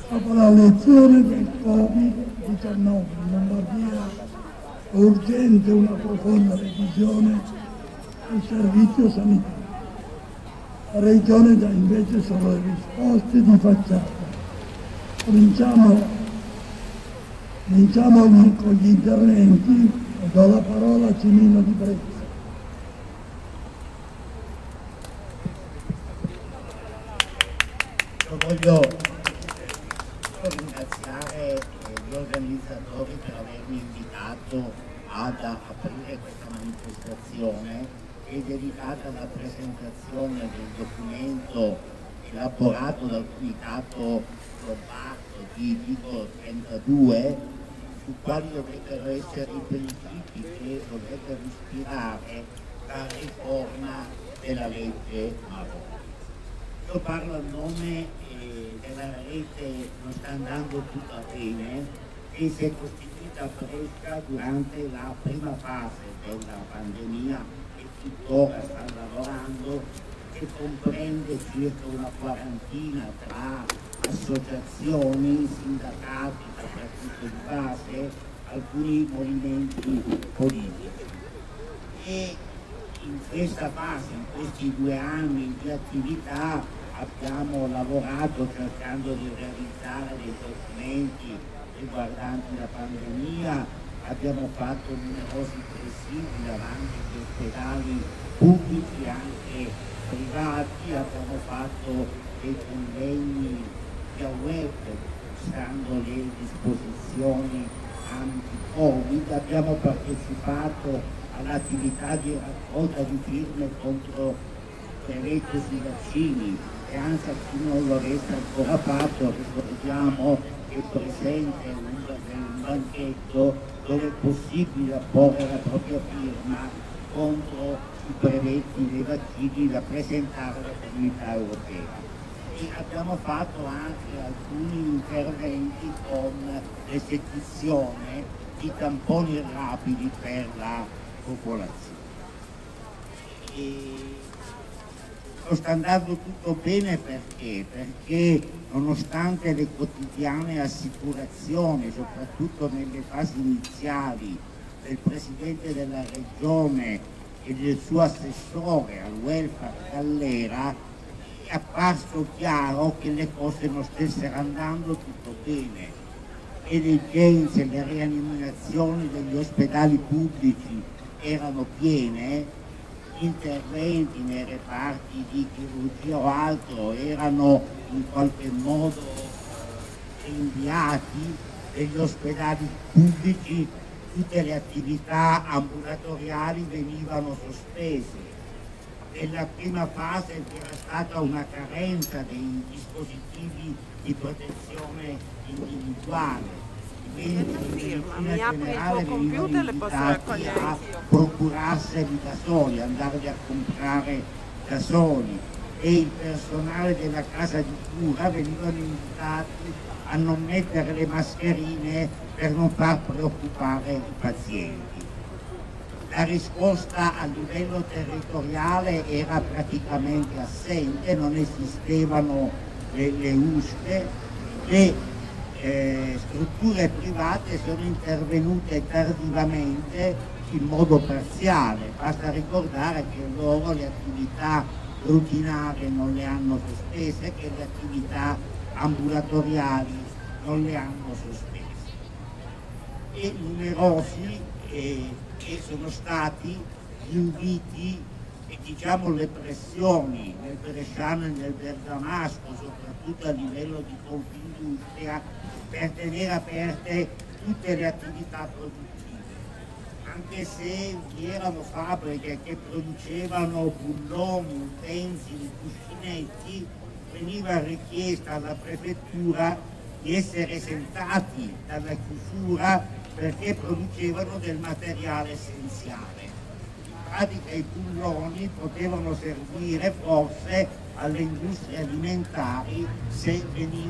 Dopo la lezione del Covid-19 in Lombardia è urgente una profonda revisione del servizio sanitario. La Regione dà invece solo le risposte di facciata. Cominciamo con gli interventi e do la parola a Cimino Di Brezza. Voglio ringraziare gli organizzatori per avermi invitato ad aprire questa manifestazione che è dedicata alla presentazione del documento elaborato dal Comitato Lombardo di Titolo 32, su quali dovrebbero essere i principi che dovrebbero ispirare la riforma della legge Maroni. Io parlo a nome della rete Non sta andando tutto bene, che si è costituita fresca durante la prima fase della pandemia e tuttora sta lavorando, che comprende circa una quarantina tra associazioni, sindacati, soprattutto di base, alcuni movimenti politici. E in questa fase, in questi 2 anni di attività, abbiamo lavorato cercando di realizzare dei documenti riguardanti la pandemia, abbiamo fatto numerosi presidi davanti agli ospedali pubblici e anche privati, abbiamo fatto dei convegni via web usando le disposizioni anti-Covid, abbiamo partecipato all'attività di raccolta di firme contro le leggi sui vaccini, e anche a chi non lo avesse ancora fatto ricordiamo che è presente un banchetto dove è possibile apporre la propria firma contro i brevetti dei vaccini da presentare alla Comunità Europea. E abbiamo fatto anche alcuni interventi con l'esecuzione di tamponi rapidi per la popolazione. Non sta andando tutto bene perché nonostante le quotidiane assicurazioni, soprattutto nelle fasi iniziali, del Presidente della Regione e del suo assessore al welfare Gallera, è apparso chiaro che le cose non stessero andando tutto bene e le urgenze, le rianimazioni degli ospedali pubblici erano piene, interventi nei reparti di chirurgia o altro erano in qualche modo rinviati, degli ospedali pubblici tutte le attività ambulatoriali venivano sospese. Nella prima fase c'era stata una carenza dei dispositivi di protezione individuale. I medici di medicina generale venivano invitati a procurarseli da soli, andarli a comprare da soli, e il personale della casa di cura venivano invitati a non mettere le mascherine per non far preoccupare i pazienti. La risposta a livello territoriale era praticamente assente, non esistevano le USP, le strutture private sono intervenute tardivamente in modo parziale, basta ricordare che loro le attività rutinarie non le hanno sospese, che le attività ambulatoriali non le hanno sospese. E numerosi che sono stati gli inviti e diciamo le pressioni nel Bresciano e nel Bergamasco, soprattutto a livello di Confindustria, per tenere aperte tutte le attività produttive. Anche se vi erano fabbriche che producevano bulloni, utensili, cuscinetti, veniva richiesta alla prefettura di essere esentati dalla chiusura perché producevano del materiale essenziale. In pratica i bulloni potevano servire forse alle industrie alimentari se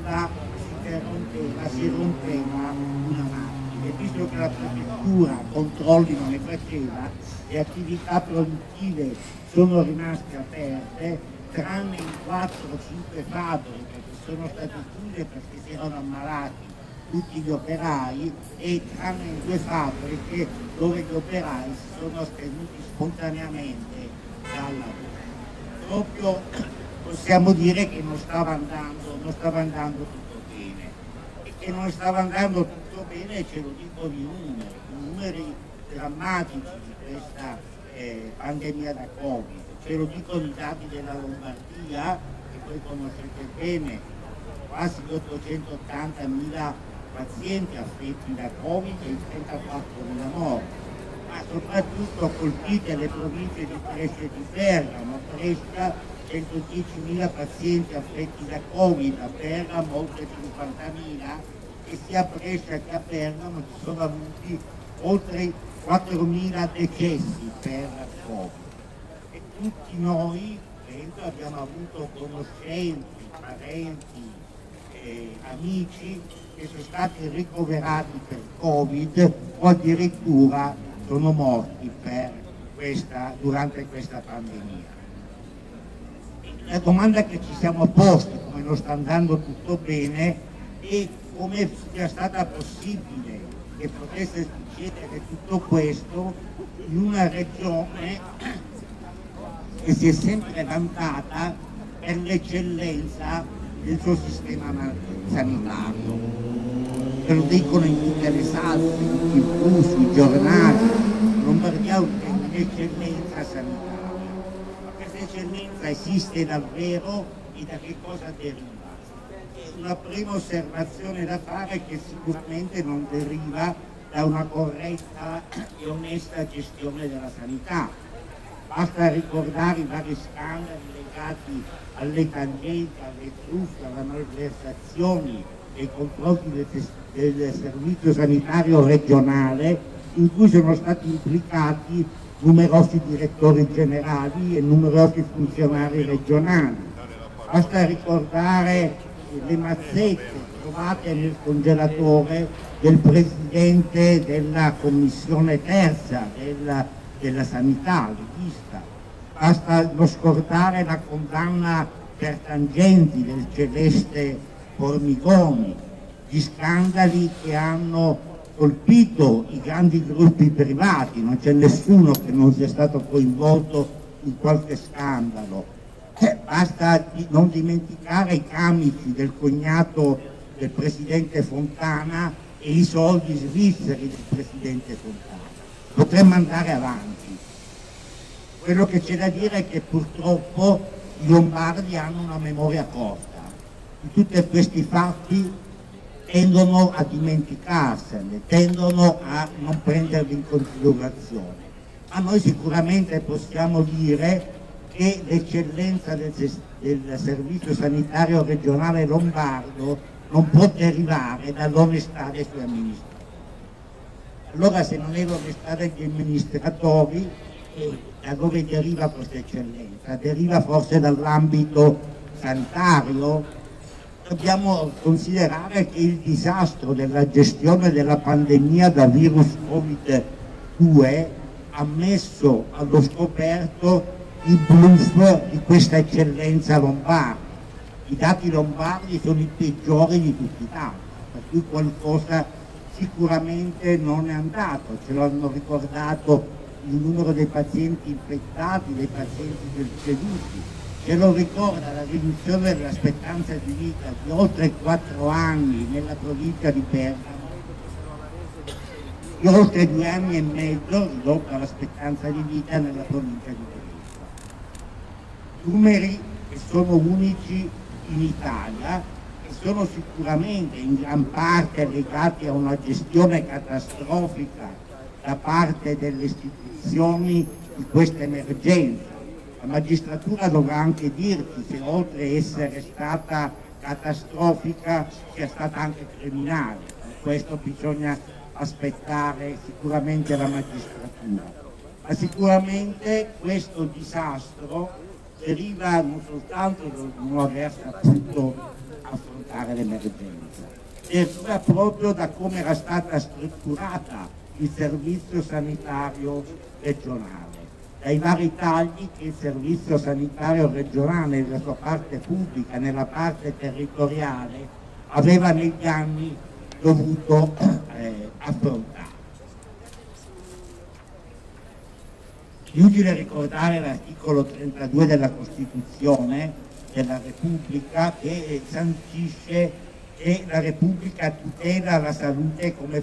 si rompeva una macchina, e visto che la prefettura controlli non ne faceva, le attività produttive sono rimaste aperte tranne in 4-5 fabbriche che sono state chiuse perché si erano ammalati tutti gli operai, e tranne in 2 fabbriche dove gli operai si sono astenuti spontaneamente dal lavoro. Proprio possiamo dire che non stava andando tutto bene, e che non stava andando tutto bene ce lo dicono i numeri drammatici di questa pandemia da Covid, ce lo dicono i dati della Lombardia, che voi conoscete bene, quasi 880.000 pazienti affetti da Covid e 34.000 morti, ma soprattutto colpite le province di Brescia e di Bergamo. Brescia 110.000 pazienti affetti da Covid, a Bergamo oltre 50.000, e sia a Brescia che a Bergamo ci sono avuti oltre 4.000 decessi per Covid. E tutti noi, penso, abbiamo avuto conoscenti, parenti, amici che sono stati ricoverati per Covid o addirittura sono morti durante questa pandemia. La domanda che ci siamo posti, come non sta andando tutto bene, è come sia stata possibile che potesse succedere tutto questo in una regione che si è sempre vantata per l'eccellenza del suo sistema sanitario. Ve lo dicono in tutte le salse, in TV, sui giornali. Lombardia è un'eccellenza sanitaria. Ma questa eccellenza esiste davvero e da che cosa deriva? Una prima osservazione da fare è che sicuramente non deriva da una corretta e onesta gestione della sanità. Basta ricordare i vari scandali legati alle tangenti, alle truffe, alle malversazioni nei confronti del servizio sanitario regionale, in cui sono stati implicati numerosi direttori generali e numerosi funzionari regionali. Basta ricordare le mazzette trovate nel congelatore del presidente della commissione terza della sanità, leghista. Basta non scordare la condanna per tangenti del Celeste Formigoni, gli scandali che hanno colpito i grandi gruppi privati, non c'è nessuno che non sia stato coinvolto in qualche scandalo. Basta non dimenticare i camici del cognato del presidente Fontana e i soldi svizzeri del presidente Fontana. Potremmo andare avanti. Quello che c'è da dire è che purtroppo i lombardi hanno una memoria corta. Di tutti questi fatti tendono a dimenticarsene, tendono a non prenderli in considerazione. Ma noi sicuramente possiamo dire che l'eccellenza del servizio sanitario regionale lombardo non può derivare dall'onestà dei suoi amministratori. Allora, se non è l'onestà degli amministratori, da dove deriva questa eccellenza? Deriva forse dall'ambito sanitario? Dobbiamo considerare che il disastro della gestione della pandemia da virus Covid-2 ha messo allo scoperto il bluff di questa eccellenza lombarda. I dati lombardi sono i peggiori di tutta Italia, per cui qualcosa sicuramente non è andato, ce l'hanno ricordato il numero dei pazienti infettati, dei pazienti deceduti, ce lo ricorda la riduzione dell'aspettanza di vita di oltre 4 anni nella provincia di Bergamo, di oltre 2 anni e mezzo ridotta l'aspettativa di vita nella provincia di Brescia. Numeri che sono unici in Italia e sono sicuramente in gran parte legati a una gestione catastrofica da parte delle istituzioni di questa emergenza. La magistratura dovrà anche dirci se oltre a essere stata catastrofica sia stata anche criminale. Per questo bisogna aspettare sicuramente la magistratura. Ma sicuramente questo disastro deriva non soltanto da non aver saputo affrontare l'emergenza, deriva proprio da come era stata strutturata il servizio sanitario regionale. dai vari tagli che il servizio sanitario regionale nella sua parte pubblica, nella parte territoriale, aveva negli anni dovuto affrontare. È utile ricordare l'articolo 32 della Costituzione della Repubblica, che sancisce che la Repubblica tutela la salute come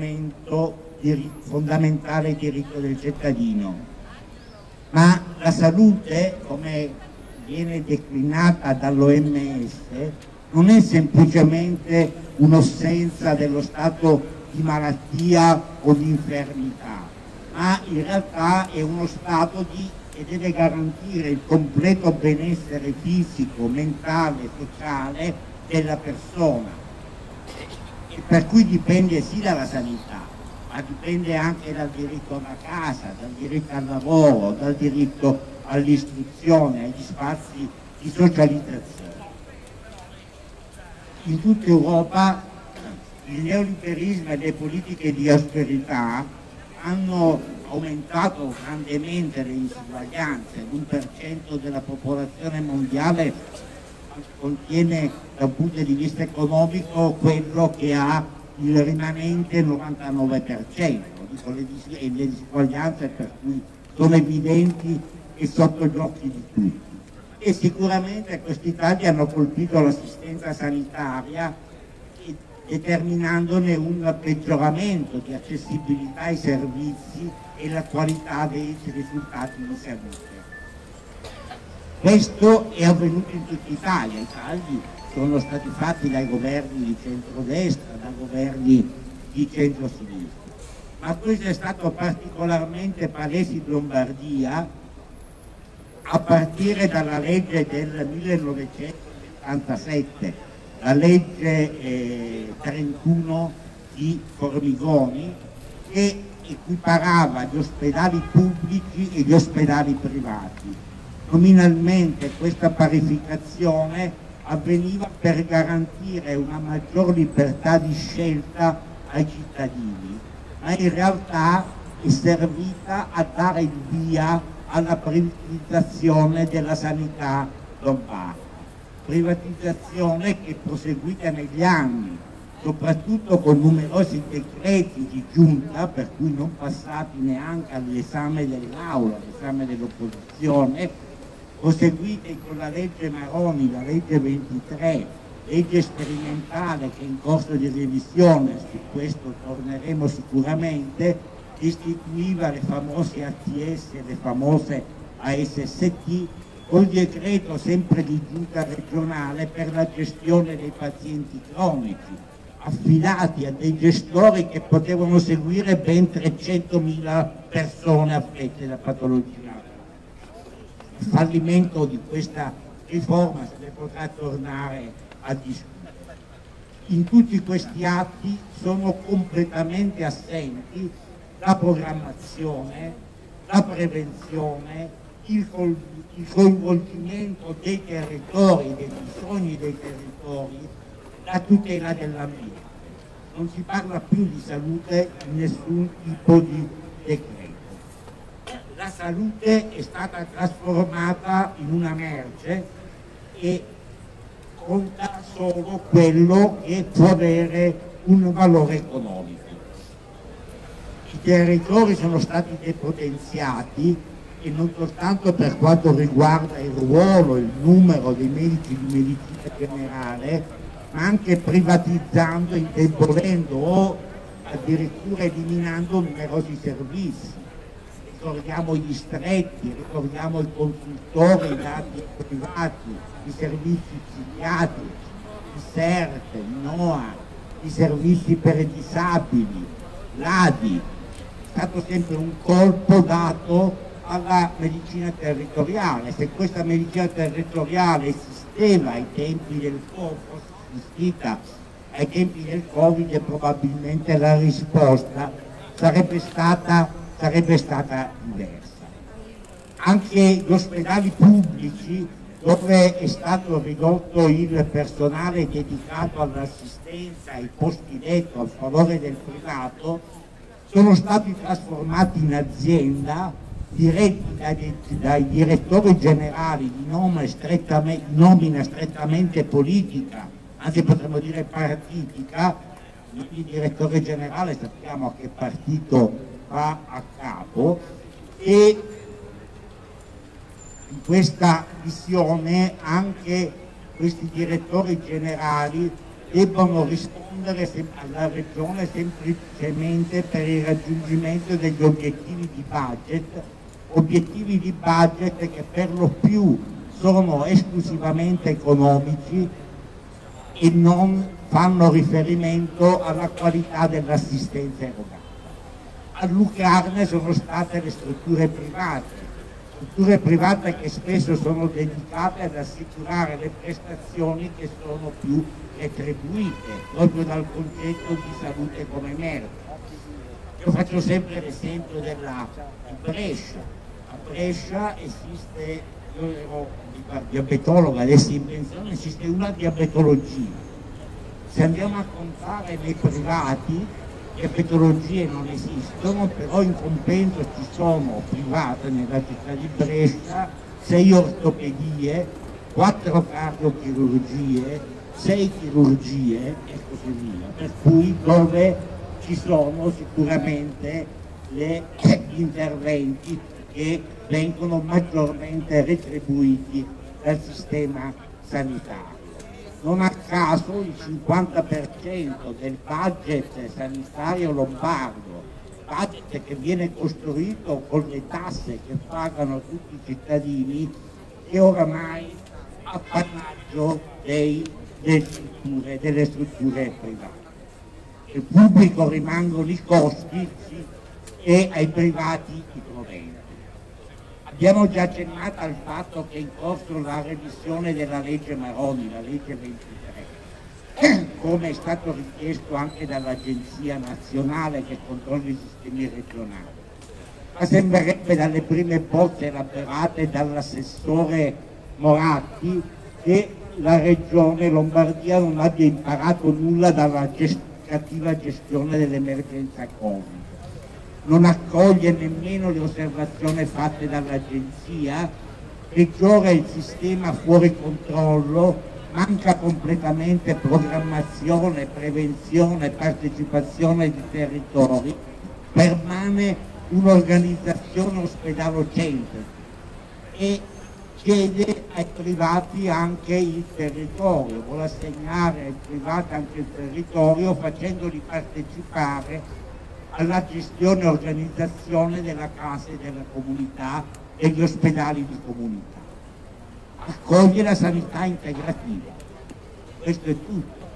fondamentale diritto del cittadino. Ma la salute, come viene declinata dall'OMS, non è semplicemente un'assenza dello stato di malattia o di infermità, ma in realtà è uno stato che deve garantire il completo benessere fisico, mentale e sociale della persona, e per cui dipende sì dalla sanità, ma dipende anche dal diritto alla casa, dal diritto al lavoro, dal diritto all'istruzione, agli spazi di socializzazione. In tutta Europa il neoliberismo e le politiche di austerità hanno aumentato grandemente le disuguaglianze. L'1% della popolazione mondiale contiene dal punto di vista economico quello che ha il rimanente 99%. Le disuguaglianze per cui sono evidenti e sotto gli occhi di tutti. E sicuramente questi tagli hanno colpito l'assistenza sanitaria, determinandone un peggioramento di accessibilità ai servizi e la qualità dei risultati di salute. Questo è avvenuto in tutta Italia, i tagli sono stati fatti dai governi di centrodestra, dai governi di centrosinistra, ma questo è stato particolarmente palese in Lombardia a partire dalla legge del 1977, la legge 31 di Formigoni, che equiparava gli ospedali pubblici e gli ospedali privati. Nominalmente questa parificazione avveniva per garantire una maggior libertà di scelta ai cittadini, ma in realtà è servita a dare il via alla privatizzazione della sanità lombarda, privatizzazione che è proseguita negli anni, soprattutto con numerosi decreti di giunta, per cui non passati neanche all'esame dell'Aula, all'esame dell'opposizione, proseguiti con la legge Maroni, la legge 23, legge sperimentale che è in corso di revisione, su questo torneremo sicuramente, istituiva le famose ATS e le famose ASST, col decreto sempre di giunta regionale per la gestione dei pazienti cronici, affidati a dei gestori che potevano seguire ben 300.000 persone affette da patologia. Il fallimento di questa riforma se ne potrà tornare a discutere. In tutti questi atti sono completamente assenti la programmazione, la prevenzione, il coinvolgimento dei territori, dei bisogni dei territori, la tutela dell'ambiente. Non si parla più di salute in nessun tipo di decreto. La salute è stata trasformata in una merce e conta solo quello che può avere un valore economico. I territori sono stati depotenziati, e non soltanto per quanto riguarda il ruolo, il numero dei medici di medicina generale, ma anche privatizzando, indebolendo o addirittura eliminando numerosi servizi. Ricordiamo gli stretti, ricordiamo i consultori, i dati privati, i servizi psichiatrici, i SERT, il NOA, i servizi per i disabili, l'ADI. È stato sempre un colpo dato alla medicina territoriale. Se questa medicina territoriale esisteva ai tempi del Covid, probabilmente la risposta sarebbe stata diversa. Anche gli ospedali pubblici, dove è stato ridotto il personale dedicato all'assistenza, ai posti letto a favore del privato, sono stati trasformati in azienda diretti dai direttori generali di nomina strettamente politica, anzi potremmo dire partitica. Il direttore generale sappiamo a che partito va a capo, e in questa visione anche questi direttori generali debbono rispondere alla Regione semplicemente per il raggiungimento degli obiettivi di budget che per lo più sono esclusivamente economici e non fanno riferimento alla qualità dell'assistenza erogata. A lucrarne sono state le strutture private che spesso sono dedicate ad assicurare le prestazioni che sono più retribuite, proprio dal concetto di salute come merce. Io faccio sempre l'esempio di Brescia. A Brescia esiste, io ero diabetologo, adesso in pensione, esiste una diabetologia. Se andiamo a contare nei privati, diabetologie non esistono, però in compenso ci sono private nella città di Brescia 6 ortopedie, 4 cardiochirurgie, 6 chirurgie e così via, per cui dove ci sono sicuramente gli interventi che vengono maggiormente retribuiti dal sistema sanitario. Non a caso il 50% del budget sanitario lombardo, budget che viene costruito con le tasse che pagano tutti i cittadini, è oramai appannaggio delle strutture private. Il pubblico rimangono i costi e ai privati i proventi. Abbiamo già accennato al fatto che è in corso la revisione della legge Maroni, la legge 23, come è stato richiesto anche dall'Agenzia Nazionale che controlla i sistemi regionali. Ma sembrerebbe dalle prime bozze elaborate dall'assessore Moratti che la regione Lombardia non abbia imparato nulla dalla cattiva gestione dell'emergenza Covid. Non accoglie nemmeno le osservazioni fatte dall'agenzia, peggiora il sistema fuori controllo, manca completamente programmazione, prevenzione, partecipazione di territori, permane un'organizzazione ospedalocentrica e chiede ai privati anche il territorio, vuole assegnare ai privati anche il territorio facendoli partecipare alla gestione e organizzazione della casa e della comunità e degli ospedali di comunità. Accoglie la sanità integrativa. Questo è tutto.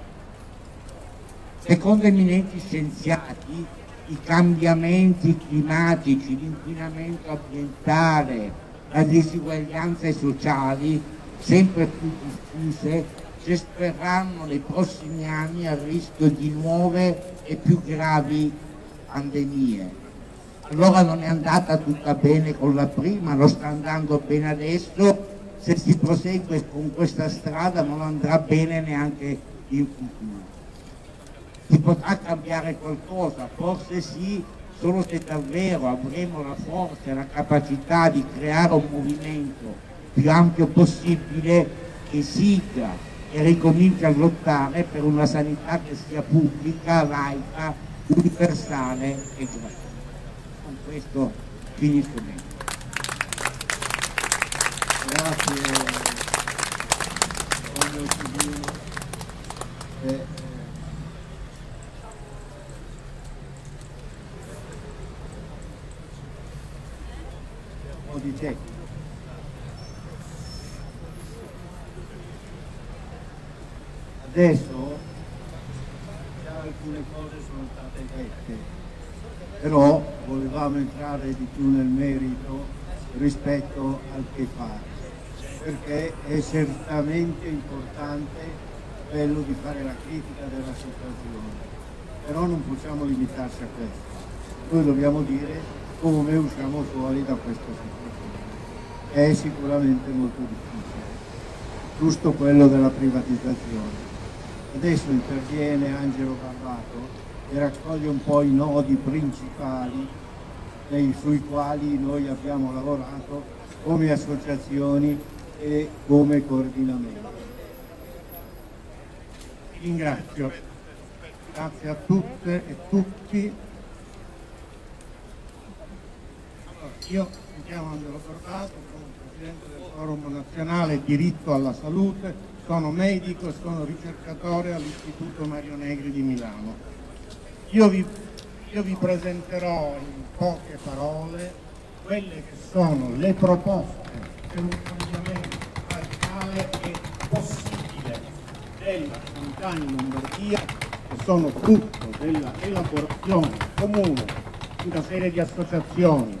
Secondo eminenti scienziati, i cambiamenti climatici, l'inquinamento ambientale, le disuguaglianze sociali sempre più diffuse ci esporranno nei prossimi anni al rischio di nuove e più gravi pandemie. Allora non è andata tutta bene con la prima, non sta andando bene adesso, se si prosegue con questa strada non andrà bene neanche in futuro. Si potrà cambiare qualcosa, forse sì, solo se davvero avremo la forza e la capacità di creare un movimento più ampio possibile che sigla e ricomincia a lottare per una sanità che sia pubblica, laica, universale e gratuita. Con questo finisco bene. Grazie un po' di tecnica. Adesso alcune cose sono state dette, però volevamo entrare di più nel merito rispetto al che fare, perché è certamente importante quello di fare la critica della situazione, però non possiamo limitarci a questo. Noi dobbiamo dire come usciamo fuori da questa situazione. È sicuramente molto difficile, giusto quello della privatizzazione. Adesso interviene Angelo Barbato e raccoglie un po' i nodi principali sui quali noi abbiamo lavorato come associazioni e come coordinamento. Ringrazio, grazie a tutte e tutti. Allora, io mi chiamo Angelo Cordato, sono presidente del Forum Nazionale Diritto alla Salute, sono medico e sono ricercatore all'Istituto Mario Negri di Milano. Io vi presenterò in poche parole quelle che sono le proposte per un cambiamento radicale e possibile della sanità in Lombardia, che sono frutto della elaborazione comune di una serie di associazioni,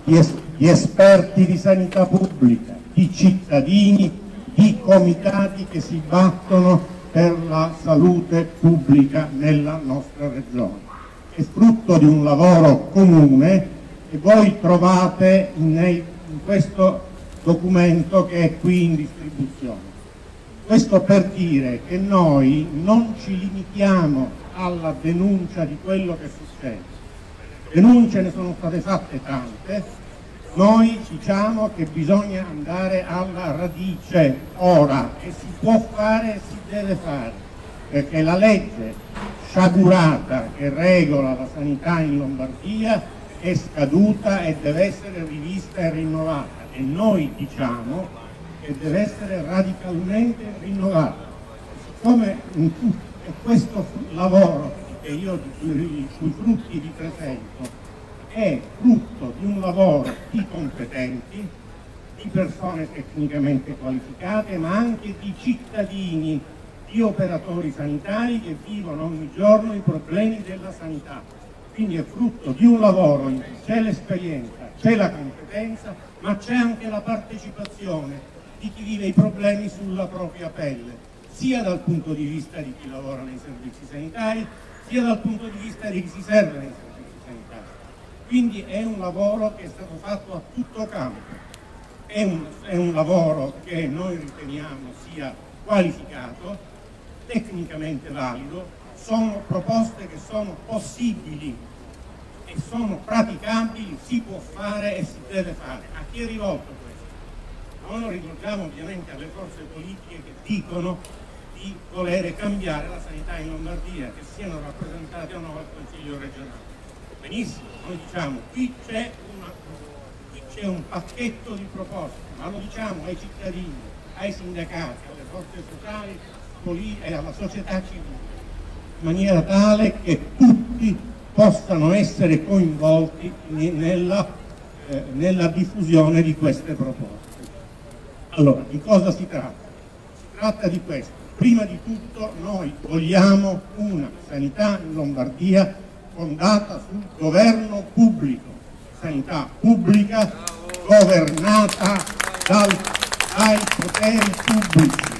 di esperti di sanità pubblica, di cittadini, di comitati che si battono per la salute pubblica nella nostra regione. È frutto di un lavoro comune che voi trovate in questo documento che è qui in distribuzione. Questo per dire che noi non ci limitiamo alla denuncia di quello che succede. Denunce ne sono state fatte tante, noi diciamo che bisogna andare alla radice ora, e si può fare e si deve fare, perché la legge sciagurata che regola la sanità in Lombardia è scaduta e deve essere rivista e rinnovata, e noi diciamo che deve essere radicalmente rinnovata. Siccome è questo lavoro che io i cui frutti vi presento è frutto di un lavoro di competenti, di persone tecnicamente qualificate, ma anche di cittadini, di operatori sanitari che vivono ogni giorno i problemi della sanità. Quindi è frutto di un lavoro in cui c'è l'esperienza, c'è la competenza, ma c'è anche la partecipazione di chi vive i problemi sulla propria pelle, sia dal punto di vista di chi lavora nei servizi sanitari, sia dal punto di vista di chi si serve nei servizi sanitari. Quindi è un lavoro che è stato fatto a tutto campo, è un lavoro che noi riteniamo sia qualificato, tecnicamente valido, sono proposte che sono possibili e sono praticabili, si può fare e si deve fare. A chi è rivolto questo? Noi lo rivolgiamo ovviamente alle forze politiche che dicono di volere cambiare la sanità in Lombardia, che siano rappresentate o no al Consiglio regionale. Benissimo, noi diciamo qui c'è un pacchetto di proposte, ma lo diciamo ai cittadini, ai sindacati, alle forze sociali e alla società civile, in maniera tale che tutti possano essere coinvolti nella diffusione di queste proposte. Allora, di cosa si tratta? Si tratta di questo. Prima di tutto noi vogliamo una sanità in Lombardia fondata sul governo pubblico, sanità pubblica governata dai poteri pubblici.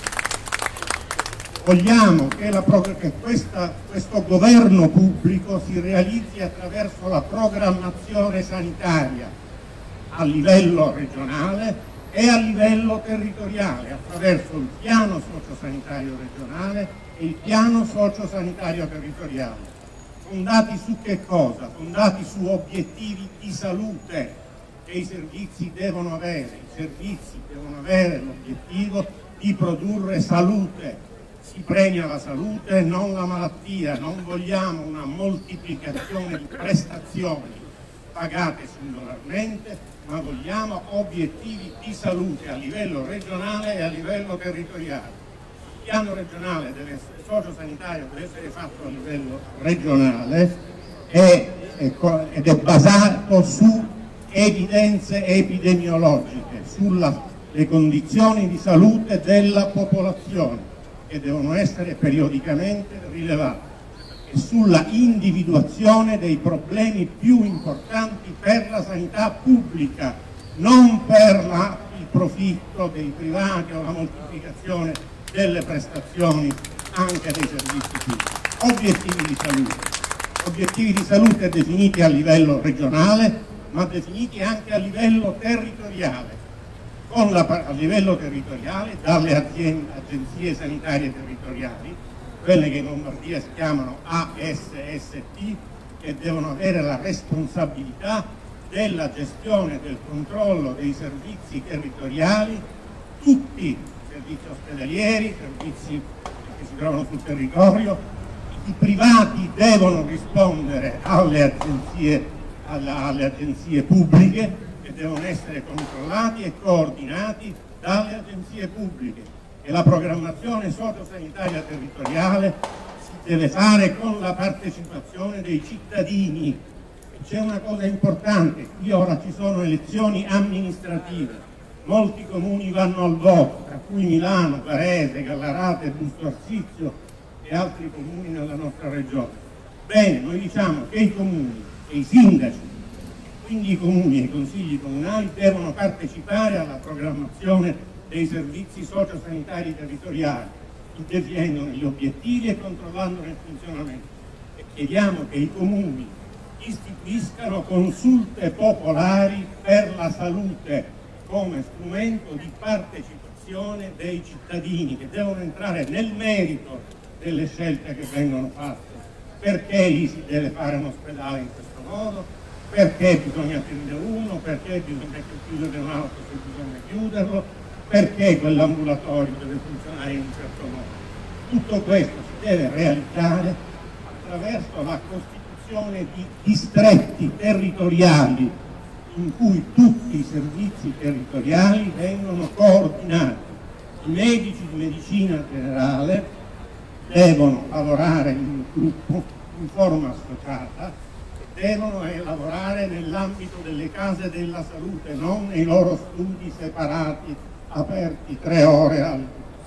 Vogliamo che questo governo pubblico si realizzi attraverso la programmazione sanitaria a livello regionale e a livello territoriale, attraverso il piano sociosanitario regionale e il piano sociosanitario territoriale. Fondati su che cosa? Fondati su obiettivi di salute che i servizi devono avere. I servizi devono avere l'obiettivo di produrre salute. Si premia la salute, non la malattia. Non vogliamo una moltiplicazione di prestazioni pagate singolarmente, ma vogliamo obiettivi di salute a livello regionale e a livello territoriale. Il piano regionale sociosanitario deve essere fatto a livello regionale ed è basato su evidenze epidemiologiche, sulle condizioni di salute della popolazione, che devono essere periodicamente rilevate, e sulla individuazione dei problemi più importanti per la sanità pubblica, non per il profitto dei privati o la moltiplicazione delle prestazioni anche dei servizi pubblici. Obiettivi di salute definiti a livello regionale, ma definiti anche a livello territoriale. A livello territoriale, dalle agenzie sanitarie territoriali, quelle che in Lombardia si chiamano ASST, che devono avere la responsabilità della gestione e del controllo dei servizi territoriali, tutti i servizi ospedalieri, servizi che si trovano sul territorio. I privati devono rispondere alle agenzie pubbliche, che devono essere controllati e coordinati dalle agenzie pubbliche, e la programmazione sociosanitaria territoriale si deve fare con la partecipazione dei cittadini. C'è una cosa importante: qui ora ci sono elezioni amministrative, molti comuni vanno al voto, tra cui Milano, Varese, Gallarate, Busto Arsizio e altri comuni nella nostra regione. Bene, noi diciamo che i comuni e i sindaci, quindi i comuni e i consigli comunali, devono partecipare alla programmazione dei servizi sociosanitari territoriali, definendo gli obiettivi e controllandone il funzionamento. E chiediamo che i comuni istituiscano consulte popolari per la salute come strumento di partecipazione dei cittadini, che devono entrare nel merito delle scelte che vengono fatte. Perché lì si deve fare un ospedale in questo modo? Perché bisogna aprire uno? Perché bisogna chiudere un altro se bisogna chiuderlo? Perché quell'ambulatorio deve funzionare in un certo modo? Tutto questo si deve realizzare attraverso la costituzione di distretti territoriali in cui tutti i servizi territoriali vengono coordinati. I medici di medicina generale devono lavorare in un gruppo, in forma associata, e devono lavorare nell'ambito delle case della salute, non nei loro studi separati, aperti 3 ore,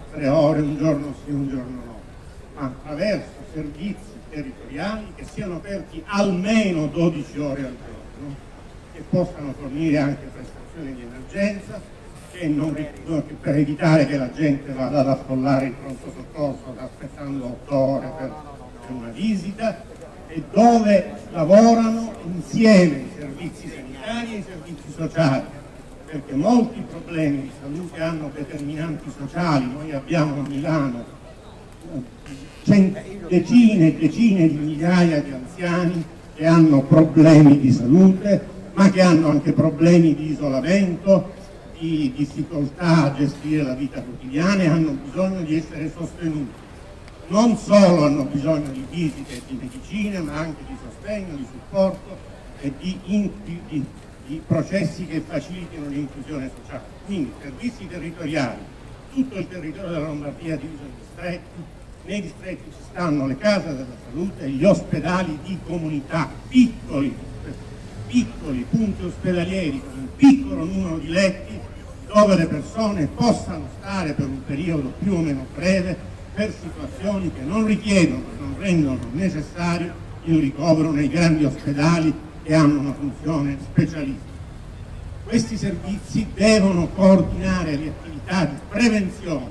un giorno sì, un giorno no, ma attraverso servizi territoriali che siano aperti almeno 12 ore al giorno, che possano fornire anche prestazioni di emergenza, che per evitare che la gente vada ad affollare il pronto soccorso aspettando 8 ore per una visita, e dove lavorano insieme i servizi sanitari e i servizi sociali, perché molti problemi di salute hanno determinanti sociali. Noi abbiamo a Milano decine e decine di migliaia di anziani che hanno problemi di salute, ma che hanno anche problemi di isolamento, di difficoltà a gestire la vita quotidiana, e hanno bisogno di essere sostenuti. Non solo hanno bisogno di visite e di medicina, ma anche di sostegno, di supporto e di processi che facilitino l'inclusione sociale. Quindi servizi territoriali, tutto il territorio della Lombardia diviso in distretti. Nei distretti ci stanno le case della salute e gli ospedali di comunità, piccoli punti ospedalieri con un piccolo numero di letti, dove le persone possano stare per un periodo più o meno breve per situazioni che non richiedono, non rendono necessario il ricovero nei grandi ospedali che hanno una funzione specialistica. Questi servizi devono coordinare le attività di prevenzione,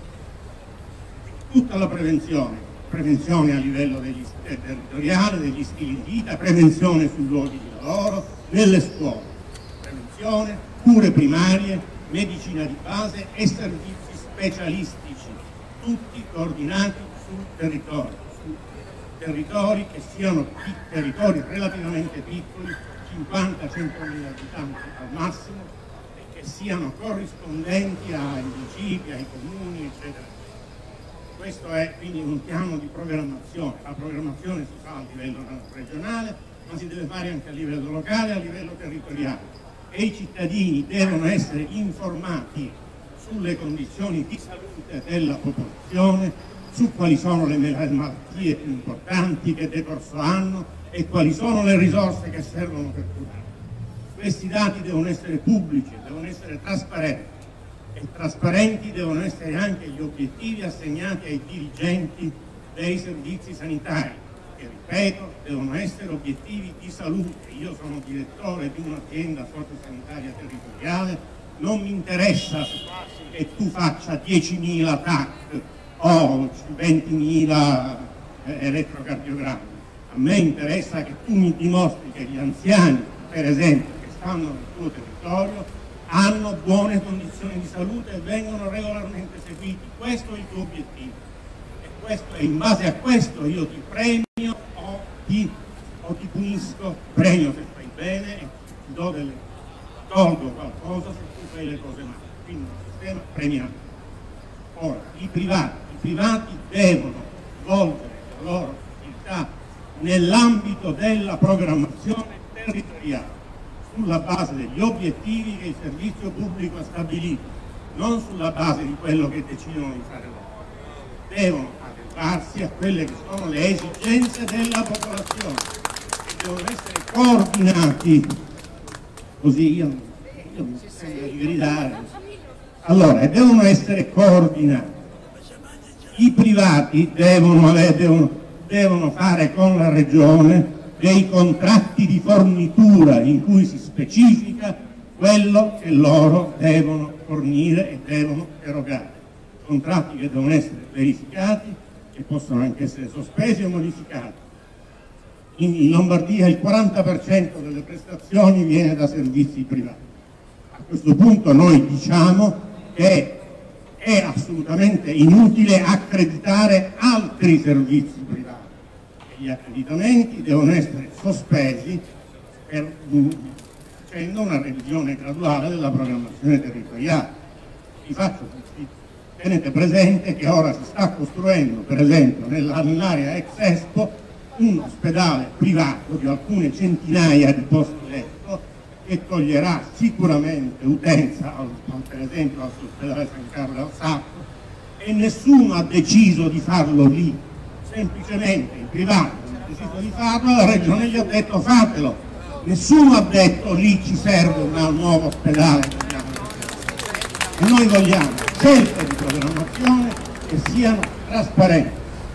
tutta la prevenzione a livello territoriale, degli stili di vita, prevenzione sui luoghi di lavoro, nelle scuole, prevenzione, cure primarie, medicina di base e servizi specialistici, tutti coordinati sul territorio, su territori che siano territori relativamente piccoli, 50-100.000 abitanti al massimo, e che siano corrispondenti ai municipi, ai comuni, eccetera. Questo è quindi un piano di programmazione. La programmazione si fa a livello regionale, ma si deve fare anche a livello locale e a livello territoriale. E i cittadini devono essere informati sulle condizioni di salute della popolazione, su quali sono le malattie più importanti, che decorso hanno e quali sono le risorse che servono per curare. Questi dati devono essere pubblici, devono essere trasparenti, e trasparenti devono essere anche gli obiettivi assegnati ai dirigenti dei servizi sanitari, che ripeto devono essere obiettivi di salute. Io sono direttore di un'azienda sociosanitaria territoriale, non mi interessa che tu faccia 10.000 TAC o 20.000 elettrocardiogrammi, a me interessa che tu mi dimostri che gli anziani, per esempio, che stanno nel tuo territorio hanno buone condizioni di salute e vengono regolarmente seguiti. Questo è il tuo obiettivo, e in base a questo io ti premio o ti punisco. Premio se fai bene, tolgo qualcosa se tu fai le cose male, quindi un sistema premiale. Ora, i privati devono svolgere la loro attività nell'ambito della programmazione territoriale, sulla base degli obiettivi che il servizio pubblico ha stabilito, non sulla base di quello che decidono di fare loro. Devono adeguarsi a quelle che sono le esigenze della popolazione e devono essere coordinati. Così io mi sento di gridare. Allora, devono essere coordinati. I privati devono fare con la regione dei contratti di fornitura in cui si specifica quello che loro devono fornire e devono erogare. Contratti che devono essere verificati, che possono anche essere sospesi o modificati. In Lombardia il 40% delle prestazioni viene da servizi privati. A questo punto noi diciamo che è assolutamente inutile accreditare altri servizi privati. Gli accreditamenti devono essere sospesi facendo una revisione graduale della programmazione territoriale. Tenete presente che ora si sta costruendo, per esempio, nell'area ex Expo, un ospedale privato di alcune centinaia di posti letto che toglierà sicuramente utenza, per esempio, all'ospedale San Carlo al Sacco, e nessuno ha deciso di farlo lì. Semplicemente il privato ha deciso di farlo, la regione gli ha detto fatelo, nessuno ha detto lì ci serve un nuovo ospedale, e noi vogliamo scelte di programmazione che siano trasparenti.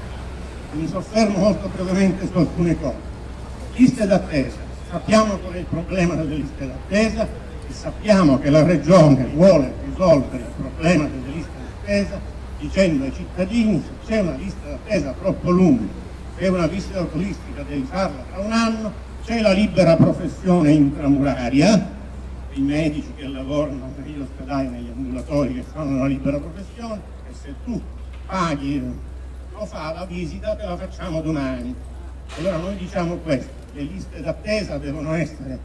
Mi soffermo molto brevemente su alcune cose. Liste d'attesa, sappiamo qual è il problema delle liste d'attesa e sappiamo che la regione vuole risolvere il problema delle liste d'attesa dicendo ai cittadini: se c'è una lista d'attesa troppo lunga e una visita oculistica devi farla tra un anno, c'è la libera professione intramuraria, i medici che lavorano negli ospedali, negli ambulatori che fanno la libera professione, e se tu paghi lo fa la visita, te la facciamo domani. Allora noi diciamo questo: le liste d'attesa devono essere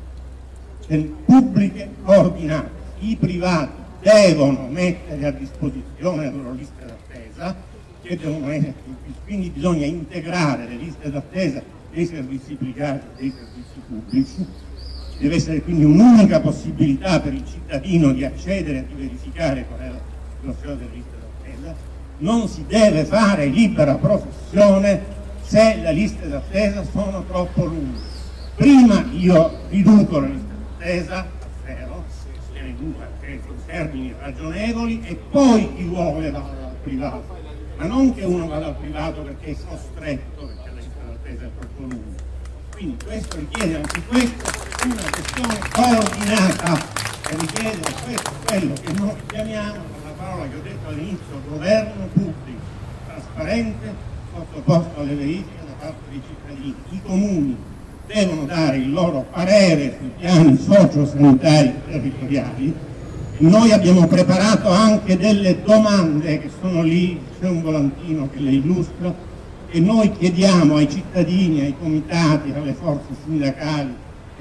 pubbliche, coordinate, i privati devono mettere a disposizione le loro liste d'attesa, che devono essere, quindi bisogna integrare le liste d'attesa dei servizi privati e dei servizi pubblici. Deve essere quindi un'unica possibilità per il cittadino di accedere e di verificare qual è la situazione delle liste d'attesa. Non si deve fare libera professione se le liste d'attesa sono troppo lunghe. Prima io riduco la lista d'attesa a zero, le riduco in termini ragionevoli, e poi chi vuole vada dal privato, ma non che uno vada al privato perché è costretto, perché la lista d'attesa è troppo lunga. Quindi questo richiede anche questo una gestione coordinata, che richiede questo quello che noi chiamiamo, con la parola che ho detto all'inizio, governo pubblico, trasparente, sottoposto alle verifiche da parte dei cittadini. I comuni devono dare il loro parere sui piani socio-sanitari territoriali. Noi abbiamo preparato anche delle domande che sono lì, c'è un volantino che le illustra, e noi chiediamo ai cittadini, ai comitati, alle forze sindacali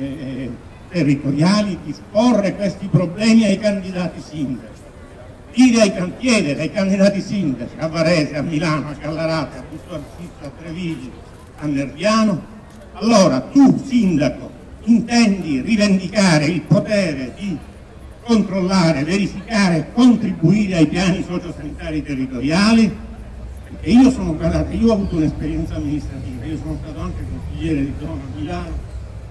territoriali di porre questi problemi ai candidati sindaci, chiedere ai candidati sindaci a Varese, a Milano, a Gallarate, a Busto Arsizio, a Trevigi, a Nerviano: allora tu sindaco intendi rivendicare il potere di controllare, verificare e contribuire ai piani sociosanitari territoriali? E io ho avuto un'esperienza amministrativa, io sono stato anche consigliere di zona a Milano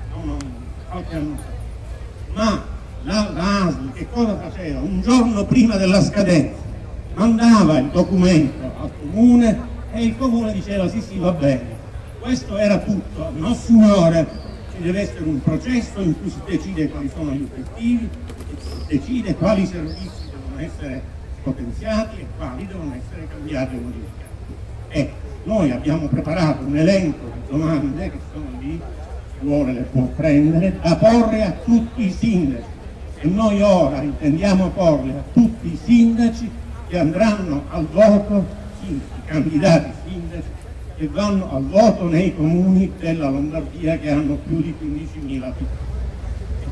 qualche anno fa, ma la ASL che cosa faceva? Un giorno prima della scadenza mandava il documento al comune e il comune diceva sì va bene. Questo era tutto. No signore, ci deve essere un processo in cui si decide quali sono gli obiettivi, si decide quali servizi devono essere potenziati e quali devono essere cambiati e modificati. Noi abbiamo preparato un elenco di domande che sono lì, chi vuole le può prendere, da porre a tutti i sindaci, e noi ora intendiamo porle a tutti i sindaci che andranno al voto, i candidati sindaci che vanno al voto nei comuni della Lombardia che hanno più di 15.000 abitanti.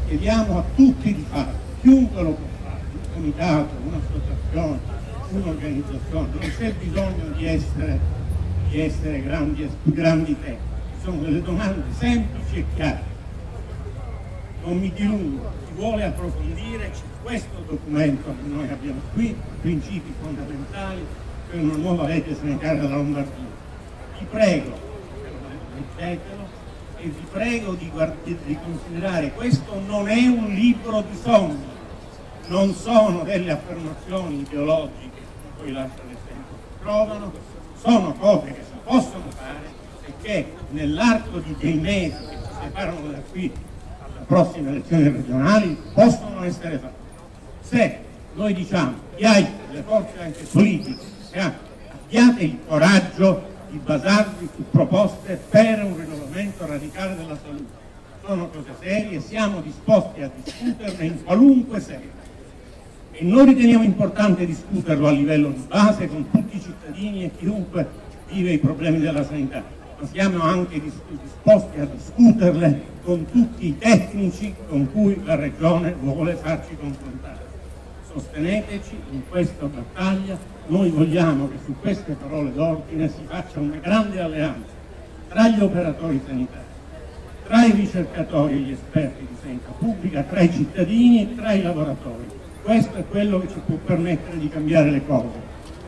chiediamo a tutti di farlo, chiunque lo può fare, un comitato, un'associazione, un'organizzazione, non c'è bisogno di essere grandi tecnici, sono delle domande semplici e chiare. Non mi dilungo, si vuole approfondire questo documento che noi abbiamo qui, principi fondamentali per una nuova legge sanitaria della Lombardia. Vi prego, leggetelo, e vi prego di considerare questo non è un libro di sogni, non sono delle affermazioni ideologiche che poi lasciano il tempo che trovano, sono cose che si possono fare e che nell'arco di dei mesi che ci separano da qui alle prossime elezioni regionali possono essere fatte. Se noi diciamo chi ha le forze anche politiche, abbiate il coraggio di basarvi su proposte per un rinnovamento radicale della salute. Sono cose serie, siamo disposti a discuterne in qualunque sede. E noi riteniamo importante discuterlo a livello di base con tutti i cittadini e chiunque vive i problemi della sanità, ma siamo anche disposti a discuterle con tutti i tecnici con cui la Regione vuole farci confrontare. Sosteneteci in questa battaglia, noi vogliamo che su queste parole d'ordine si faccia una grande alleanza tra gli operatori sanitari, tra i ricercatori e gli esperti di sanità pubblica, tra i cittadini e tra i lavoratori. Questo è quello che ci può permettere di cambiare le cose.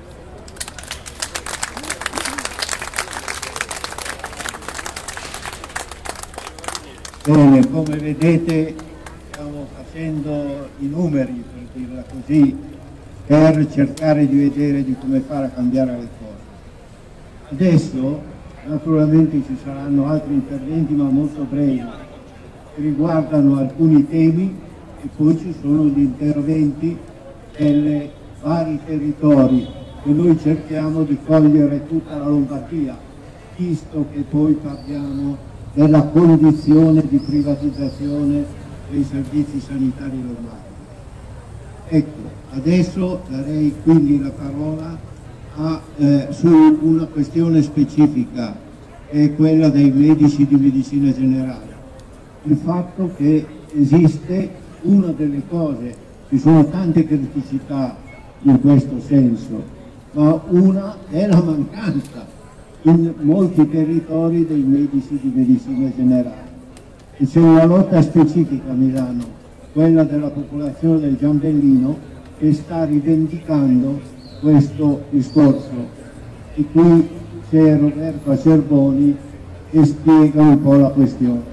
Bene, come vedete stiamo facendo i numeri, per dirla così, per cercare di vedere di come fare a cambiare le cose. Adesso naturalmente ci saranno altri interventi, ma molto brevi, che riguardano alcuni temi, e poi ci sono gli interventi dei vari territori che noi cerchiamo di cogliere tutta la Lombardia, visto che poi parliamo della condizione di privatizzazione dei servizi sanitari lombardi. Ecco, adesso darei quindi la parola su una questione specifica, che è quella dei medici di medicina generale. Il fatto che esiste una delle cose, ci sono tante criticità in questo senso, ma una è la mancanza in molti territori dei medici di medicina generale. E c'è una lotta specifica a Milano, quella della popolazione del Giambellino, che sta rivendicando questo discorso. E qui c'è Roberto Acerboni che spiega un po' la questione.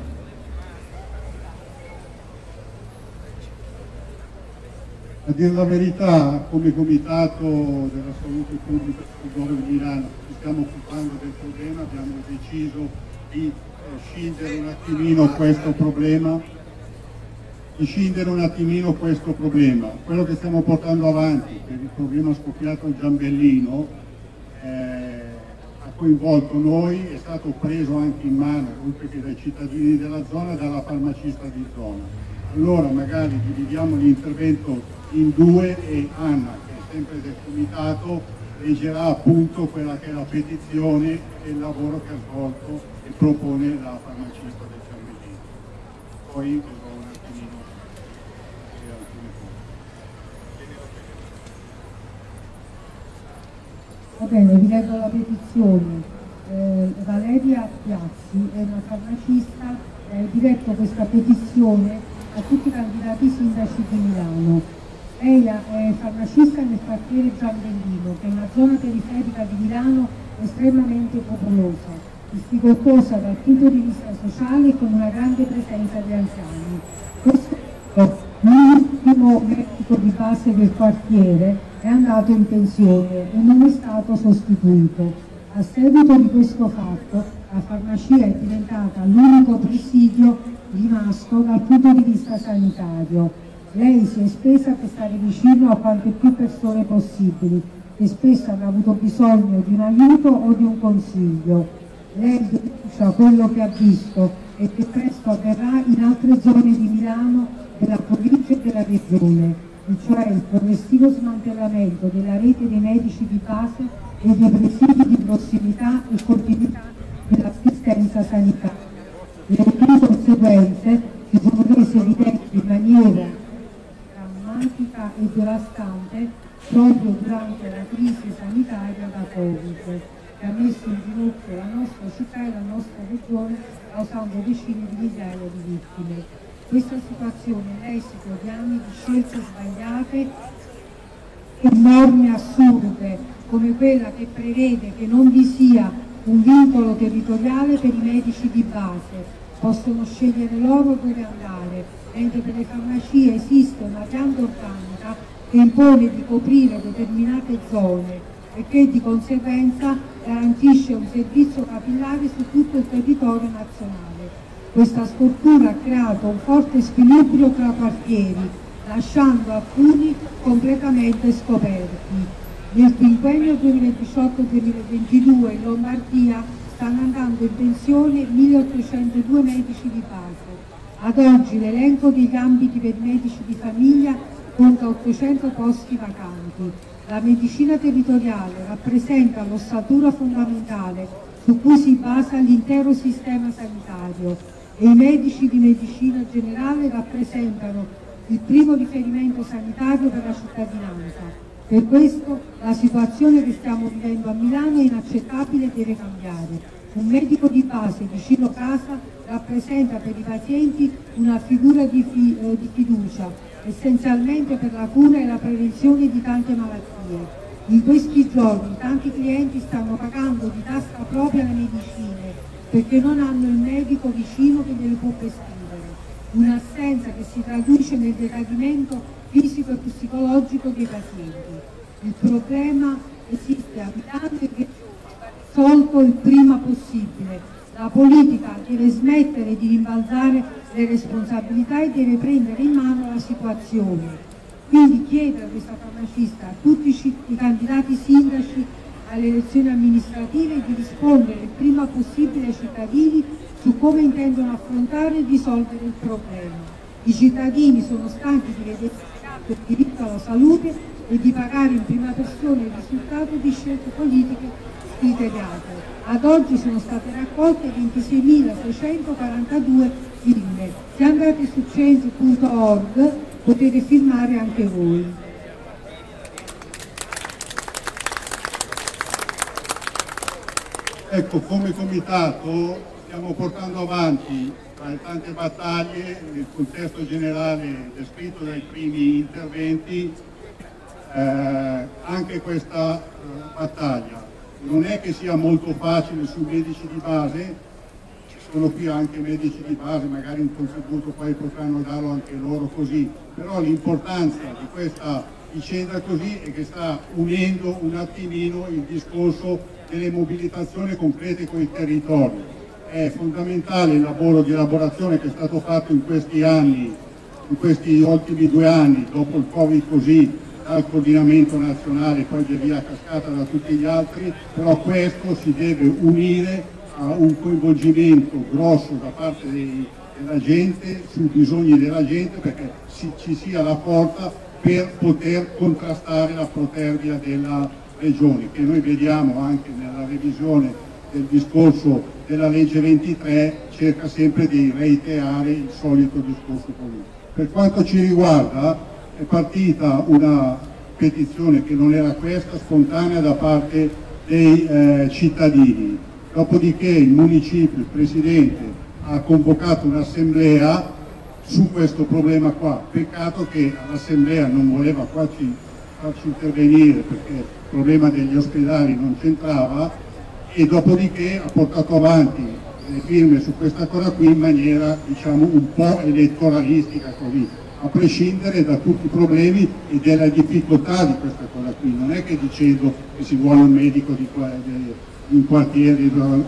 A dire la verità, come Comitato della Salute Pubblica del Comune di Milano ci stiamo occupando del problema, abbiamo deciso di scindere un attimino questo problema. Quello che stiamo portando avanti per il problema scoppiato al Giambellino ha coinvolto noi, è stato preso anche in mano, oltre che dai cittadini della zona, dalla farmacista di zona. Allora magari dividiamo l'intervento in due e Anna, che è sempre del comitato, leggerà appunto quella che è la petizione e il lavoro che ha svolto e propone la farmacista del Giambellino. Poi vedrò un attimino alcune cose. Va bene, vi leggo la petizione. Valeria Piazzi è una farmacista, ha diretto questa petizione a tutti i candidati sindaci di Milano. Lei è farmacista nel quartiere Giambellino, che è una zona periferica di Milano estremamente popolosa, difficoltosa dal punto di vista sociale e con una grande presenza di anziani. Questo l'ultimo medico di base del quartiere è andato in pensione e non è stato sostituito. A seguito di questo fatto, la farmacia è diventata l'unico presidio rimasto dal punto di vista sanitario. Lei si è spesa per stare vicino a quante più persone possibili, che spesso hanno avuto bisogno di un aiuto o di un consiglio. Lei denuncia quello che ha visto e che presto avverrà in altre zone di Milano, della provincia e della regione, cioè il progressivo smantellamento della rete dei medici di base e dei presidi di prossimità e continuità dell'assistenza sanitaria. Le conseguenze si sono rese evidenti in maniera drammatica e devastante proprio durante la crisi sanitaria da Covid, che ha messo in ginocchio la nostra città e la nostra regione, causando decine di migliaia di vittime. Questa situazione è l'esito di anni di scelte sbagliate e norme assurde, come quella che prevede che non vi sia un vincolo territoriale per i medici di base, possono scegliere loro dove andare, mentre per le farmacie esiste una pianta organica che impone di coprire determinate zone e che di conseguenza garantisce un servizio capillare su tutto il territorio nazionale. Questa stortura ha creato un forte squilibrio tra quartieri, lasciando alcuni completamente scoperti. Nel quinquennio 2018-2022 in Lombardia stanno andando in pensione 1802 medici di base. Ad oggi l'elenco degli ambiti per medici di famiglia conta 800 posti vacanti. La medicina territoriale rappresenta l'ossatura fondamentale su cui si basa l'intero sistema sanitario e i medici di medicina generale rappresentano il primo riferimento sanitario per la cittadinanza. Per questo la situazione che stiamo vivendo a Milano è inaccettabile e deve cambiare. Un medico di base vicino casa rappresenta per i pazienti una figura di fiducia, essenzialmente per la cura e la prevenzione di tante malattie. In questi giorni tanti clienti stanno pagando di tasca propria le medicine perché non hanno il medico vicino che gliele può prescrivere. Un'assenza che si traduce nel decadimento fisico e psicologico dei pazienti. Il problema esiste a Milano e che va risolto il prima possibile. La politica deve smettere di rimbalzare le responsabilità e deve prendere in mano la situazione. Quindi chiedo a questa farmacista, a tutti i candidati sindaci alle elezioni amministrative di rispondere il prima possibile ai cittadini su come intendono affrontare e risolvere il problema. I cittadini sono stanchi di vedere negato il diritto alla salute e di pagare in prima persona il risultato di scelte politiche scriteriate. Ad oggi sono state raccolte 26.642 firme. Se andate su change.org potete firmare anche voi. Ecco, come comitato stiamo portando avanti tra le tante battaglie, nel contesto generale descritto dai primi interventi, anche questa battaglia. Non è che sia molto facile sui medici di base, ci sono qui anche medici di base, magari un contributo poi potranno darlo anche loro così, però l'importanza di questa vicenda così è che sta unendo un attimino il discorso delle mobilitazioni concrete con i territori. È fondamentale il lavoro di elaborazione che è stato fatto in questi anni, in questi ultimi 2 anni, dopo il Covid così, dal coordinamento nazionale, poi via cascata da tutti gli altri, però questo si deve unire a un coinvolgimento grosso da parte della gente, sui bisogni della gente, perché ci sia la forza per poter contrastare la protervia della regione, che noi vediamo anche nella revisione del discorso della legge 23, cerca sempre di reiterare il solito discorso politico. Per quanto ci riguarda è partita una petizione che non era questa, spontanea da parte dei cittadini, dopodiché il municipio, il presidente, ha convocato un'assemblea su questo problema qua. Peccato che l'assemblea non voleva farci intervenire perché il problema degli ospedali non c'entrava, e dopodiché ha portato avanti le firme su questa cosa qui in maniera, diciamo, un po' elettoralistica così, a prescindere da tutti i problemi e della difficoltà di questa cosa qui. Non è che dicendo che si vuole un medico di un quartiere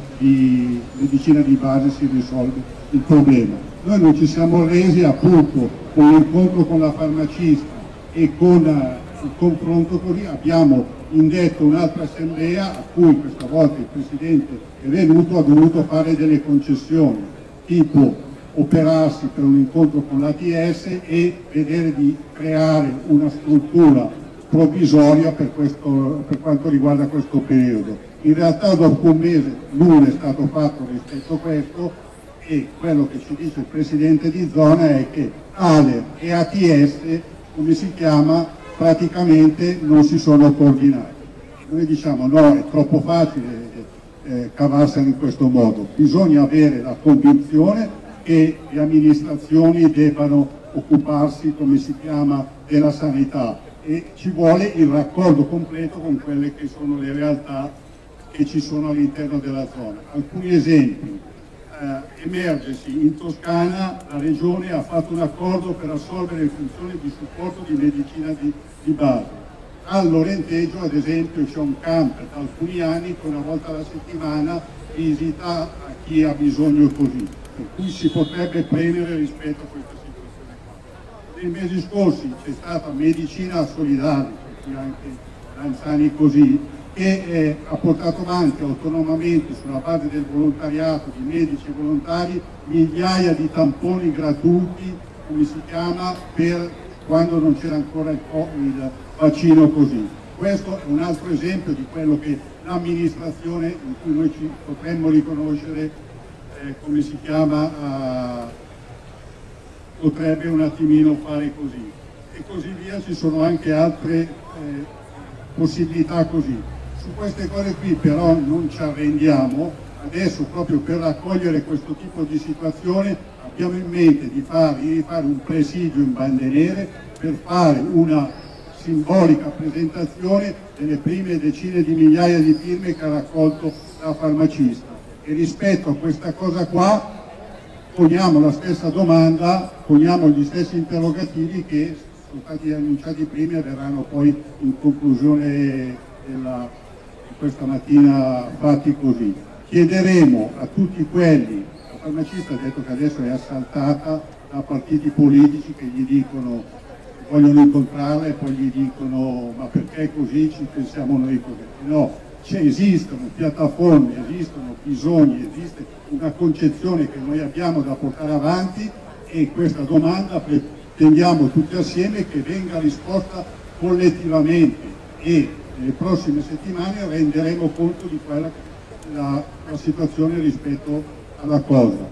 di medicina di base si risolve il problema. Noi non ci siamo resi, appunto, con l'incontro con la farmacista e con il confronto così, abbiamo indetto un'altra assemblea a cui questa volta il Presidente è venuto, ha dovuto fare delle concessioni, tipo operarsi per un incontro con l'ATS e vedere di creare una struttura provvisoria per quanto riguarda questo periodo. In realtà dopo un mese nulla è stato fatto rispetto a questo e quello che ci dice il presidente di zona è che ALER e ATS, come si chiama, praticamente non si sono coordinati. Noi diciamo no, è troppo facile cavarsela in questo modo, bisogna avere la convinzione che le amministrazioni debbano occuparsi, come si chiama, della sanità, e ci vuole il raccordo completo con quelle che sono le realtà che ci sono all'interno della zona. Alcuni esempi: Emergency in Toscana, la regione ha fatto un accordo per assolvere le funzioni di supporto di medicina di base. Al Lorenteggio, ad esempio, c'è un camper da alcuni anni che una volta alla settimana visita a chi ha bisogno così, per cui si potrebbe premere rispetto a questa situazione qua. Nei mesi scorsi c'è stata medicina solidale, per cui anche Lanzani così, che ha portato avanti autonomamente sulla base del volontariato di medici e volontari migliaia di tamponi gratuiti, come si chiama, per quando non c'era ancora il vaccino così. Questo è un altro esempio di quello che l'amministrazione, in cui noi ci potremmo riconoscere, come si chiama, potrebbe un attimino fare così. E così via, ci sono anche altre possibilità così. Su queste cose qui però non ci arrendiamo. Adesso, proprio per raccogliere questo tipo di situazione, abbiamo in mente di fare un presidio in Bande Nere per fare una simbolica presentazione delle prime decine di migliaia di firme che ha raccolto la farmacista. E rispetto a questa cosa qua poniamo la stessa domanda, poniamo gli stessi interrogativi che sono stati annunciati prima e verranno poi in conclusione di questa mattina fatti così. Chiederemo a tutti quelli, la farmacista ha detto che adesso è assaltata da partiti politici che gli dicono, vogliono incontrarla e poi gli dicono ma perché così ci pensiamo noi così. No, esistono piattaforme, esistono bisogni, esiste una concezione che noi abbiamo da portare avanti e questa domanda pretendiamo tutti assieme che venga risposta collettivamente e nelle prossime settimane renderemo conto di quella che è la situazione rispetto alla cosa.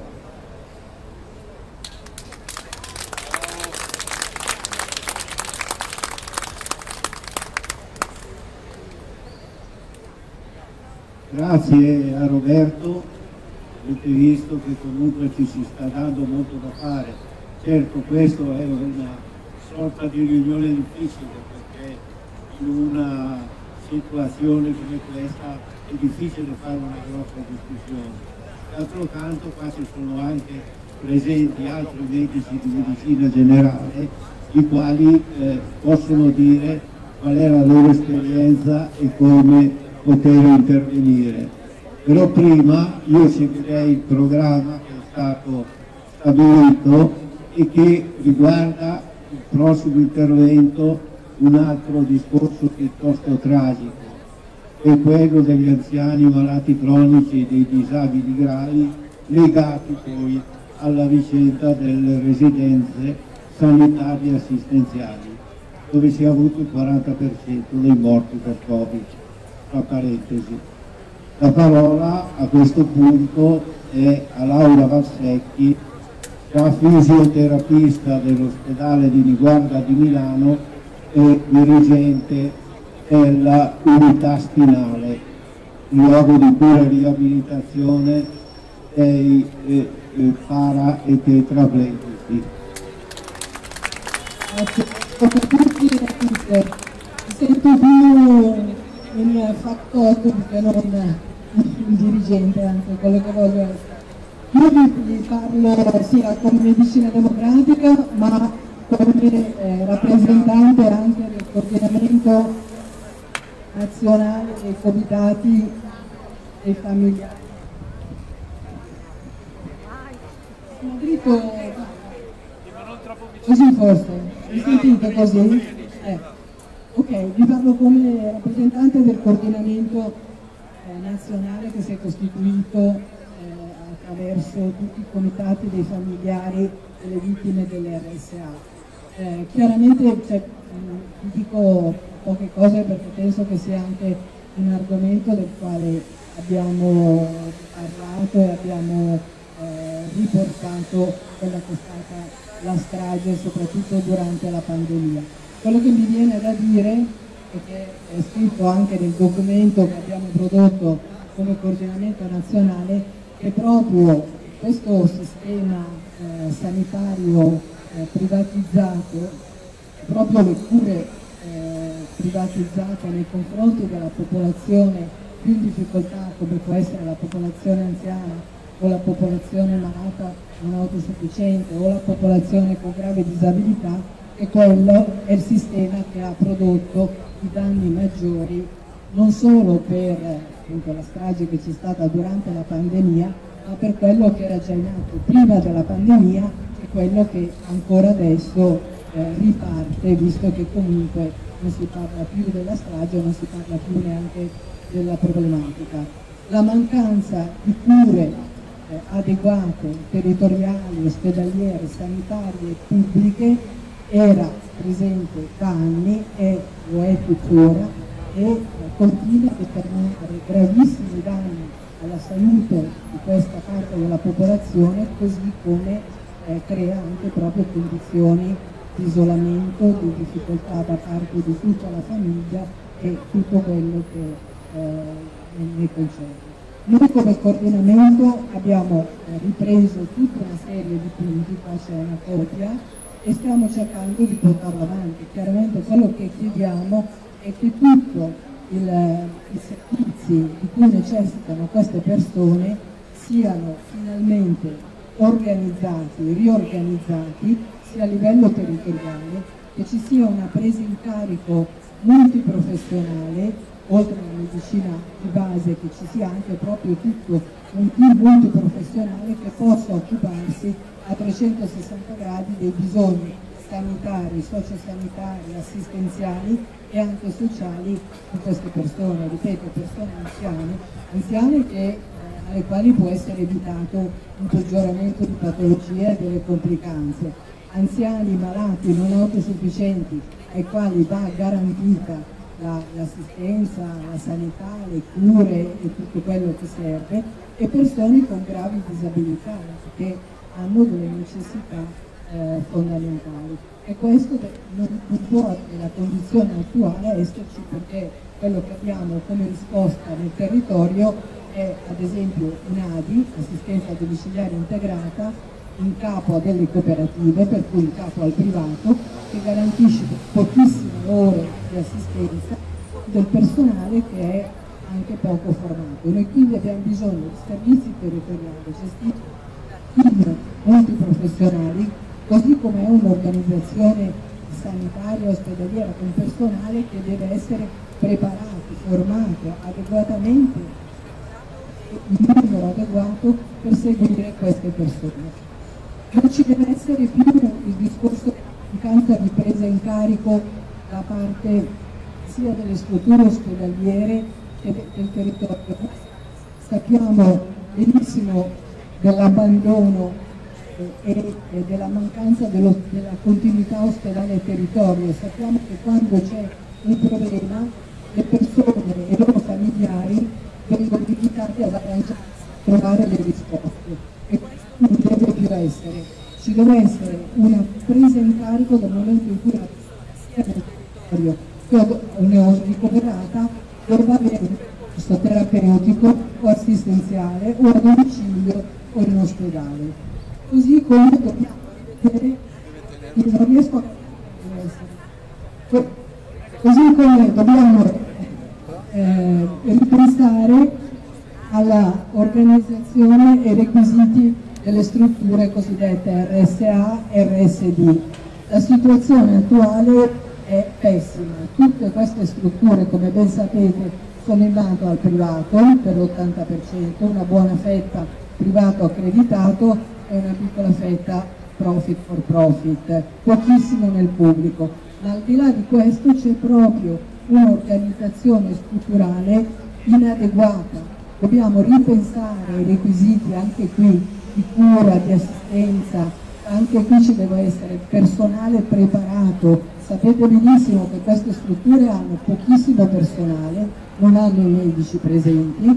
Grazie a Roberto, avete visto che comunque ci si sta dando molto da fare. Certo, questo è una sorta di riunione difficile perché in una situazione come questa è difficile fare una grossa discussione. D'altro canto qua ci sono anche presenti altri medici di medicina generale i quali possono dire qual è la loro esperienza e come poter intervenire. Però prima io seguirei il programma che è stato stabilito e che riguarda il prossimo intervento un altro discorso piuttosto tragico, è quello degli anziani malati cronici e dei disabili gravi legati poi alla vicenda delle residenze sanitarie assistenziali, dove si è avuto il 40% dei morti per Covid. Tra parentesi. La parola a questo punto è a Laura Vassecchi, già fisioterapista dell'ospedale di Niguarda di Milano e dirigente della unità spinale, luogo di cura e riabilitazione dei para e tetraplegici. Grazie a tutti e a tutte. Mi sento più un factotum che non un dirigente, anche quello che voglio essere. Io vi parlo sia come medicina democratica ma come rappresentante anche del coordinamento nazionale dei comitati dei familiari. Sono scritto così forse, mi sentite così? Ok, vi parlo come rappresentante del coordinamento nazionale che si è costituito attraverso tutti i comitati dei familiari delle vittime delle RSA. Chiaramente vi dico poche cose perché penso che sia anche un argomento del quale abbiamo parlato e abbiamo riportato quella che è stata la strage, soprattutto durante la pandemia. Quello che mi viene da dire, e che è scritto anche nel documento che abbiamo prodotto come coordinamento nazionale, che proprio questo sistema sanitario privatizzato, proprio le cure privatizzate nei confronti della popolazione più in difficoltà, come può essere la popolazione anziana o la popolazione malata non autosufficiente o la popolazione con grave disabilità, e quello è il sistema che ha prodotto i danni maggiori non solo per appunto la strage che c'è stata durante la pandemia, ma per quello che era già in atto prima della pandemia e quello che ancora adesso riparte, visto che comunque non si parla più della strage, non si parla più neanche della problematica. La mancanza di cure adeguate, territoriali, ospedaliere, sanitarie, pubbliche era presente da anni e lo è tuttora e continua a determinare gravissimi danni alla salute di questa parte della popolazione, così come crea anche proprio condizioni di isolamento, di difficoltà da parte di tutta la famiglia e tutto quello che ne concerne. Noi come coordinamento abbiamo ripreso tutta una serie di punti, qua c'è una copia, e stiamo cercando di portarlo avanti. Chiaramente quello che chiediamo è che tutti i servizi di cui necessitano queste persone siano finalmente organizzati, riorganizzati, sia a livello territoriale, che ci sia una presa in carico multiprofessionale, oltre alla medicina di base, che ci sia anche proprio tutto un team multiprofessionale che possa occuparsi a 360 gradi dei bisogni sanitari, sociosanitari, assistenziali e anche sociali di queste persone, ripeto, persone anziane alle quali può essere evitato un peggioramento di patologie e delle complicanze, anziani malati non autosufficienti ai quali va garantita l'assistenza, la sanità, le cure e tutto quello che serve, e persone con gravi disabilità che hanno delle necessità fondamentali, e questo non può nella condizione attuale esserci, perché quello che abbiamo come risposta nel territorio è ad esempio un'ADI, assistenza domiciliare integrata, in capo a delle cooperative, per cui in capo al privato, che garantisce pochissime ore di assistenza del personale che è anche poco formato. Noi quindi abbiamo bisogno di servizi territoriali gestiti da team multiprofessionali, così come è un'organizzazione sanitaria ospedaliera con personale che deve essere preparato, formato adeguatamente, in numero adeguato per seguire queste persone. Non ci deve essere più il discorso di mancanza di presa in carico da parte sia delle strutture ospedaliere che del territorio. Sappiamo benissimo dell'abbandono e della mancanza della continuità ospedale-territorio. Sappiamo che quando c'è un problema le persone e i loro familiari vengono invitati ad arrangiarsi, a trovare le risposte. E questo non deve più essere. Ci deve essere una presa in carico dal momento in cui la persona sia nel territorio che una ricoverata debba avere un percorso terapeutico o assistenziale o a domicilio o in ospedale. Così come dobbiamo rivedere, non riesco a così come dobbiamo ripensare alla organizzazione e requisiti delle strutture cosiddette RSA e RSD. La situazione attuale è pessima. Tutte queste strutture, come ben sapete, sono in mano al privato per l'80%, una buona fetta privato accreditato e una piccola fetta profit for profit, pochissimo nel pubblico. Ma al di là di questo c'è proprio un'organizzazione strutturale inadeguata. Dobbiamo ripensare i requisiti anche qui di cura, di assistenza, anche qui ci deve essere personale preparato. Sapete benissimo che queste strutture hanno pochissimo personale, non hanno i medici presenti,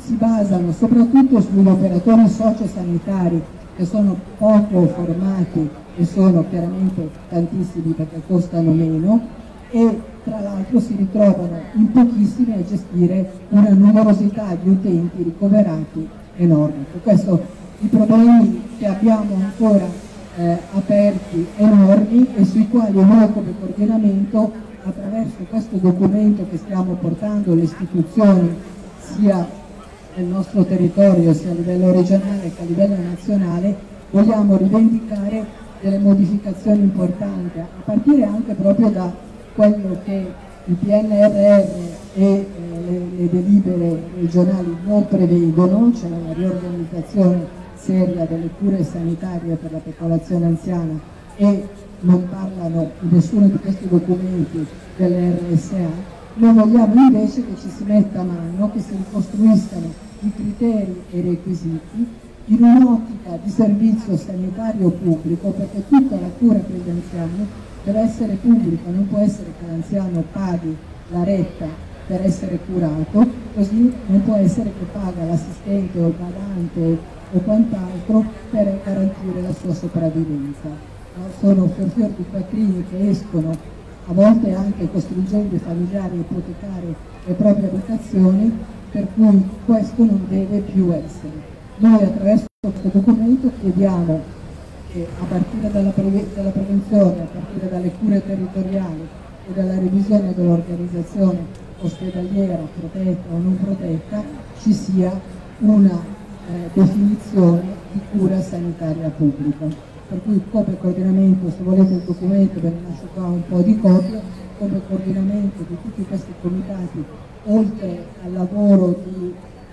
si basano soprattutto sugli operatori sociosanitari, che sono poco formati e sono chiaramente tantissimi perché costano meno, e tra l'altro si ritrovano in pochissimi a gestire una numerosità di utenti ricoverati enorme. Per questo i problemi che abbiamo ancora aperti enormi e sui quali noi come coordinamento, attraverso questo documento che stiamo portando alle istituzioni sia nel nostro territorio sia a livello regionale che a livello nazionale, vogliamo rivendicare delle modificazioni importanti, a partire anche proprio da quello che il PNRR e le delibere regionali non prevedono, cioè la riorganizzazione seria delle cure sanitarie per la popolazione anziana, e non parlano in nessuno di questi documenti delle RSA. Noi vogliamo invece che ci si metta a mano, che si ricostruiscano i criteri e i requisiti in un'ottica di servizio sanitario pubblico, perché tutta la cura per gli anziani deve essere pubblica, non può essere che l'anziano paghi la retta per essere curato, così non può essere che paga l'assistente o il badante o quant'altro per garantire la sua sopravvivenza. Sono fior di quattrini che escono, a volte anche costringendo i familiari a ipotecare le proprie abitazioni, per cui questo non deve più essere. Noi attraverso questo documento chiediamo che a partire dalla prevenzione, a partire dalle cure territoriali e dalla revisione dell'organizzazione ospedaliera protetta o non protetta ci sia una definizione di cura sanitaria pubblica. Per cui come coordinamento, se volete il documento ve ne lascio qua un po' di copie, come coordinamento di tutti questi comitati, oltre al lavoro di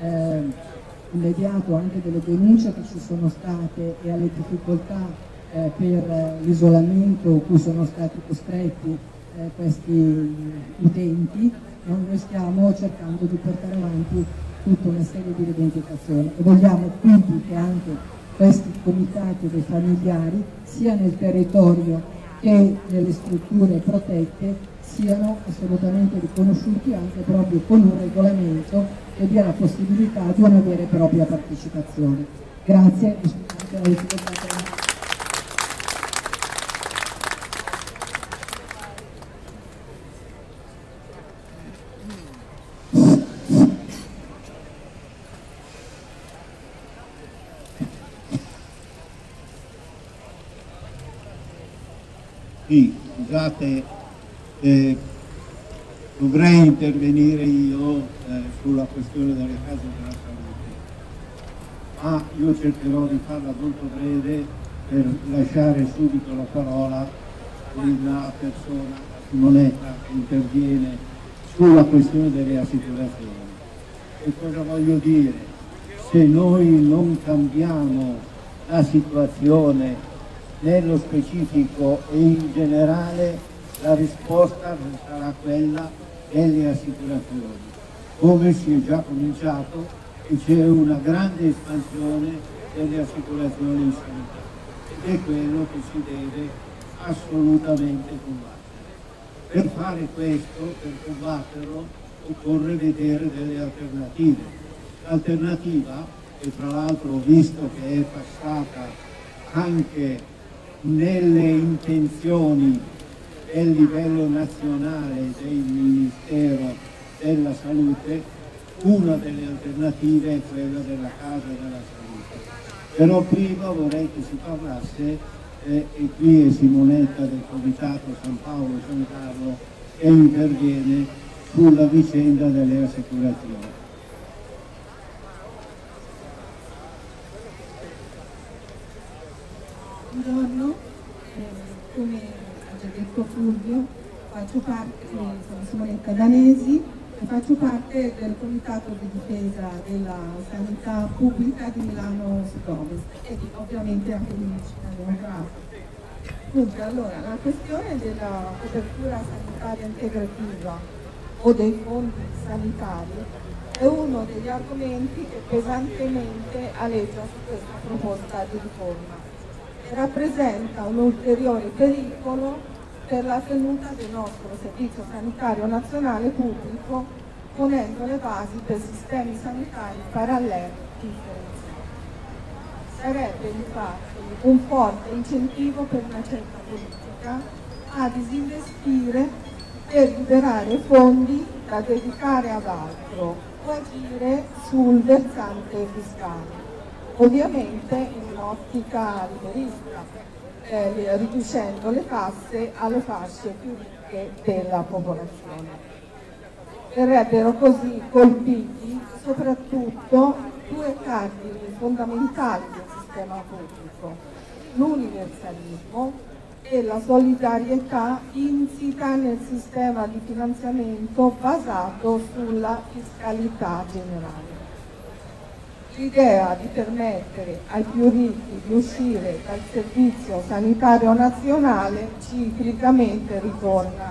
immediato anche delle denunce che ci sono state e alle difficoltà per l'isolamento cui sono stati costretti questi utenti, noi stiamo cercando di portare avanti tutta una serie di rivendicazioni e vogliamo quindi che anche questi comitati dei familiari, sia nel territorio che nelle strutture protette, siano assolutamente riconosciuti anche proprio con un regolamento che dia la possibilità di una vera e propria partecipazione. Grazie e scusate la difficoltà. Sì, scusate, dovrei intervenire io sulla questione delle case della salute, ma io cercherò di farla molto breve per lasciare subito la parola alla persona, Simonetta, che interviene sulla questione delle assicurazioni. E cosa voglio dire? Se noi non cambiamo la situazione nello specifico e in generale, la risposta sarà quella delle assicurazioni. Come si è già cominciato e c'è una grande espansione delle assicurazioni in sanità ed è quello che si deve assolutamente combattere. Per fare questo, per combatterlo, occorre vedere delle alternative. L'alternativa, e tra l'altro ho visto che è passata anche nelle intenzioni del livello nazionale del Ministero della Salute, una delle alternative è quella della Casa della Salute. Però prima vorrei che si parlasse, e qui è Simonetta del Comitato San Paolo-San Carlo che interviene sulla vicenda delle assicurazioni. Buongiorno, come ha già detto Fulvio, faccio parte, sono Simonetta Danesi e faccio parte del Comitato di Difesa della Sanità Pubblica di Milano Sud-Ovest e ovviamente anche di Medicina Democratica. Dunque, allora, la questione della copertura sanitaria integrativa o dei fondi sanitari è uno degli argomenti che pesantemente aleggia su questa proposta di riforma. Rappresenta un ulteriore pericolo per la tenuta del nostro servizio sanitario nazionale pubblico ponendo le basi per sistemi sanitari paralleli differenziati. Sarebbe infatti un forte incentivo per una certa politica a disinvestire per liberare fondi da dedicare ad altro o agire sul versante fiscale, ovviamente in un'ottica liberista, riducendo le tasse alle fasce più ricche della popolazione. Verrebbero così colpiti soprattutto due cardini fondamentali del sistema pubblico: l'universalismo e la solidarietà insita nel sistema di finanziamento basato sulla fiscalità generale. L'idea di permettere ai più ricchi di uscire dal servizio sanitario nazionale ciclicamente ritorna.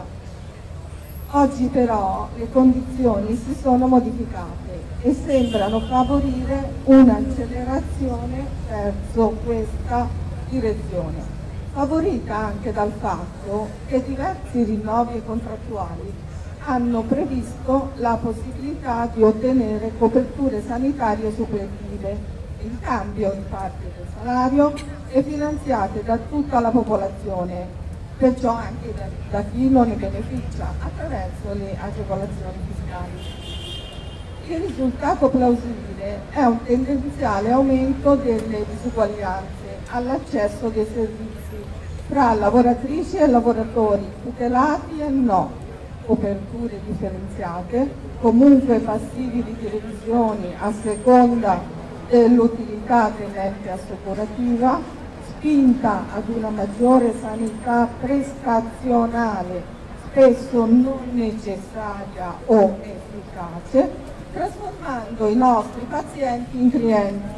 Oggi però le condizioni si sono modificate e sembrano favorire un'accelerazione verso questa direzione, favorita anche dal fatto che diversi rinnovi contrattuali hanno previsto la possibilità di ottenere coperture sanitarie suppletive in cambio di parte del salario e finanziate da tutta la popolazione, perciò anche da chi non ne beneficia attraverso le agevolazioni fiscali. Il risultato plausibile è un tendenziale aumento delle disuguaglianze all'accesso dei servizi fra lavoratrici e lavoratori tutelati e no, coperture differenziate, comunque passivi di televisioni a seconda dell'utilità dell'ente assicurativa, spinta ad una maggiore sanità prestazionale, spesso non necessaria o efficace, trasformando i nostri pazienti in clienti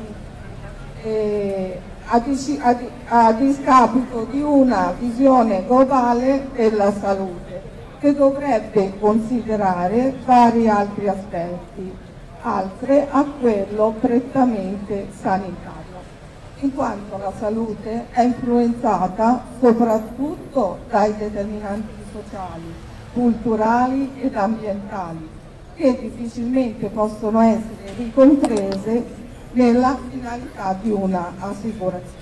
a discapito di una visione globale della salute, che dovrebbe considerare vari altri aspetti, altre a quello prettamente sanitario, in quanto la salute è influenzata soprattutto dai determinanti sociali, culturali ed ambientali, che difficilmente possono essere ricomprese nella finalità di una assicurazione.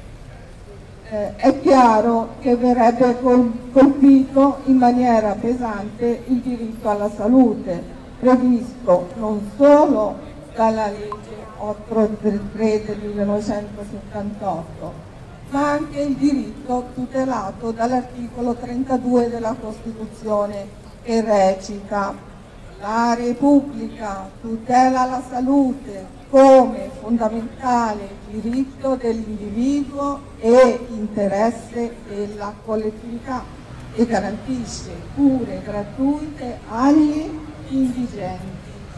È chiaro che verrebbe colpito in maniera pesante il diritto alla salute, previsto non solo dalla legge 833 del 1978, ma anche il diritto tutelato dall'articolo 32 della Costituzione, che recita: la Repubblica tutela la salute come fondamentale diritto dell'individuo e interesse della collettività e garantisce cure gratuite agli indigenti.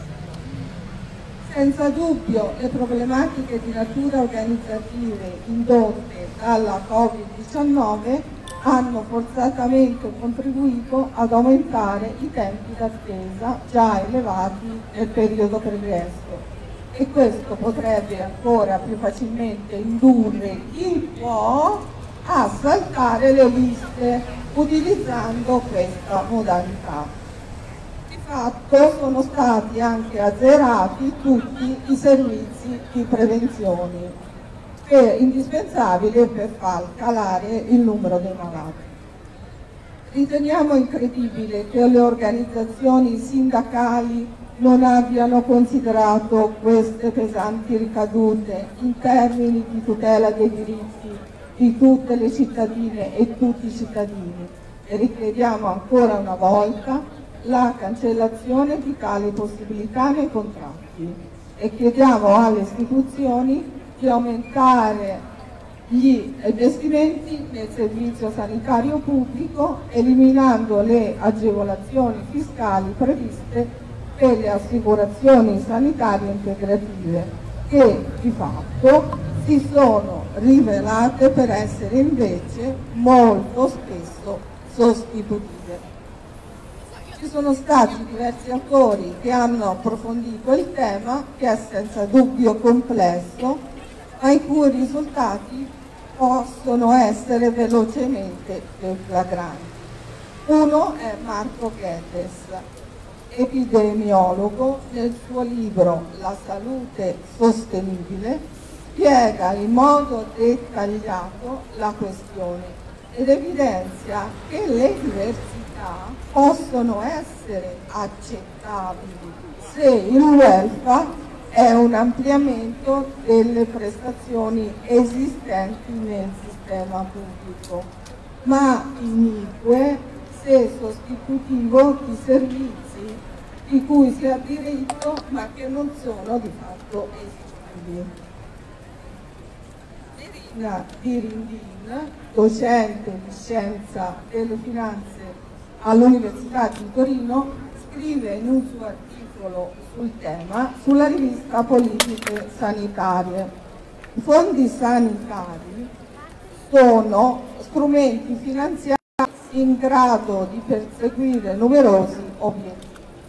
Senza dubbio le problematiche di natura organizzative indotte dalla Covid-19 hanno forzatamente contribuito ad aumentare i tempi d'attesa già elevati nel periodo pregresso, e questo potrebbe ancora più facilmente indurre chi può a saltare le liste utilizzando questa modalità. Di fatto sono stati anche azzerati tutti i servizi di prevenzione, indispensabili per far calare il numero dei malati. Riteniamo incredibile che le organizzazioni sindacali non abbiano considerato queste pesanti ricadute in termini di tutela dei diritti di tutte le cittadine e tutti i cittadini, e richiediamo ancora una volta la cancellazione di tali possibilità nei contratti e chiediamo alle istituzioni di aumentare gli investimenti nel servizio sanitario pubblico, eliminando le agevolazioni fiscali previste per le assicurazioni sanitarie integrative, che di fatto si sono rivelate per essere invece molto spesso sostitutive. Ci sono stati diversi autori che hanno approfondito il tema, che è senza dubbio complesso, ma i cui risultati possono essere velocemente deflagranti. Uno è Marco Guedes, epidemiologo, nel suo libro La salute sostenibile, spiega in modo dettagliato la questione ed evidenzia che le diversità possono essere accettabili se il welfare è un ampliamento delle prestazioni esistenti nel sistema pubblico, ma inique se sostitutivo di servizi di cui si ha diritto ma che non sono di fatto esistenti. Nerina Dirindin, docente di scienza delle finanze all'Università di Torino, scrive in un suo articolo sul tema sulla rivista Politiche Sanitarie: i fondi sanitari sono strumenti finanziari in grado di perseguire numerosi obiettivi.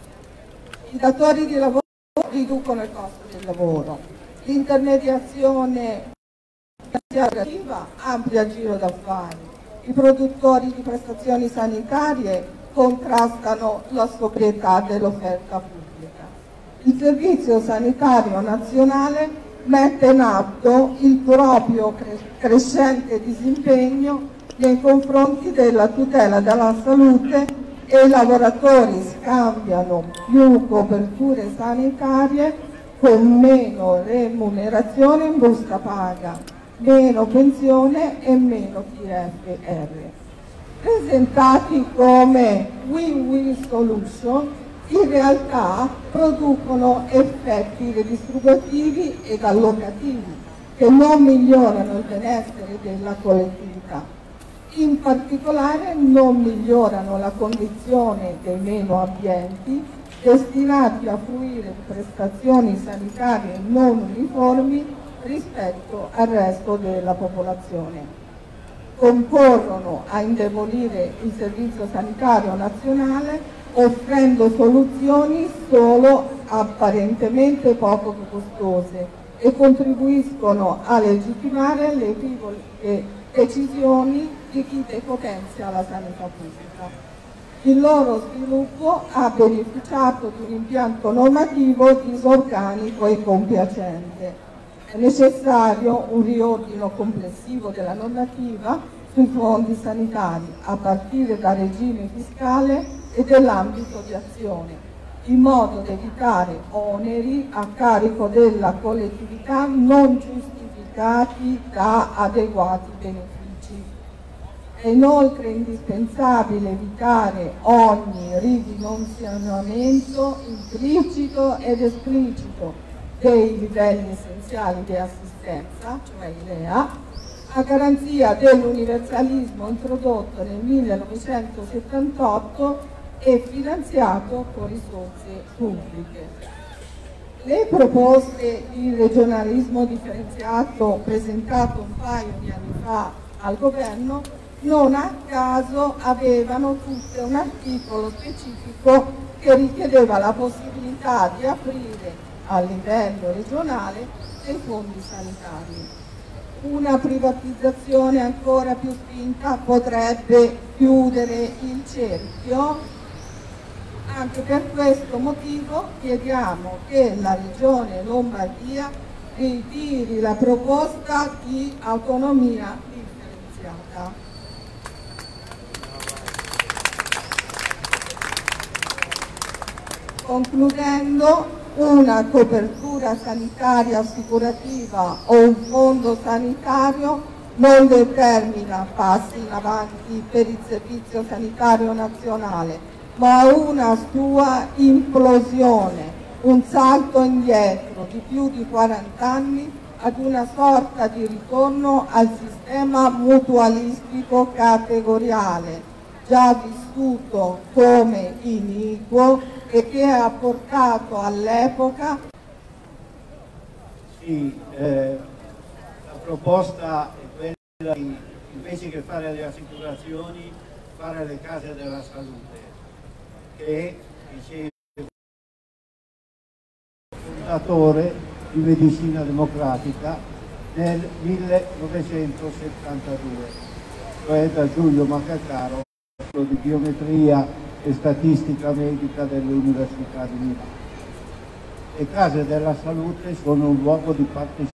I datori di lavoro riducono il costo del lavoro, l'intermediazione finanziaria amplia il giro d'affari, i produttori di prestazioni sanitarie contrastano la sobrietà dell'offerta pubblica. Il Servizio Sanitario Nazionale mette in atto il proprio crescente disimpegno nei confronti della tutela della salute e i lavoratori scambiano più coperture sanitarie con meno remunerazione in busta paga, meno pensione e meno TFR. Presentati come win-win solution, in realtà producono effetti redistributivi ed allocativi che non migliorano il benessere della collettività. In particolare non migliorano la condizione dei meno abbienti destinati a fruire di prestazioni sanitarie non uniformi rispetto al resto della popolazione. Concorrono a indebolire il Servizio Sanitario Nazionale offrendo soluzioni solo apparentemente poco costose e contribuiscono a legittimare le equivoche decisioni di chi depotenzia la sanità pubblica. Il loro sviluppo ha beneficiato di un impianto normativo disorganico e compiacente. È necessario un riordino complessivo della normativa sui fondi sanitari, a partire dal regime fiscale e dell'ambito di azione, in modo da evitare oneri a carico della collettività non giustificati da adeguati benefici. È inoltre indispensabile evitare ogni ridimensionamento implicito ed esplicito dei livelli essenziali di assistenza, cioè i LEA, a garanzia dell'universalismo introdotto nel 1978 e finanziato con risorse pubbliche. Le proposte di regionalismo differenziato presentate un paio di anni fa al governo non a caso avevano tutte un articolo specifico che richiedeva la possibilità di aprire a livello regionale dei fondi sanitari. Una privatizzazione ancora più spinta potrebbe chiudere il cerchio. Anche per questo motivo chiediamo che la Regione Lombardia ritiri la proposta di autonomia differenziata. Concludendo, una copertura sanitaria assicurativa o un fondo sanitario non determina passi in avanti per il Servizio Sanitario Nazionale, ma una sua implosione, un salto indietro di più di 40 anni ad una sorta di ritorno al sistema mutualistico categoriale, già vissuto come iniquo e che ha portato all'epoca. Sì, la proposta è quella di, invece che fare le assicurazioni, fare le case della salute, che dicevo fondatore di Medicina Democratica nel 1972, cioè da Giulio Macacaro, di biometria e statistica medica dell'Università di Milano. Le case della salute sono un luogo di partecipazione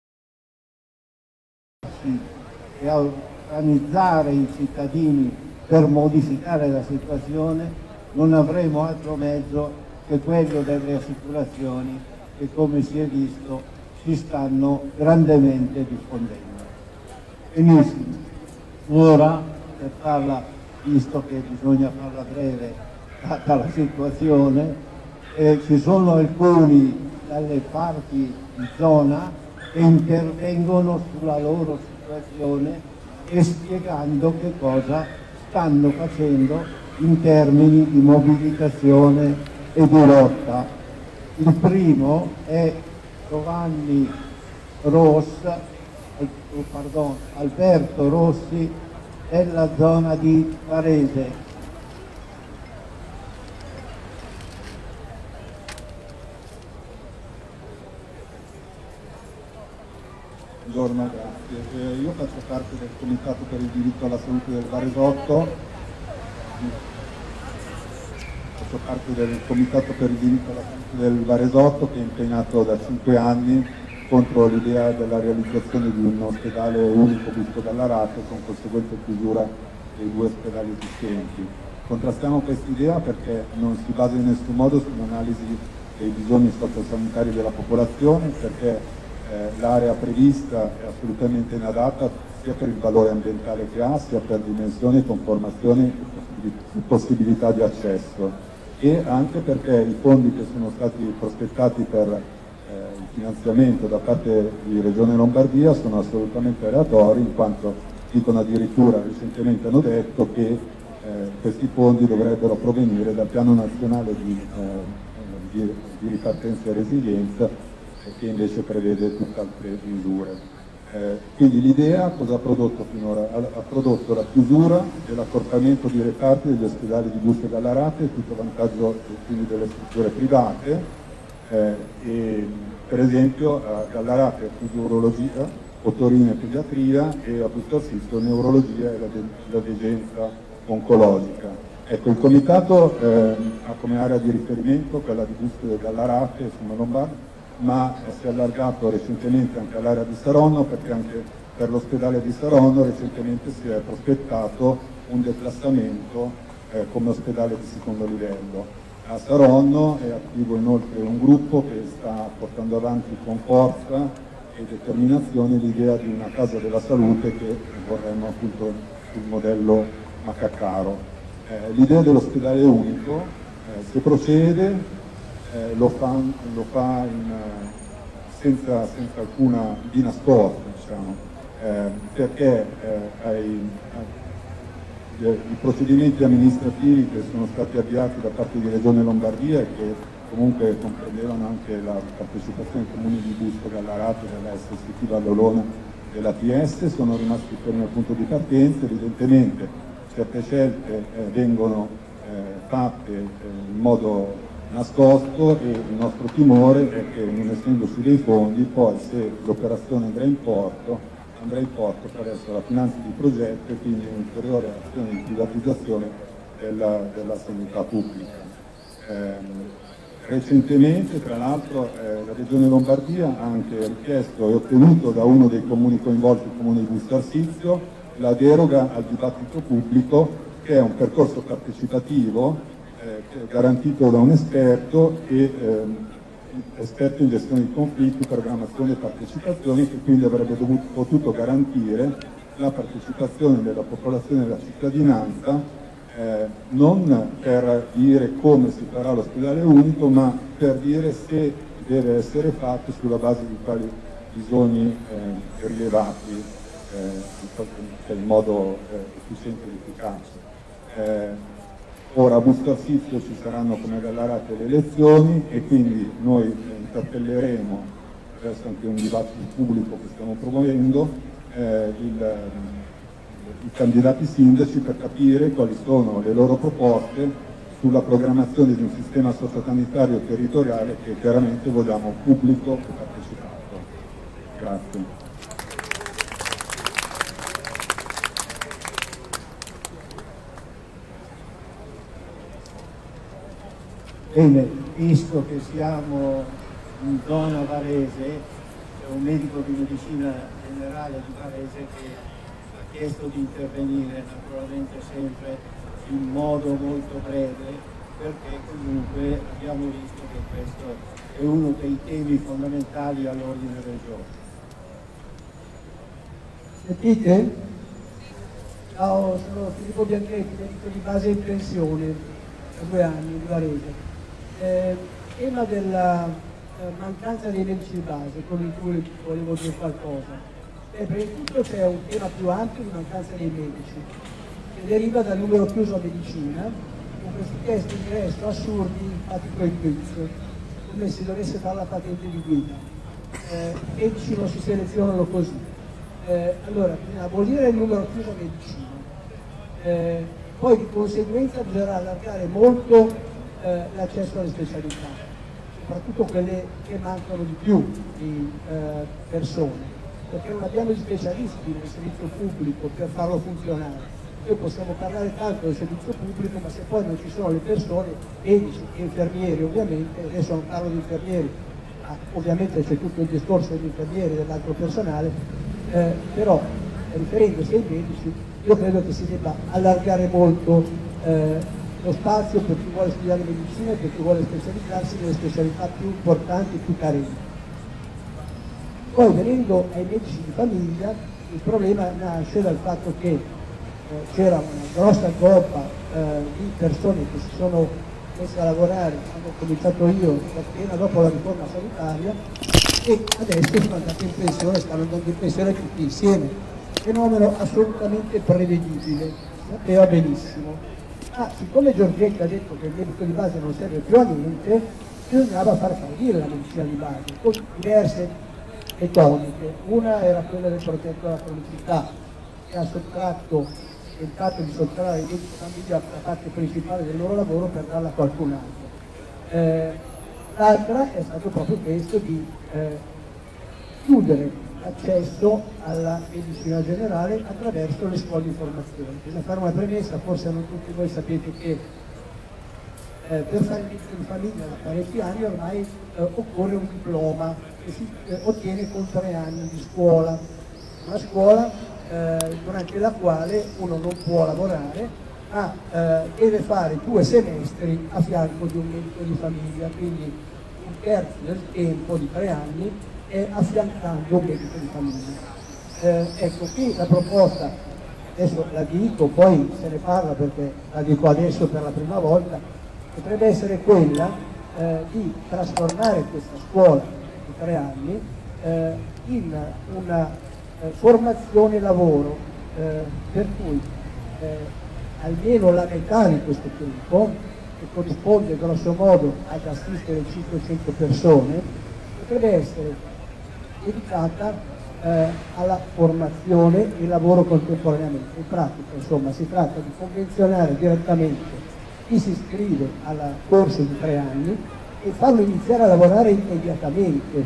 e a organizzare i cittadini per modificare la situazione non avremo altro mezzo che quello delle assicurazioni che, come si è visto, si stanno grandemente diffondendo. Benissimo, ora per farla, visto che bisogna farla breve data la situazione, ci sono alcuni dalle parti di zona che intervengono sulla loro situazione e spiegando che cosa stanno facendo in termini di mobilitazione e di lotta. Il primo è Alberto Rossi della zona di Varese. Buongiorno, grazie. Io faccio parte del Comitato per il diritto alla salute del Varesotto. Faccio parte del Comitato per il diritto alla salute del Varesotto, che è impegnato da 5 anni contro l'idea della realizzazione di un ospedale unico Busto Gallarate con conseguente chiusura dei 2 ospedali esistenti. Contrastiamo questa idea perché non si basa in nessun modo su un'analisi dei bisogni sociosanitari della popolazione, perché l'area prevista è assolutamente inadatta sia per il valore ambientale che ha, sia per dimensione, conformazione e possibilità di accesso, e anche perché i fondi che sono stati prospettati per il finanziamento da parte di Regione Lombardia sono assolutamente aleatori, in quanto dicono addirittura, recentemente hanno detto che questi fondi dovrebbero provenire dal Piano Nazionale di Ripartenza e Resilienza, che invece prevede tutte altre misure. Quindi l'idea cosa ha prodotto finora? Ha prodotto la chiusura e l'accorpamento di reparti degli ospedali di Busto e Gallarate, tutto vantaggio quindi delle strutture private, e per esempio a Gallarate ha chiuso urologia, otorino e pediatria, e a Busto Arsizio neurologia e la degenza oncologica. Ecco, il comitato ha come area di riferimento quella di Busto e Gallarate, Fiume Lombardo, ma si è allargato recentemente anche all'area di Saronno, perché anche per l'ospedale di Saronno recentemente si è prospettato un declassamento come ospedale di secondo livello. A Saronno è attivo inoltre un gruppo che sta portando avanti con forza e determinazione l'idea di una casa della salute che vorremmo appunto sul modello Macaccaro. L'idea dell'ospedale unico, se procede, lo fa senza alcuna di nascosto, diciamo, perché i procedimenti amministrativi che sono stati avviati da parte di Regione Lombardia e che comunque comprendevano anche la partecipazione ai comuni di Busto, Gallarate, della SST Vallolona e dell'ATS sono rimasti fermi al punto di partenza. Evidentemente certe scelte vengono fatte in modo nascosto, e il nostro timore è che, non essendoci dei fondi, poi se l'operazione andrà in porto attraverso la finanza di progetto e quindi un'ulteriore azione di privatizzazione della sanità pubblica. Recentemente, tra l'altro, la Regione Lombardia ha anche richiesto e ottenuto da uno dei comuni coinvolti, il comune di Busto Arsizio, la deroga al dibattito pubblico, che è un percorso partecipativo garantito da un esperto, esperto in gestione di conflitti, programmazione e partecipazione, che quindi avrebbe potuto garantire la partecipazione della popolazione e della cittadinanza, non per dire come si farà l'ospedale unico, ma per dire se deve essere fatto sulla base di quali bisogni rilevati in modo efficiente ed efficace. Ora a Busto Arsizio ci saranno come Gallarate le elezioni, e quindi noi interpelleremo, attraverso anche un dibattito pubblico che stiamo promuovendo, i candidati sindaci per capire quali sono le loro proposte sulla programmazione di un sistema sociosanitario territoriale che chiaramente vogliamo pubblico e partecipato. Grazie. Bene, visto che siamo in zona Varese, c'è un medico di medicina generale di Varese che ha chiesto di intervenire, naturalmente sempre in modo molto breve, perché comunque abbiamo visto che questo è uno dei temi fondamentali all'ordine del giorno. Sentite? Ciao, sono Filippo Bianchetti, medico di base in pensione da 2 anni di Varese. Tema della mancanza dei medici di base, con cui volevo dire qualcosa. Prima di tutto c'è un tema più ampio di mancanza dei medici, che deriva dal numero chiuso a medicina, con questi test di ingresso assurdi, fatti coi quiz, come se dovesse fare la patente di guida. I medici non si selezionano così. Allora, bisogna abolire il numero chiuso a medicina, poi di conseguenza bisognerà allargare molto l'accesso alle specialità, soprattutto quelle che mancano di più di persone, perché non abbiamo gli specialisti nel servizio pubblico per farlo funzionare. Noi possiamo parlare tanto del servizio pubblico, ma se poi non ci sono le persone, medici e infermieri ovviamente, adesso non parlo di infermieri, ma ovviamente c'è tutto il discorso degli infermieri e dell'altro personale, però riferendosi ai medici io credo che si debba allargare molto lo spazio per chi vuole studiare medicina e per chi vuole specializzarsi nelle specialità più importanti e più carenti. Poi venendo ai medici di famiglia, il problema nasce dal fatto che c'era una grossa gobba di persone che si sono messe a lavorare, quando ho cominciato io appena dopo la riforma sanitaria, e adesso sono andati in pensione, stanno andando in pensione tutti insieme. Fenomeno assolutamente prevedibile, sapeva benissimo. Siccome Giorgetti ha detto che il medico di base non serve più a niente, bisognava far fallire la medicina di base con diverse metodiche. Una era quella del progetto della cronicità, che ha tentato di sottrarre i medici di famiglia la parte principale del loro lavoro per darla a qualcun altro. L'altra è stato proprio questo di chiudere l'accesso alla medicina generale attraverso le scuole di formazione. Bisogna fare una premessa, forse non tutti voi sapete che per fare il medico di famiglia da parecchi anni ormai occorre un diploma che si ottiene con 3 anni di scuola, una scuola durante la quale uno non può lavorare, ma deve fare 2 semestri a fianco di un medico di famiglia, quindi un terzo del tempo di 3 anni è affiancando un medico di famiglia. Ecco, qui la proposta, adesso la dico, poi se ne parla perché la dico adesso per la prima volta, potrebbe essere quella di trasformare questa scuola di 3 anni in una formazione lavoro, per cui almeno la metà di questo tempo, che corrisponde grosso modo ad assistere 500 persone, potrebbe essere dedicata alla formazione e lavoro contemporaneamente. In pratica, insomma, si tratta di convenzionare direttamente chi si iscrive al corso di 3 anni e farlo iniziare a lavorare immediatamente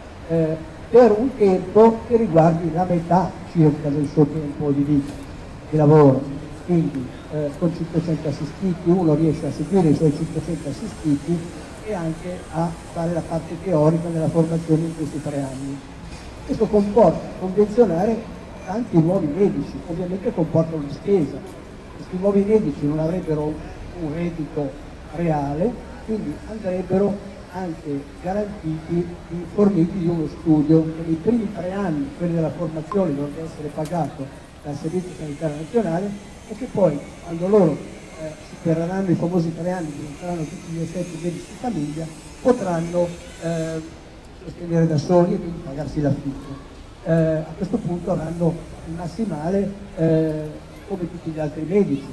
per un tempo che riguardi la metà circa del suo tempo di vita, di lavoro. Quindi con 500 assistiti uno riesce a seguire i suoi 500 assistiti e anche a fare la parte teorica della formazione in questi 3 anni. Questo comporta convenzionare tanti nuovi medici, ovviamente comporta una spesa. Questi nuovi medici non avrebbero un reddito reale, quindi andrebbero anche garantiti, forniti di uno studio che nei primi 3 anni, quelli della formazione, dovrebbe essere pagato dal Servizio Sanitario Nazionale, e che poi, quando loro supereranno i famosi 3 anni, diventeranno tutti gli effetti medici di famiglia, potranno sostenere da soli e quindi pagarsi l'affitto. A questo punto avranno il massimale come tutti gli altri medici.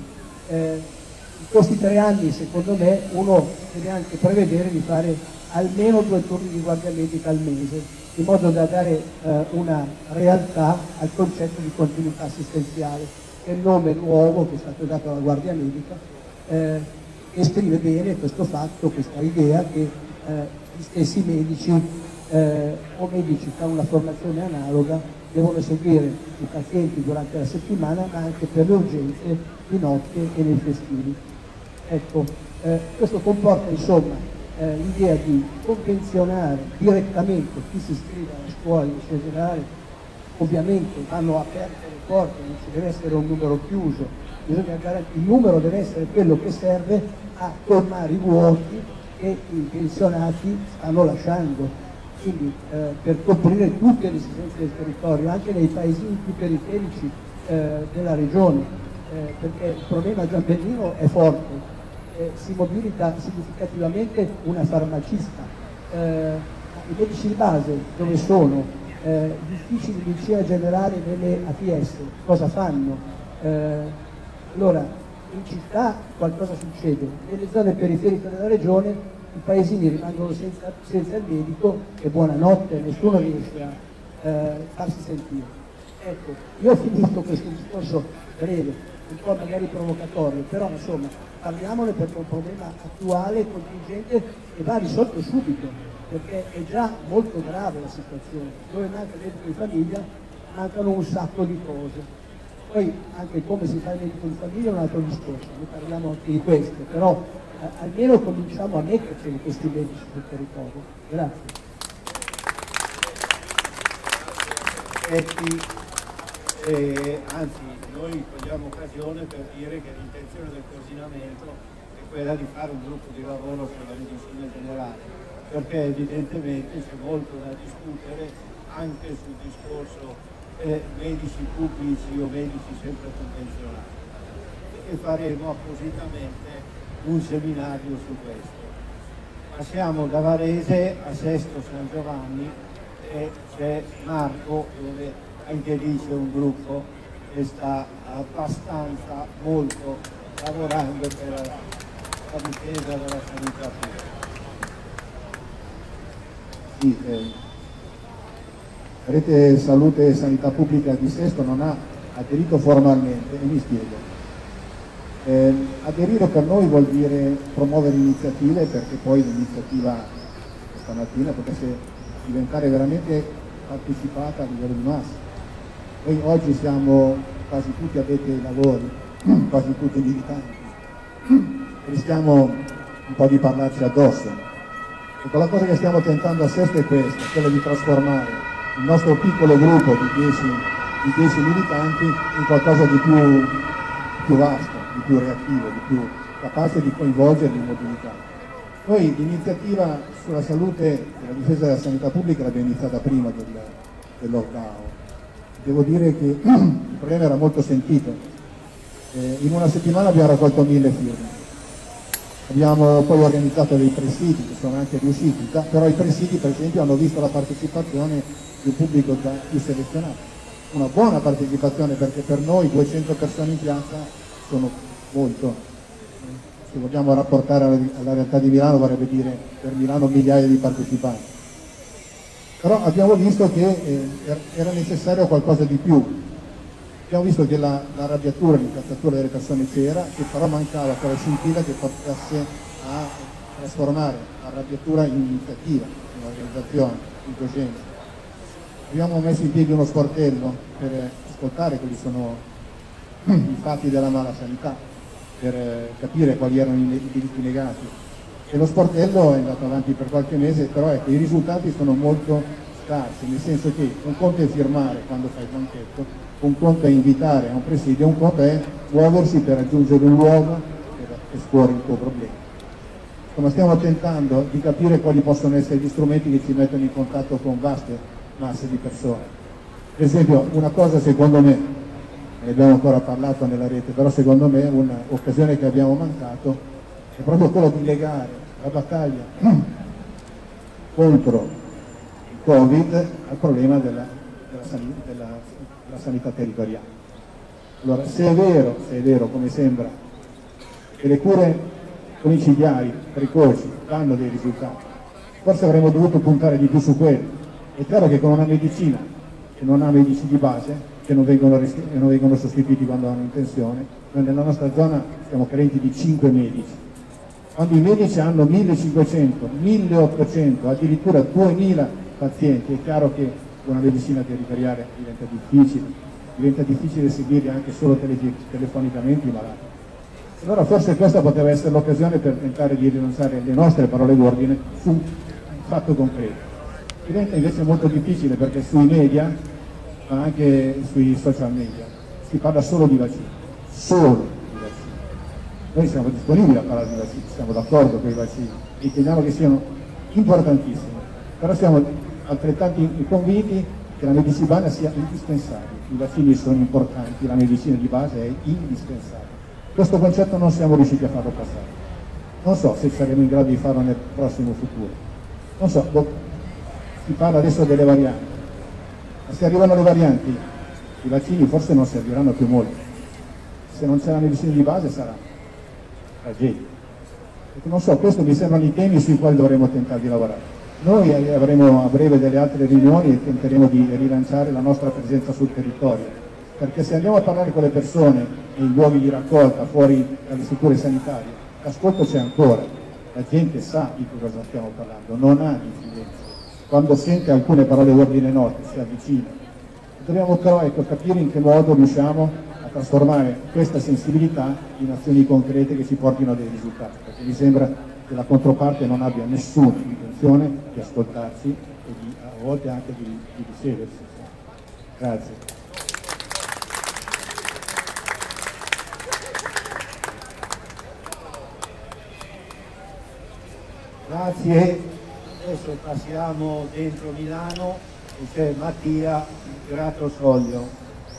In questi 3 anni, secondo me, uno deve anche prevedere di fare almeno 2 turni di guardia medica al mese, in modo da dare una realtà al concetto di continuità assistenziale, che è il nome nuovo che è stato dato alla guardia medica, esprime bene questo fatto, questa idea che gli stessi medici o medici che hanno una formazione analoga devono seguire i pazienti durante la settimana, ma anche per le urgenze di notte e nei festivi. Ecco, questo comporta insomma l'idea di convenzionare direttamente chi si iscrive alla scuola di medicina generale. Ovviamente vanno aperte le porte, non ci deve essere un numero chiuso, il numero deve essere quello che serve a colmare i vuoti che i pensionati stanno lasciando, quindi per coprire tutte le esigenze del territorio, anche nei paesini più periferici della regione, perché il problema Giambellino è forte, si mobilita significativamente una farmacista, i medici di base dove sono? Gli uffici di medicina generale nelle ATS cosa fanno? Allora in città qualcosa succede, nelle zone periferiche della regione i paesini rimangono senza il medico e buonanotte, nessuno riesce a farsi sentire. Ecco, io ho finito questo discorso breve, un po' magari provocatorio, però insomma parliamone perché è un problema attuale, contingente e va risolto subito, perché è già molto grave la situazione, dove manca il medico di famiglia mancano un sacco di cose. Poi anche come si fa il medico di famiglia è un altro discorso, ne parliamo anche di questo, però almeno cominciamo a metterci questi medici sul territorio. Grazie. Anzi, noi cogliamo occasione per dire che l'intenzione del coordinamento è quella di fare un gruppo di lavoro sulla medicina generale, perché evidentemente c'è molto da discutere anche sul discorso medici pubblici o medici sempre convenzionati, e faremo appositamente un seminario su questo. Passiamo da Varese a Sesto San Giovanni e c'è Marco, dove anche lì c'è un gruppo che sta abbastanza molto lavorando per la difesa della sanità pubblica. Sì, Rete Salute e Sanità Pubblica di Sesto non ha aderito formalmente, e mi spiego. Aderire per noi vuol dire promuovere iniziative, perché poi l'iniziativa stamattina potesse diventare veramente partecipata a livello di massa. Noi oggi siamo quasi tutti addetti ai lavori, quasi tutti militanti, rischiamo un po' di parlarci addosso. Ecco, la cosa che stiamo tentando a Sesto è questa, quella di trasformare il nostro piccolo gruppo di 10 militanti in qualcosa di più vasto, di più reattivo, di più capace di coinvolgerli in mobilità. Noi l'iniziativa sulla salute e la difesa della sanità pubblica l'abbiamo iniziata prima del lockdown. Devo dire che il problema era molto sentito. In una settimana abbiamo raccolto 1000 firme. Abbiamo poi organizzato dei presidi che sono anche riusciti, però i presidi per esempio hanno visto la partecipazione di un pubblico già più selezionato. Una buona partecipazione, perché per noi 200 persone in piazza sono molto. Se vogliamo rapportare alla realtà di Milano vorrebbe dire per Milano migliaia di partecipanti. Però abbiamo visto che era necessario qualcosa di più. Abbiamo visto che l'arrabbiatura, l'incazzatura delle persone c'era, che però mancava quella scintilla che portasse a trasformare l'arrabbiatura in iniziativa, in organizzazione, in coscienza. Abbiamo messo in piedi uno sportello per ascoltare quali sono i fatti della mala sanità, per capire quali erano i diritti negati. E lo sportello è andato avanti per qualche mese, però ecco, i risultati sono molto scarsi, nel senso che un conto è firmare quando fai il banchetto, un conto è invitare a un presidio, un conto è muoversi per raggiungere un luogo per esporre il tuo problema. Insomma, stiamo tentando di capire quali possono essere gli strumenti che ci mettono in contatto con vaste masse di persone. Per esempio, una cosa secondo me, ne abbiamo ancora parlato nella rete, però secondo me un'occasione che abbiamo mancato è proprio quello di legare la battaglia contro il Covid al problema della sanità territoriale. Allora, se è vero come sembra che le cure domiciliari precoci danno dei risultati, forse avremmo dovuto puntare di più su quello. È chiaro che con una medicina che non ha medici di base, che non vengono sostituiti quando vanno in pensione, noi nella nostra zona siamo carenti di 5 medici. Quando i medici hanno 1500, 1800, addirittura 2000 pazienti, è chiaro che una medicina territoriale diventa difficile seguire anche solo telefonicamente i malati. Allora forse questa poteva essere l'occasione per tentare di rilanciare le nostre parole d'ordine su un fatto concreto. Diventa invece molto difficile perché sui media, ma anche sui social media, si parla solo di vaccini, solo di vaccini. Noi siamo disponibili a parlare di vaccini, siamo d'accordo con i vaccini, riteniamo che siano importantissimi, però siamo altrettanto convinti che la medicina sia indispensabile. I vaccini sono importanti, la medicina di base è indispensabile. Questo concetto non siamo riusciti a farlo passare. Non so se saremo in grado di farlo nel prossimo futuro. Non so, si parla adesso delle varianti. Ma se arrivano le varianti, i vaccini forse non serviranno più molto. Se non c'è la medicina di base sarà tragedia. Perché non so, questi mi sembrano i temi sui quali dovremo tentare di lavorare. Noi avremo a breve delle altre riunioni e tenteremo di rilanciare la nostra presenza sul territorio, perché se andiamo a parlare con le persone nei luoghi di raccolta, fuori dalle strutture sanitarie, l'ascolto c'è ancora, la gente sa di cosa stiamo parlando, non ha diffidenza. Quando sente alcune parole d'ordine nostre si avvicina. Dobbiamo però capire in che modo riusciamo a trasformare questa sensibilità in azioni concrete che ci portino a dei risultati, perché mi sembra che la controparte non abbia nessuna intenzione di ascoltarci e a volte anche di sedersi. Grazie. Grazie, adesso passiamo dentro Milano e c'è Mattia Gratosoglio.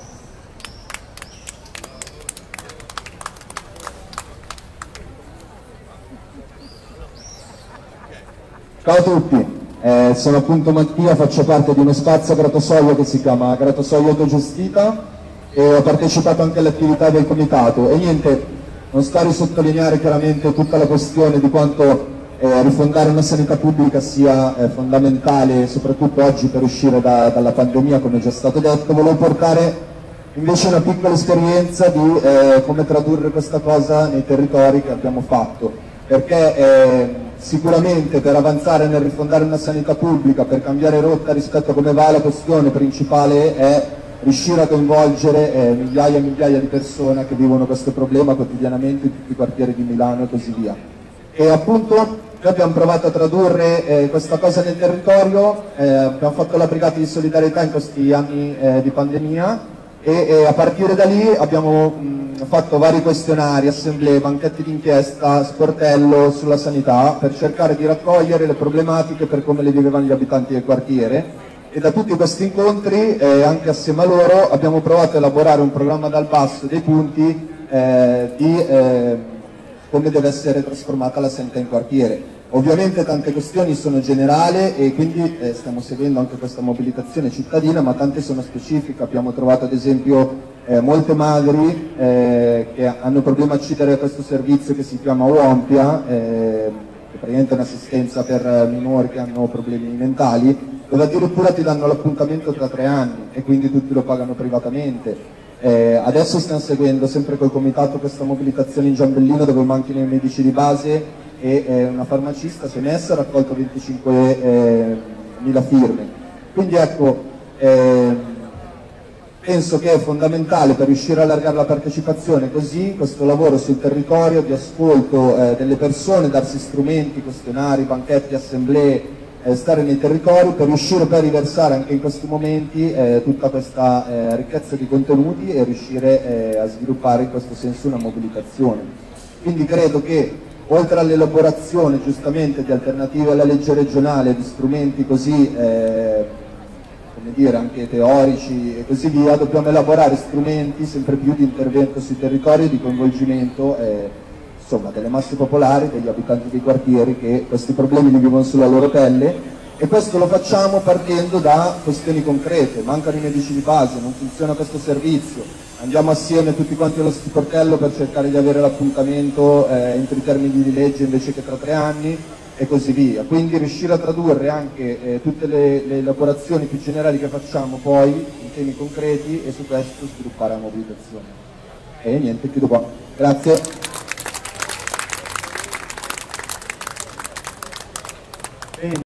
Ciao a tutti, sono appunto Mattia, faccio parte di uno spazio a Gratosoglio che si chiama Gratosoglio Autogestita e ho partecipato anche alle attività del comitato e niente, non sto a risottolineare chiaramente tutta la questione di quanto rifondare una sanità pubblica sia fondamentale, soprattutto oggi per uscire dalla pandemia, come è già stato detto. Volevo portare invece una piccola esperienza di come tradurre questa cosa nei territori che abbiamo fatto, perché sicuramente per avanzare nel rifondare una sanità pubblica, per cambiare rotta rispetto a come va la questione principale è riuscire a coinvolgere migliaia e migliaia di persone che vivono questo problema quotidianamente in tutti i quartieri di Milano e così via. E appunto noi abbiamo provato a tradurre questa cosa nel territorio, abbiamo fatto la brigata di solidarietà in questi anni di pandemia e a partire da lì abbiamo fatto vari questionari, assemblee, banchetti d'inchiesta, sportello sulla sanità per cercare di raccogliere le problematiche per come le vivevano gli abitanti del quartiere e da tutti questi incontri, anche assieme a loro, abbiamo provato a elaborare un programma dal basso dei punti di come deve essere trasformata la sanità in quartiere. Ovviamente tante questioni sono generali e quindi stiamo seguendo anche questa mobilitazione cittadina, ma tante sono specifiche. Abbiamo trovato ad esempio molte madri che hanno problema a accedere a questo servizio che si chiama Uompia, che praticamente è un'assistenza per minori che hanno problemi mentali, dove addirittura ti danno l'appuntamento tra 3 anni e quindi tutti lo pagano privatamente. Adesso stiamo seguendo sempre col comitato questa mobilitazione in Giambellino dove mancano i medici di base e una farmacista si è messa, ha raccolto 25.000 firme. Quindi ecco, penso che è fondamentale per riuscire a allargare la partecipazione così questo lavoro sul territorio di ascolto delle persone, darsi strumenti, questionari, banchetti, assemblee, stare nei territori per riuscire poi a riversare anche in questi momenti tutta questa ricchezza di contenuti e riuscire a sviluppare in questo senso una mobilitazione. Quindi credo che oltre all'elaborazione giustamente di alternative alla legge regionale, di strumenti così, come dire, anche teorici e così via, dobbiamo elaborare strumenti sempre più di intervento sui territori e di coinvolgimento insomma, delle masse popolari, degli abitanti dei quartieri che questi problemi li vivono sulla loro pelle e questo lo facciamo partendo da questioni concrete. Mancano i medici di base, non funziona questo servizio, andiamo assieme tutti quanti allo sportello per cercare di avere l'appuntamento entro i termini di legge invece che tra 3 anni e così via. Quindi riuscire a tradurre anche tutte le elaborazioni più generali che facciamo poi in temi concreti e su questo sviluppare la mobilitazione. E niente, chiudo qua. Grazie. Bene.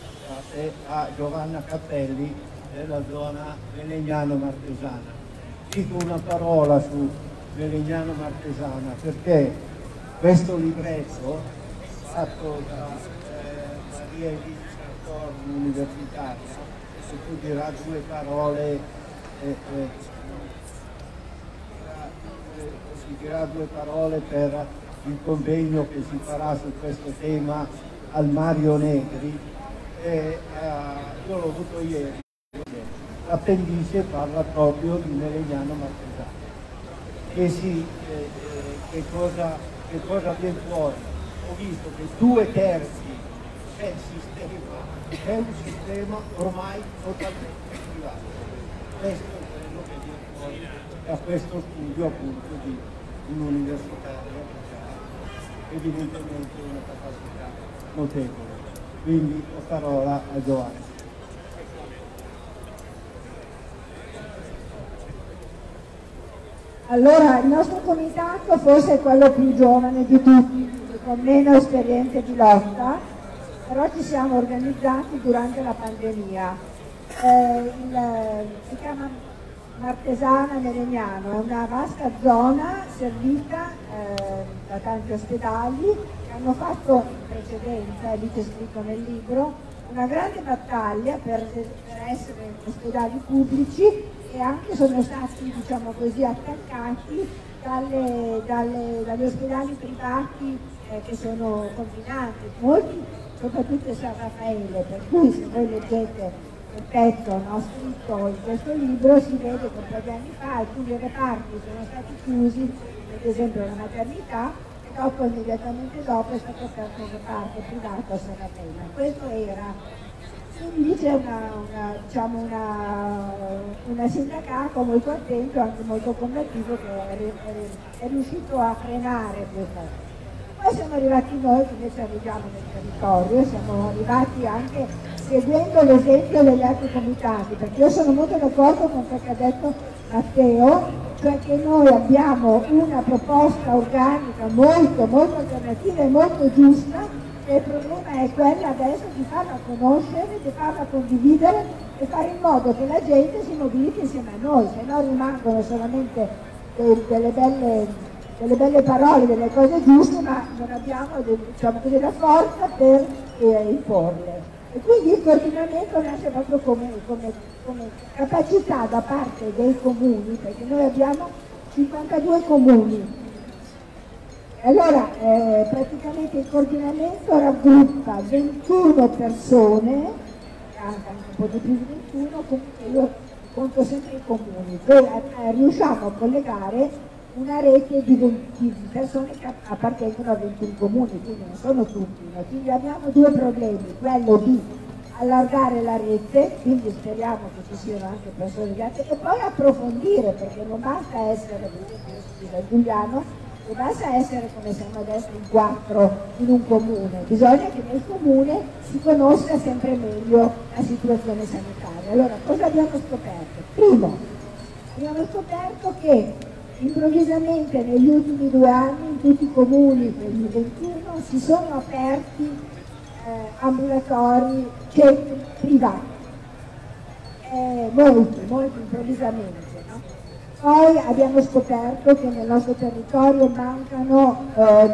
A Giovanna Cappelli della zona Velegnano Martesana. dico una parola su Melegnano Martesana, perché questo libretto fatto da Maria Elisa Torni, universitaria, che tu dirà due parole, si dirà due parole per il convegno che si farà su questo tema al Mario Negri. Io l'ho avuto ieri. L'appendice parla proprio di Melegnano Martesana. Che cosa viene fuori? Ho visto che 2/3 del sistema è un sistema ormai totalmente privato. Questo è quello che viene fuori da questo studio appunto di un universitario che ha evidentemente una capacità notevole. Quindi la parola a Giovanni. Allora, il nostro comitato forse è quello più giovane di tutti, con meno esperienze di lotta, però ci siamo organizzati durante la pandemia. Si chiama Martesana Melegnano, è una vasta zona servita da tanti ospedali che hanno fatto in precedenza, e lì c'è scritto nel libro, una grande battaglia per essere ospedali pubblici, e anche sono stati, diciamo così, attaccati dagli ospedali privati che sono confinanti, molti soprattutto San Raffaele, per cui se voi leggete il pezzo scritto in questo libro si vede che un po' di anni fa alcuni reparti sono stati chiusi, ad esempio la maternità, e dopo, immediatamente dopo, è stato aperto un reparto privato a San Raffaele. Questo era. Quindi c'è una sindacato molto attento, anche molto combattivo, che è riuscito a frenare questa. Poi siamo arrivati noi, che invece arriviamo nel territorio, siamo arrivati anche seguendo l'esempio degli altri comitati, perché io sono molto d'accordo con quello che ha detto Matteo, cioè che noi abbiamo una proposta organica molto, molto alternativa e molto giusta. Il problema è quello adesso di farla conoscere, di farla condividere e fare in modo che la gente si mobiliti insieme a noi, se no rimangono solamente delle belle parole, delle cose giuste, ma non abbiamo, diciamo così, la forza per imporle. E quindi il coordinamento nasce proprio come capacità da parte dei comuni, perché noi abbiamo 52 comuni. Allora, praticamente il coordinamento raggruppa 21 persone, anche un po' di più di 21, comunque io conto sempre i comuni, dove riusciamo a collegare una rete di persone che appartengono a 21 comuni, quindi non sono tutti, no? Quindi abbiamo due problemi, quello di allargare la rete, quindi speriamo che ci siano anche persone di altre, e poi approfondire, perché non basta essere, per esempio, a Giuliano, non basta essere come siamo adesso in 4 in un comune, bisogna che nel comune si conosca sempre meglio la situazione sanitaria. Allora, cosa abbiamo scoperto? Primo, abbiamo scoperto che improvvisamente negli ultimi 2 anni in tutti i comuni, quelli 21, si sono aperti ambulatori, centri privati, molti improvvisamente. Poi abbiamo scoperto che nel nostro territorio mancano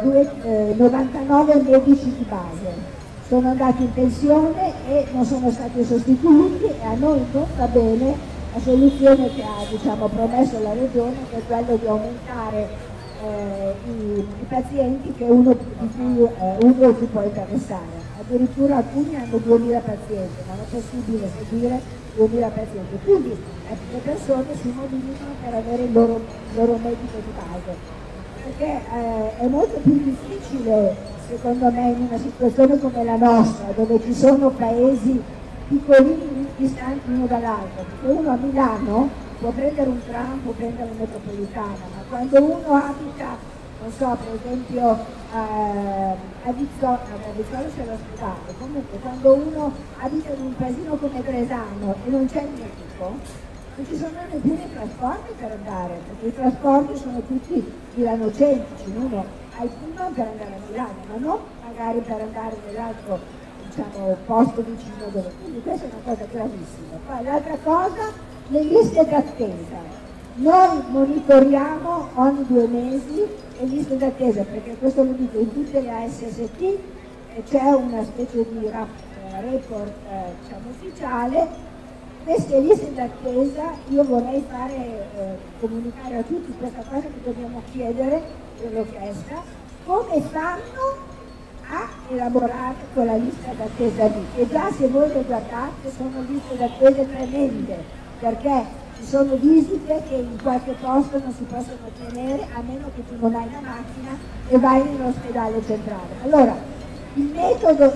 99 medici di base, sono andati in pensione e non sono stati sostituiti, e a noi non va bene la soluzione che ha promesso la Regione, che è quello di aumentare i pazienti di cui uno si può interessare. Addirittura alcuni hanno 2000 pazienti, non è possibile seguire 2000 pazienti, quindi le persone si mobilitano per avere il loro medico di base, perché è molto più difficile secondo me in una situazione come la nostra, dove ci sono paesi piccolini distanti uno dall'altro, perché uno a Milano può prendere un tram, può prendere una metropolitana, ma quando uno abita, non so, per esempio a Vizzolo c'è l'ospedale, comunque quando uno abita in un paesino come Gresano e non c'è il medico, non ci sono neppure i trasporti per andare, perché i trasporti sono tutti milanocentrici, uno ha il pullman per andare a Milano, ma non magari per andare nell'altro, diciamo, posto vicino dove. Quindi questa è una cosa gravissima. Poi l'altra cosa, le liste d'attesa. Noi monitoriamo ogni 2 mesi le liste d'attesa, perché questo lo dico in tutte le ASST, e c'è una specie di report diciamo, ufficiale. Queste liste d'attesa io vorrei comunicare a tutti questa cosa che dobbiamo chiedere, io l'ho chiesta, come fanno a elaborare quella lista d'attesa lì, che già se voi le guardate sono liste d'attesa tremende, perché ci sono visite che in qualche posto non si possono ottenere a meno che tu non hai la macchina e vai nell'ospedale centrale. Allora, il metodo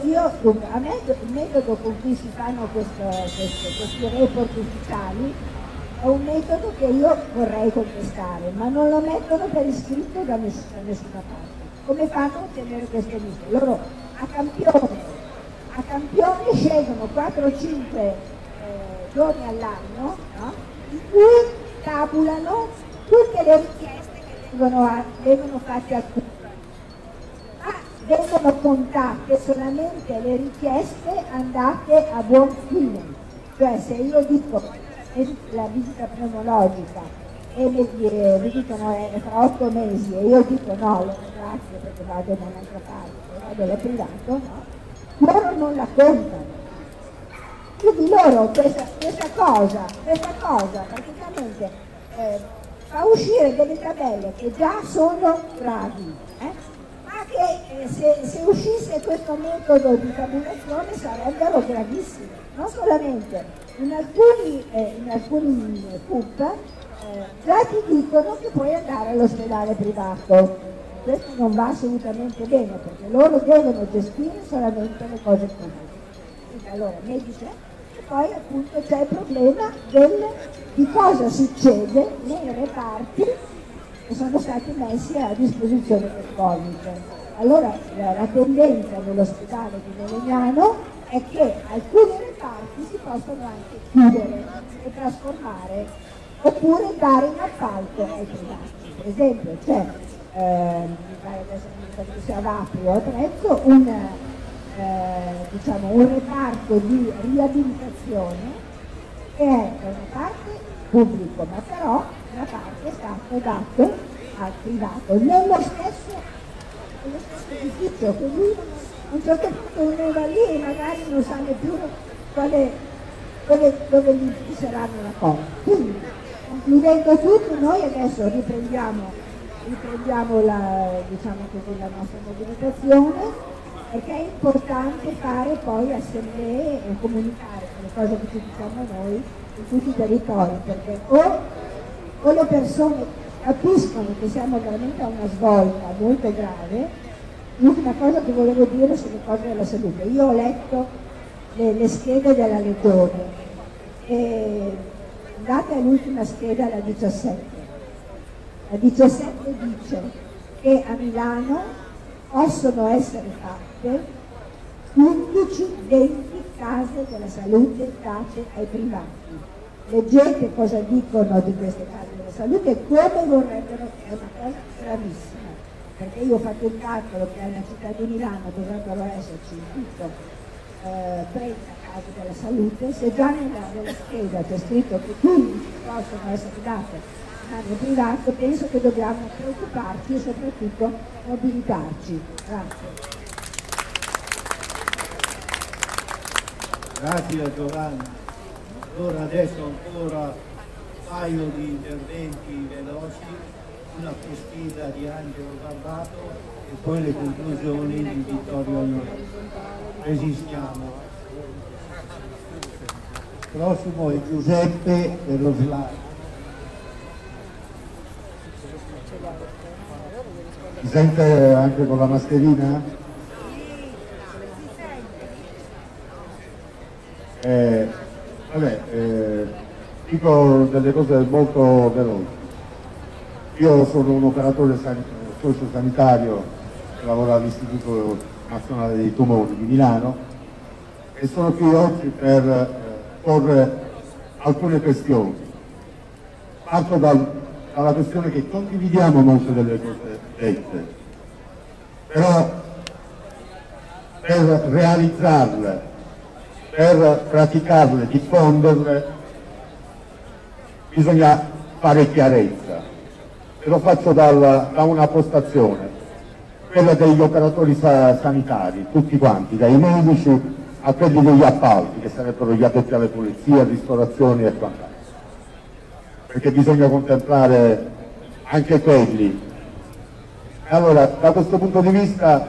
con cui si fanno questi report ufficiali è un metodo che io vorrei contestare, ma non lo mettono per iscritto da nessuna parte. Come fanno a ottenere queste liste? Loro a campione scelgono 4 o 5 giorni all'anno, no? In cui tabulano tutte le richieste che vengono fatte al comune, ma vengono contate solamente le richieste andate a buon fine. Cioè se io dico la visita pneumologica e mi dicono è fra 8 mesi e io dico no, grazie perché vado da un'altra parte, vado da privato, no? Loro non la contano. Quindi loro questa cosa praticamente fa uscire delle tabelle che già sono gravi, ma che se uscisse questo metodo di tabulazione sarebbero gravissime. Non solamente, in alcuni CUP già ti dicono che puoi andare all'ospedale privato. Questo non va assolutamente bene perché loro devono gestire solamente le cose pubbliche. Allora, medici, e poi appunto c'è il problema di cosa succede nei reparti che sono stati messi a disposizione del Covid. Allora la tendenza dell'ospedale di Melegnano è che alcuni reparti si possono anche chiudere e trasformare oppure dare in appalto ai privati. Per esempio c'è adesso a Vaprio a Trezzo un reparto di riabilitazione che è una parte pubblico, ma però una parte è stato dato al privato nello stesso edificio, che lui a un certo punto uno va lì e magari non sa neppure dove gli saranno la cosa. Quindi, concludendo tutto, noi adesso riprendiamo la nostra mobilitazione, perché è importante fare poi assemblee e comunicare le cose che ci diciamo noi in tutti i territori, perché o le persone capiscono che siamo veramente a una svolta molto grave. L'ultima cosa che volevo dire sulle cose della salute, io ho letto le schede della Regione e andate all'ultima scheda, la 17. La 17 dice che a Milano possono essere fatte 11-20 case della salute date ai privati. Leggete cosa dicono di queste case della salute e come vorrebbero, è una cosa gravissima, perché io ho fatto il calcolo che nella città di Milano dovrebbero esserci in tutto 30 case della salute, se già nella scheda c'è scritto che 15 possono essere date nel privato, penso che dobbiamo preoccuparci e soprattutto mobilitarci. Grazie. Grazie Giovanni. Allora adesso ancora un paio di interventi veloci, una postilla di Angelo Barbato e poi le conclusioni di Vittorio Agnolini. Resistiamo. Prossimo è Giuseppe Roslani. Si sente anche con la mascherina? Dico delle cose molto veloci. Io sono un operatore socio-sanitario che lavora all'Istituto Nazionale dei Tumori di Milano e sono qui oggi per porre alcune questioni. Parto dalla questione che condividiamo molte delle cose dette, però per realizzarle, per praticarle, diffonderle, bisogna fare chiarezza, e lo faccio da una postazione, quella degli operatori sanitari, tutti quanti, dai medici a quelli degli appalti, che sarebbero gli addetti alle pulizie, ristorazioni e quant'altro, perché bisogna contemplare anche quelli. Allora, da questo punto di vista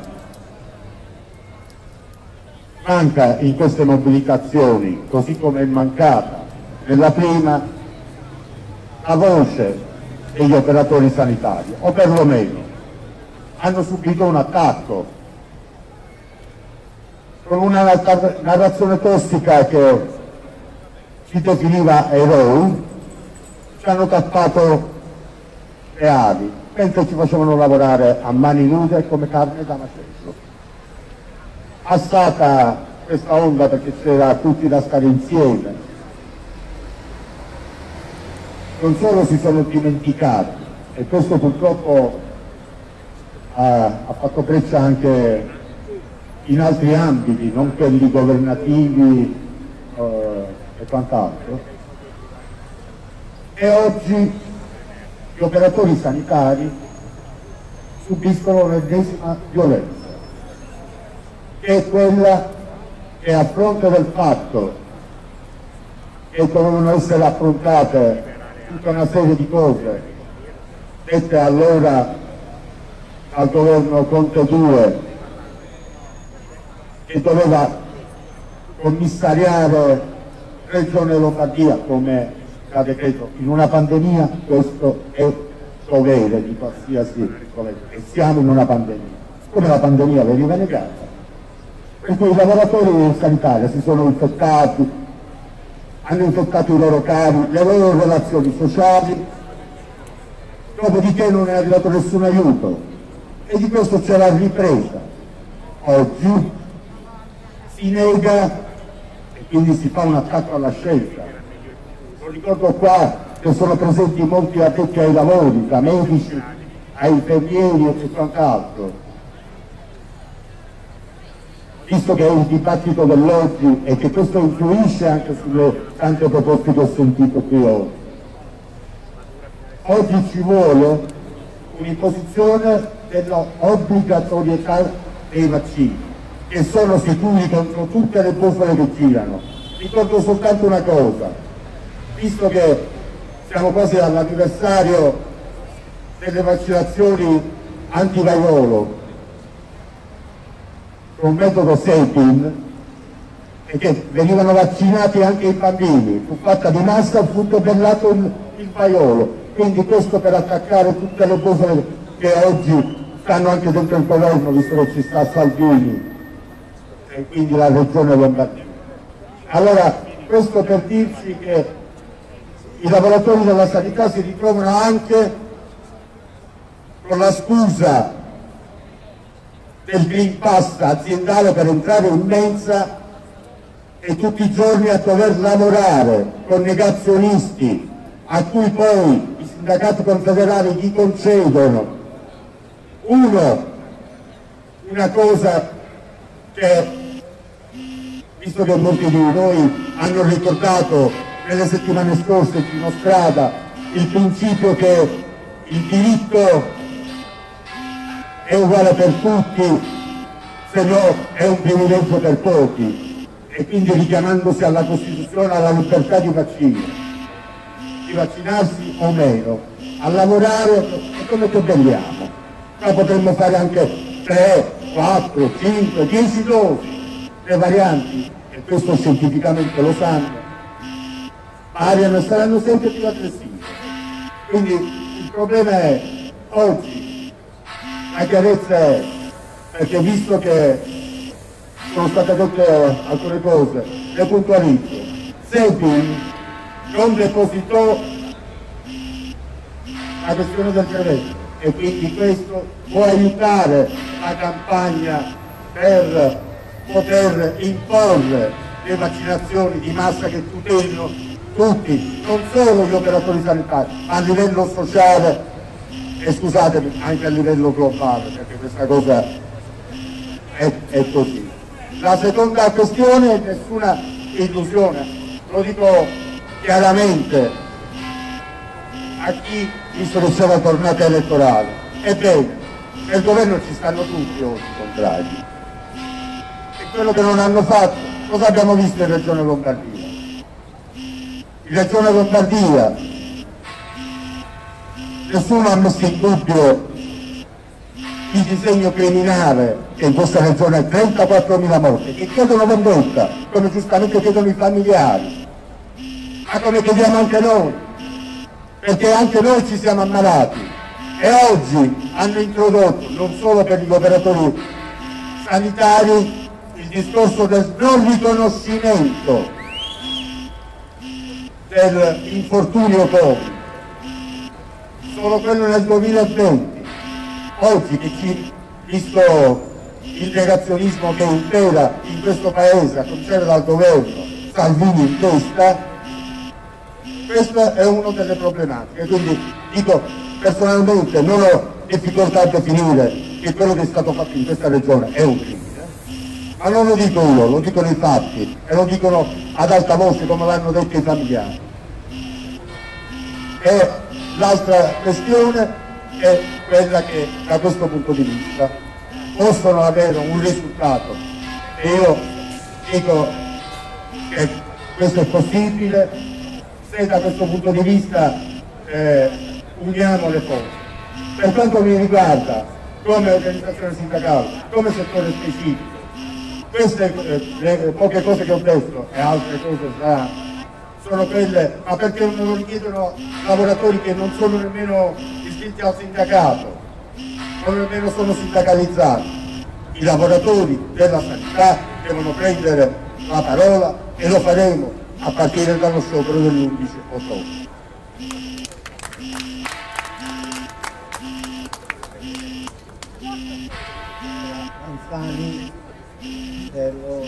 manca in queste mobilitazioni, così come è mancata nella prima, la voce degli operatori sanitari, o perlomeno hanno subito un attacco con una narrazione tossica che ci definiva eroi, ci hanno tappato le ali, mentre ci facevano lavorare a mani nude come carne da macello. Passata questa onda, perché c'era tutti da stare insieme, non solo si sono dimenticati, e questo purtroppo ha fatto breccia anche in altri ambiti, non quelli governativi e quant'altro, e oggi gli operatori sanitari subiscono l'ennesima violenza, che è quella che, a fronte del fatto che dovevano essere affrontate tutta una serie di cose dette allora al governo Conte 2, che doveva commissariare Regione Lombardia come da decreto in una pandemia, questo è dovere di qualsiasi governo, e siamo in una pandemia. Come la pandemia veniva negata, per cui i lavoratori sanitari si sono infettati, hanno infettato i loro cari, le loro relazioni sociali, dopodiché non è arrivato nessun aiuto, e di questo c'è la ripresa. Oggi si nega e quindi si fa un attacco alla scelta. Lo ricordo qua che sono presenti molti addetti ai lavori, da medici a infermieri e quant'altro. Visto che è il dibattito dell'oggi e che questo influisce anche sulle tante proposte che ho sentito qui oggi, oggi ci vuole un'imposizione dell'obbligatorietà dei vaccini, che sono sicuri contro tutte le bufale che girano. Ricordo soltanto una cosa, visto che siamo quasi all'anniversario delle vaccinazioni antivaiolo con metodo Sapin, e che venivano vaccinati anche i bambini, fu fatta di massa, fu debellato il vaiolo, quindi questo per attaccare tutte le bufale che oggi stanno anche dentro il governo, visto che ci sta Salvini e quindi la regione Lombardia. Allora, questo per dirci che i lavoratori della sanità si ritrovano anche con la scusa del Green Pass aziendale per entrare in mensa e tutti i giorni a dover lavorare con negazionisti a cui poi i sindacati confederali gli concedono una cosa che, visto che molti di noi hanno ricordato nelle settimane scorse Gino Strada il principio che il diritto è uguale per tutti, se no è un privilegio per pochi, e quindi richiamandosi alla Costituzione, alla libertà di vaccinarsi o meno, a lavorare, e come che belliamo. Poi potremmo fare anche 3, 4, 5, 10 dosi, le varianti, e questo scientificamente lo sanno, variano e saranno sempre più aggressive. Quindi il problema è oggi. La chiarezza è, perché visto che sono state dette alcune cose, le puntualizzo. Sapin non depositò la questione del brevetto, e quindi questo può aiutare la campagna per poter imporre le vaccinazioni di massa che tutelino tutti, non solo gli operatori sanitari, ma a livello sociale e, scusatemi, anche a livello globale, perché questa cosa è così. La seconda questione è nessuna illusione, lo dico chiaramente a chi, visto che c'è la tornata elettorale. Ebbene, nel governo ci stanno tutti oggi contrari. E quello che non hanno fatto, cosa abbiamo visto in Regione Lombardia? In Regione Lombardia nessuno ha messo in dubbio il disegno criminale che in questa regione ha 34.000 morti, che chiedono vendetta, come giustamente chiedono i familiari, ma come chiediamo anche noi, perché anche noi ci siamo ammalati. E oggi hanno introdotto, non solo per gli operatori sanitari, il discorso del non riconoscimento dell'infortunio Covid, solo quello nel 2020. Oggi che visto il negazionismo che impera in questo paese, a cominciare dal governo, Salvini in testa, questa è una delle problematiche. Quindi dico, personalmente non ho difficoltà a definire che quello che è stato fatto in questa regione è un crimine, ma non lo dico io, lo dicono i fatti e lo dicono ad alta voce come l'hanno detto i familiari. E l'altra questione è quella che da questo punto di vista possono avere un risultato, e io dico che questo è possibile se da questo punto di vista uniamo le forze. Per quanto mi riguarda, come organizzazione sindacale, come settore specifico, queste le poche cose che ho detto e altre cose già sono quelle, ma perché non lo richiedono lavoratori che non sono nemmeno iscritti al sindacato, non nemmeno sono sindacalizzati. I lavoratori della sanità devono prendere la parola e lo faremo a partire dallo sciopero dell'11 ottobre. Anzani, Bello,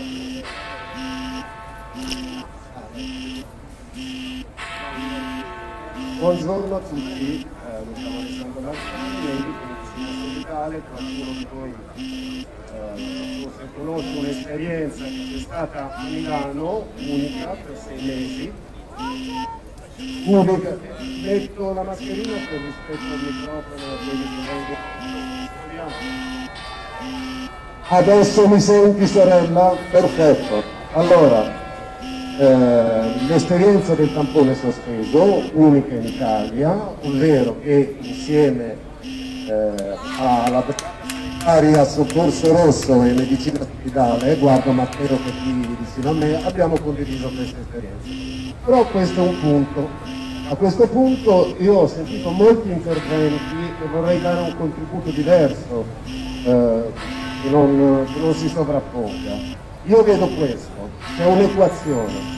buongiorno a tutti, mi chiamo Alessandro Manzani, medico di medicina solidale. Qualcuno di voi forse conosce un'esperienza che c'è stata a Milano, unica, per 6 mesi. Unica. Metto la mascherina per rispetto al microfono a quelli che vengono. Adesso mi senti, sorella? Perfetto. Allora, l'esperienza del tampone sospeso, unica in Italia, ovvero che insieme alla area Soccorso Rosso e Medicina Ospedale, guardo Matteo che è qui vicino a me, abbiamo condiviso questa esperienza. Però questo è un punto. A questo punto io ho sentito molti interventi e vorrei dare un contributo diverso, che non si sovrapponga. Io vedo questo, c'è un'equazione.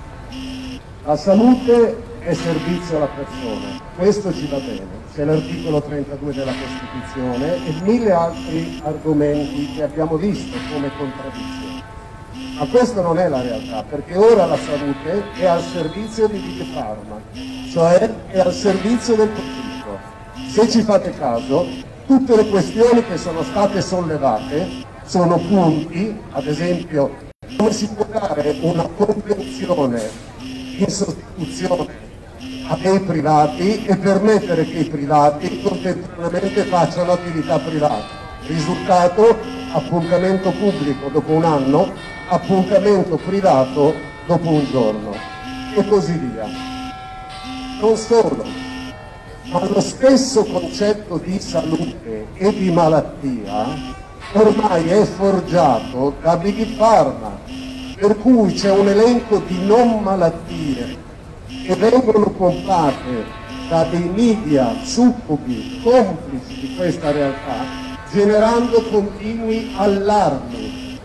La salute è servizio alla persona, questo ci va bene. C'è l'articolo 32 della Costituzione e 1000 altri argomenti che abbiamo visto come contraddizioni. Ma questa non è la realtà, perché ora la salute è al servizio di Big Pharma, cioè è al servizio del profitto. Se ci fate caso, tutte le questioni che sono state sollevate sono punti, ad esempio, come si può dare una convenzione in sostituzione a dei privati e permettere che i privati contemporaneamente facciano attività private. Risultato, appuntamento pubblico dopo un anno, appuntamento privato dopo un giorno e così via. Non solo, ma lo stesso concetto di salute e di malattia ormai è forgiato da Big Pharma, per cui c'è un elenco di non malattie che vengono pompate da dei media succubi, complici di questa realtà, generando continui allarmi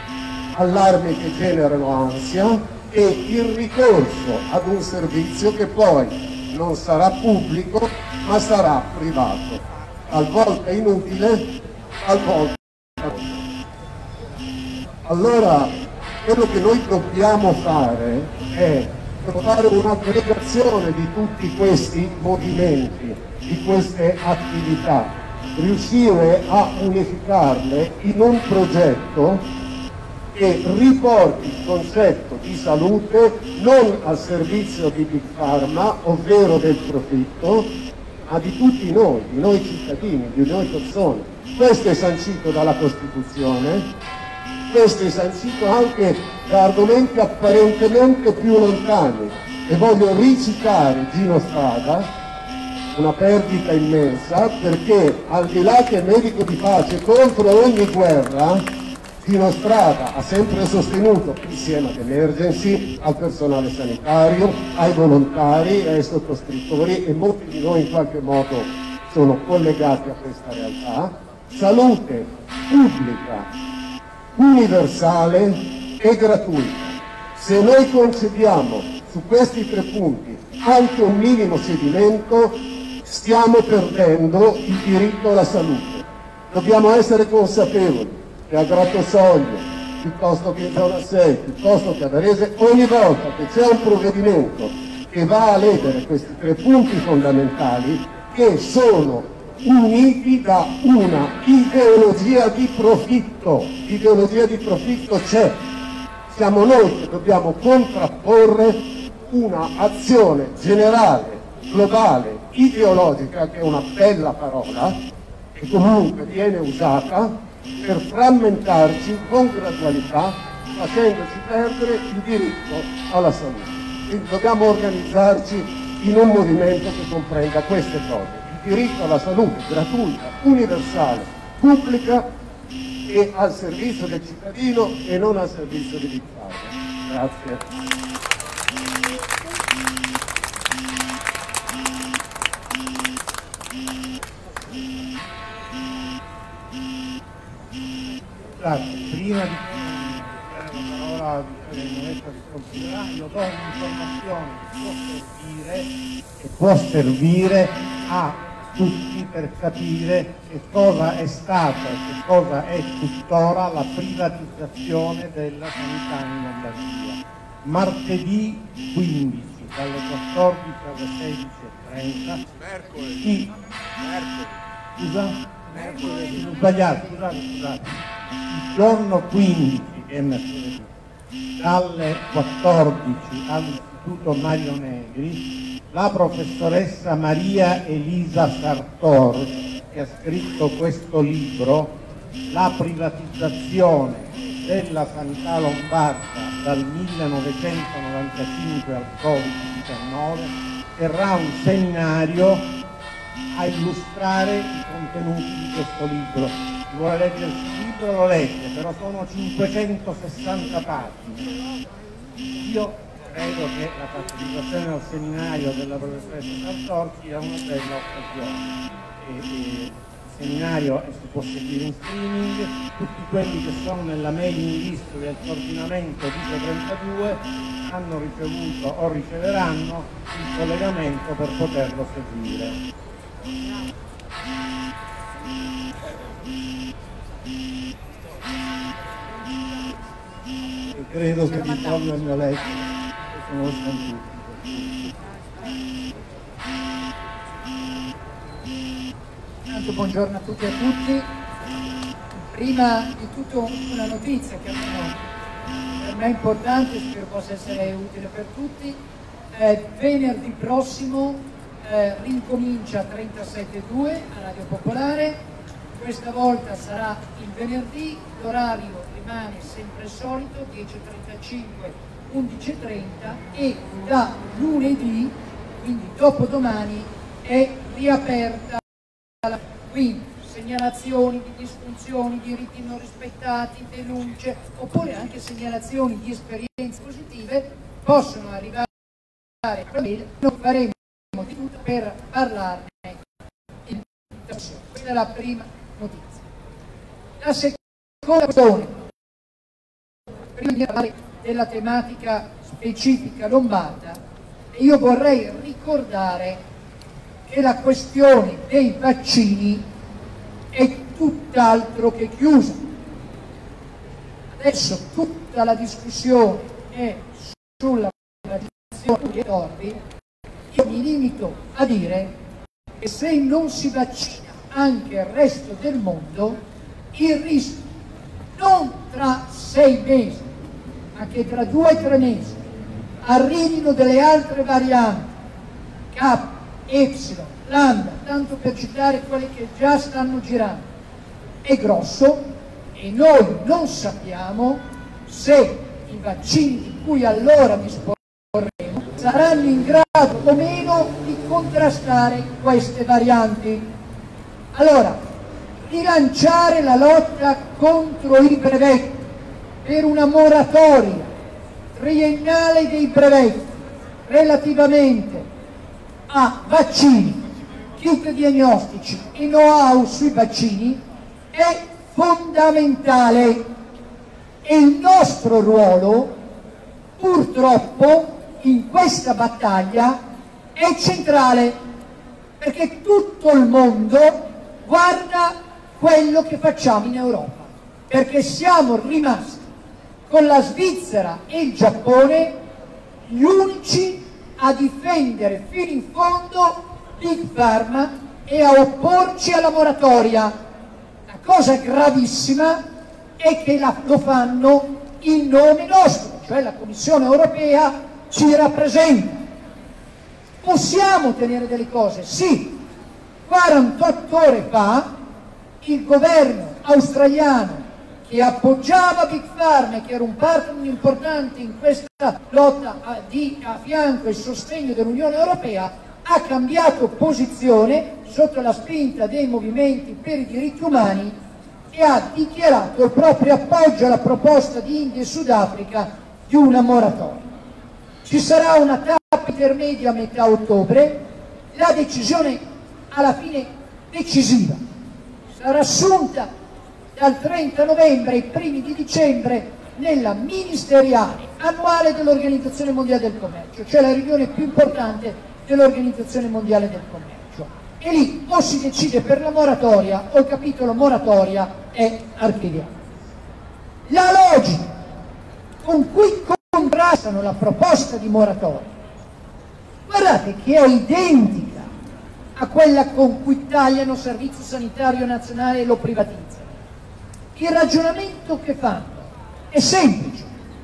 che generano ansia e il ricorso ad un servizio che poi non sarà pubblico ma sarà privato, talvolta inutile, talvolta. Allora, quello che noi dobbiamo fare è trovare un'aggregazione di tutti questi movimenti, di queste attività, riuscire a unificarle in un progetto che riporti il concetto di salute non al servizio di Big Pharma, ovvero del profitto, ma di tutti noi, di noi cittadini, di noi persone. Questo è sancito dalla Costituzione, questo è sancito anche da argomenti apparentemente più lontani, e voglio ricitare Gino Strada, una perdita immensa, perché al di là che è medico di pace contro ogni guerra, Gino Strada ha sempre sostenuto, insieme ad Emergency, al personale sanitario, ai volontari, ai sottoscrittori, e molti di noi in qualche modo sono collegati a questa realtà, salute pubblica, universale e gratuita. Se noi concediamo su questi 3 punti anche un minimo cedimento, stiamo perdendo il diritto alla salute. Dobbiamo essere consapevoli che a Grattosoglio, piuttosto che in zona 6, piuttosto che ad Arese, ogni volta che c'è un provvedimento che va a ledere questi 3 punti fondamentali, che sono uniti da una ideologia di profitto. L'ideologia di profitto c'è. Siamo noi che dobbiamo contrapporre una azione generale, globale, ideologica, che è una bella parola, che comunque viene usata per frammentarci con gradualità, facendoci perdere il diritto alla salute. Quindi dobbiamo organizzarci in un movimento che comprenda queste cose: il diritto alla salute gratuita, universale, pubblica e al servizio del cittadino e non al servizio di Big Pharma. Grazie. Prima di dare la parola a Violetta di Consiglio, do un'informazione che può servire a tutti per capire che cosa è stata e che cosa è tuttora la privatizzazione della sanità in Lombardia. Martedì 15 dalle 14 alle 16:30. Mercoledì. Scusa? Sbagliato, scusate. Il giorno 15, che è mercoledì, dalle 14 all'Istituto Mario Negri, la professoressa Maria Elisa Sartor, che ha scritto questo libro, La privatizzazione della sanità lombarda dal 1995 al Covid-19, terrà un seminario a illustrare i contenuti di questo libro. Chi vuole leggere il libro lo legge, però sono 560 pagine. Io credo che la partecipazione al seminario della professoressa Sartor sia una bella occasione. Il seminario si può seguire in streaming, tutti quelli che sono nella mailing list del coordinamento DICE 32 hanno ricevuto o riceveranno il collegamento per poterlo seguire. E credo che Vittorio e Violetta conoscono tutti. Buongiorno a tutti e a tutti. Prima di tutto una notizia che per me è importante, spero possa essere utile per tutti. Venerdì prossimo rincomincia 37.2 a Radio Popolare. Questa volta sarà il venerdì, l'orario rimane sempre solito, 10:35, 11:30, e da lunedì, quindi dopodomani, è riaperta. Quindi segnalazioni di disfunzioni, diritti non rispettati, denunce, oppure anche segnalazioni di esperienze positive possono arrivare a noi. Noi faremo di tutto per parlarne in trasmissione. Questa è la prima notizia. La seconda questione, prima di parlare della tematica specifica lombarda, io vorrei ricordare che la questione dei vaccini è tutt'altro che chiusa. Adesso tutta la discussione è sulla vaccinazione dei torbi. Io mi limito a dire che se non si vaccina anche il resto del mondo, il rischio non tra 6 mesi, ma che tra 2 o 3 mesi arrivino delle altre varianti, K, Epsilon, Lambda, tanto per citare quelle che già stanno girando, è grosso e noi non sappiamo se i vaccini di cui allora disporremo saranno in grado o meno di contrastare queste varianti. Allora, rilanciare la lotta contro i brevetti per una moratoria triennale dei brevetti relativamente a vaccini, kit diagnostici e know-how sui vaccini è fondamentale e il nostro ruolo purtroppo in questa battaglia è centrale, perché tutto il mondo guarda quello che facciamo in Europa, perché siamo rimasti con la Svizzera e il Giappone gli unici a difendere fino in fondo Big Pharma e a opporci alla moratoria. La cosa gravissima è che lo fanno in nome nostro, cioè la Commissione europea ci rappresenta. Possiamo ottenere delle cose? Sì. 48 ore fa il governo australiano, che appoggiava Big Pharma e che era un partner importante in questa lotta a fianco e sostegno dell'Unione Europea, ha cambiato posizione sotto la spinta dei movimenti per i diritti umani e ha dichiarato il proprio appoggio alla proposta di India e Sudafrica di una moratoria. Ci sarà una tappa intermedia a metà ottobre, la decisione alla fine decisiva sarà assunta dal 30 novembre ai primi di dicembre nella ministeriale annuale dell'Organizzazione Mondiale del Commercio, cioè la riunione più importante dell'Organizzazione Mondiale del Commercio. E lì o si decide per la moratoria o il capitolo moratoria è archiviato. La logica con cui contrastano la proposta di moratoria, guardate che è identica a quella con cui tagliano il Servizio Sanitario Nazionale e lo privatizzano. Il ragionamento che fanno è semplice: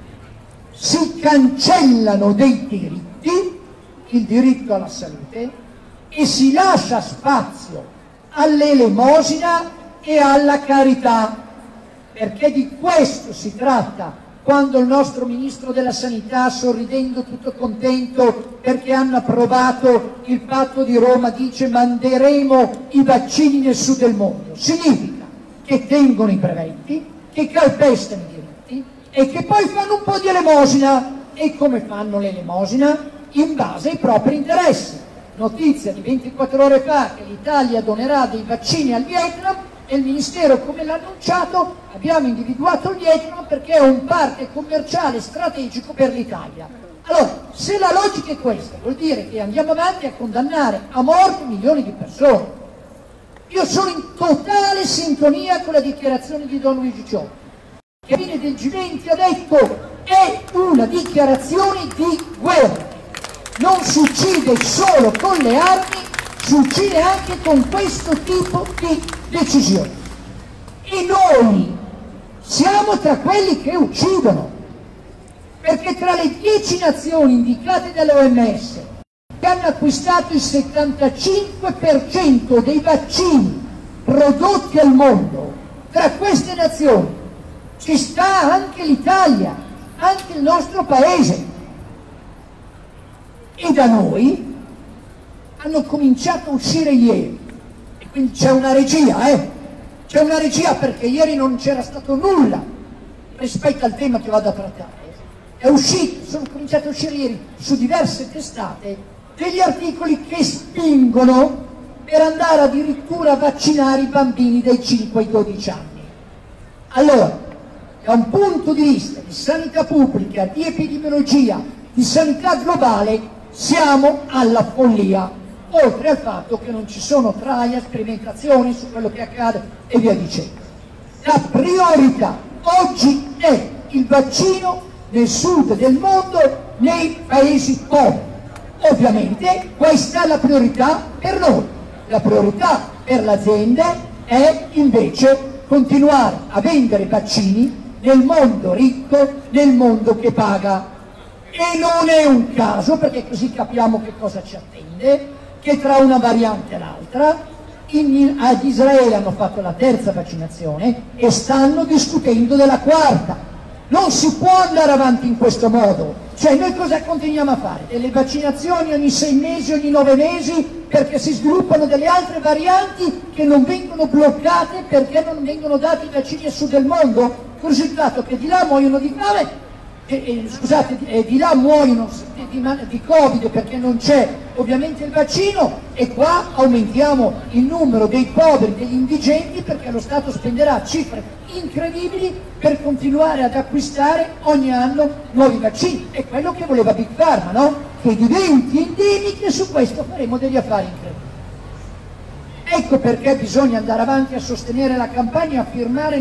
si cancellano dei diritti, il diritto alla salute, e si lascia spazio all'elemosina e alla carità, perché di questo si tratta quando il nostro Ministro della Sanità, sorridendo tutto contento perché hanno approvato il patto di Roma, dice manderemo i vaccini nel sud del mondo. Significa che tengono i brevetti, che calpestano i diritti e che poi fanno un po' di elemosina. E come fanno l'elemosina? In base ai propri interessi. Notizia di 24 ore fa che l'Italia donerà dei vaccini al Vietnam e il Ministero, come l'ha annunciato, abbiamo individuato il Vietnam perché è un partner commerciale strategico per l'Italia. Allora, se la logica è questa, vuol dire che andiamo avanti a condannare a morte milioni di persone. Io sono in totale sintonia con la dichiarazione di Don Luigi Ciocca, che a fine del G20 ha detto è una dichiarazione di guerra. Non si uccide solo con le armi, si uccide anche con questo tipo di decisioni. E noi siamo tra quelli che uccidono, perché tra le 10 nazioni indicate dall'OMS che hanno acquistato il 75% dei vaccini prodotti al mondo, tra queste nazioni ci sta anche l'Italia, anche il nostro paese. E da noi hanno cominciato a uscire ieri, e quindi c'è una regia, c'è una regia, perché ieri non c'era stato nulla rispetto al tema che vado a trattare. È uscito, sono cominciati a uscire ieri su diverse testate degli articoli che spingono per andare addirittura a vaccinare i bambini dai 5 ai 12 anni. Allora, da un punto di vista di sanità pubblica, di epidemiologia, di sanità globale, siamo alla follia, oltre al fatto che non ci sono trial, sperimentazioni su quello che accade e via dicendo. La priorità oggi è il vaccino nel sud del mondo, nei paesi poveri. Ovviamente questa è la priorità per noi. La priorità per le aziende è invece continuare a vendere vaccini nel mondo ricco, nel mondo che paga. E non è un caso, perché così capiamo che cosa ci attende, che tra una variante e l'altra ad Israele hanno fatto la terza vaccinazione e stanno discutendo della quarta. Non si può andare avanti in questo modo. Cioè noi cosa continuiamo a fare? Delle vaccinazioni ogni 6 mesi, ogni 9 mesi, perché si sviluppano delle altre varianti che non vengono bloccate perché non vengono dati i vaccini al sud del mondo, con il risultato che di là muoiono di fame, di là muoiono di Covid perché non c'è ovviamente il vaccino, e qua aumentiamo il numero dei poveri, degli indigenti, perché lo Stato spenderà cifre incredibili per continuare ad acquistare ogni anno nuovi vaccini. È quello che voleva Big Pharma, no? Che diventi endemiche, e su questo faremo degli affari incredibili. Ecco perché bisogna andare avanti a sostenere la campagna, a firmare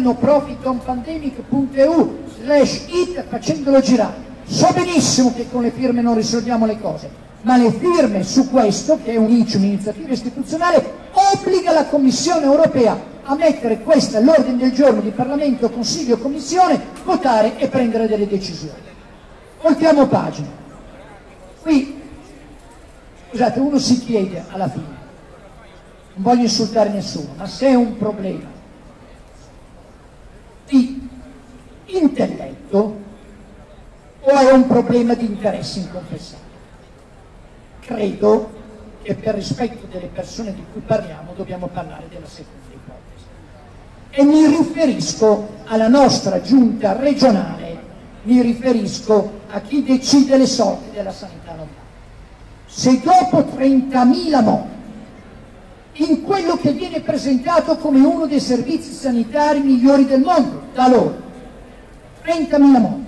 noprofitonpandemic.eu/it facendolo girare. So benissimo che con le firme non risolviamo le cose, ma le firme su questo, che è un ICE, un'iniziativa istituzionale, obbliga la Commissione europea a mettere questa all'ordine del giorno di Parlamento, Consiglio, Commissione, votare e prendere delle decisioni. Voltiamo pagina. Qui, scusate, uno si chiede alla fine, non voglio insultare nessuno, ma se è un problema di intelletto o è un problema di interessi inconfessabili? Credo che per rispetto delle persone di cui parliamo dobbiamo parlare della seconda ipotesi. E mi riferisco alla nostra giunta regionale, mi riferisco a chi decide le sorti della sanità locale. Se dopo 30.000 morti, in quello che viene presentato come uno dei servizi sanitari migliori del mondo, da loro, 30.000 morti,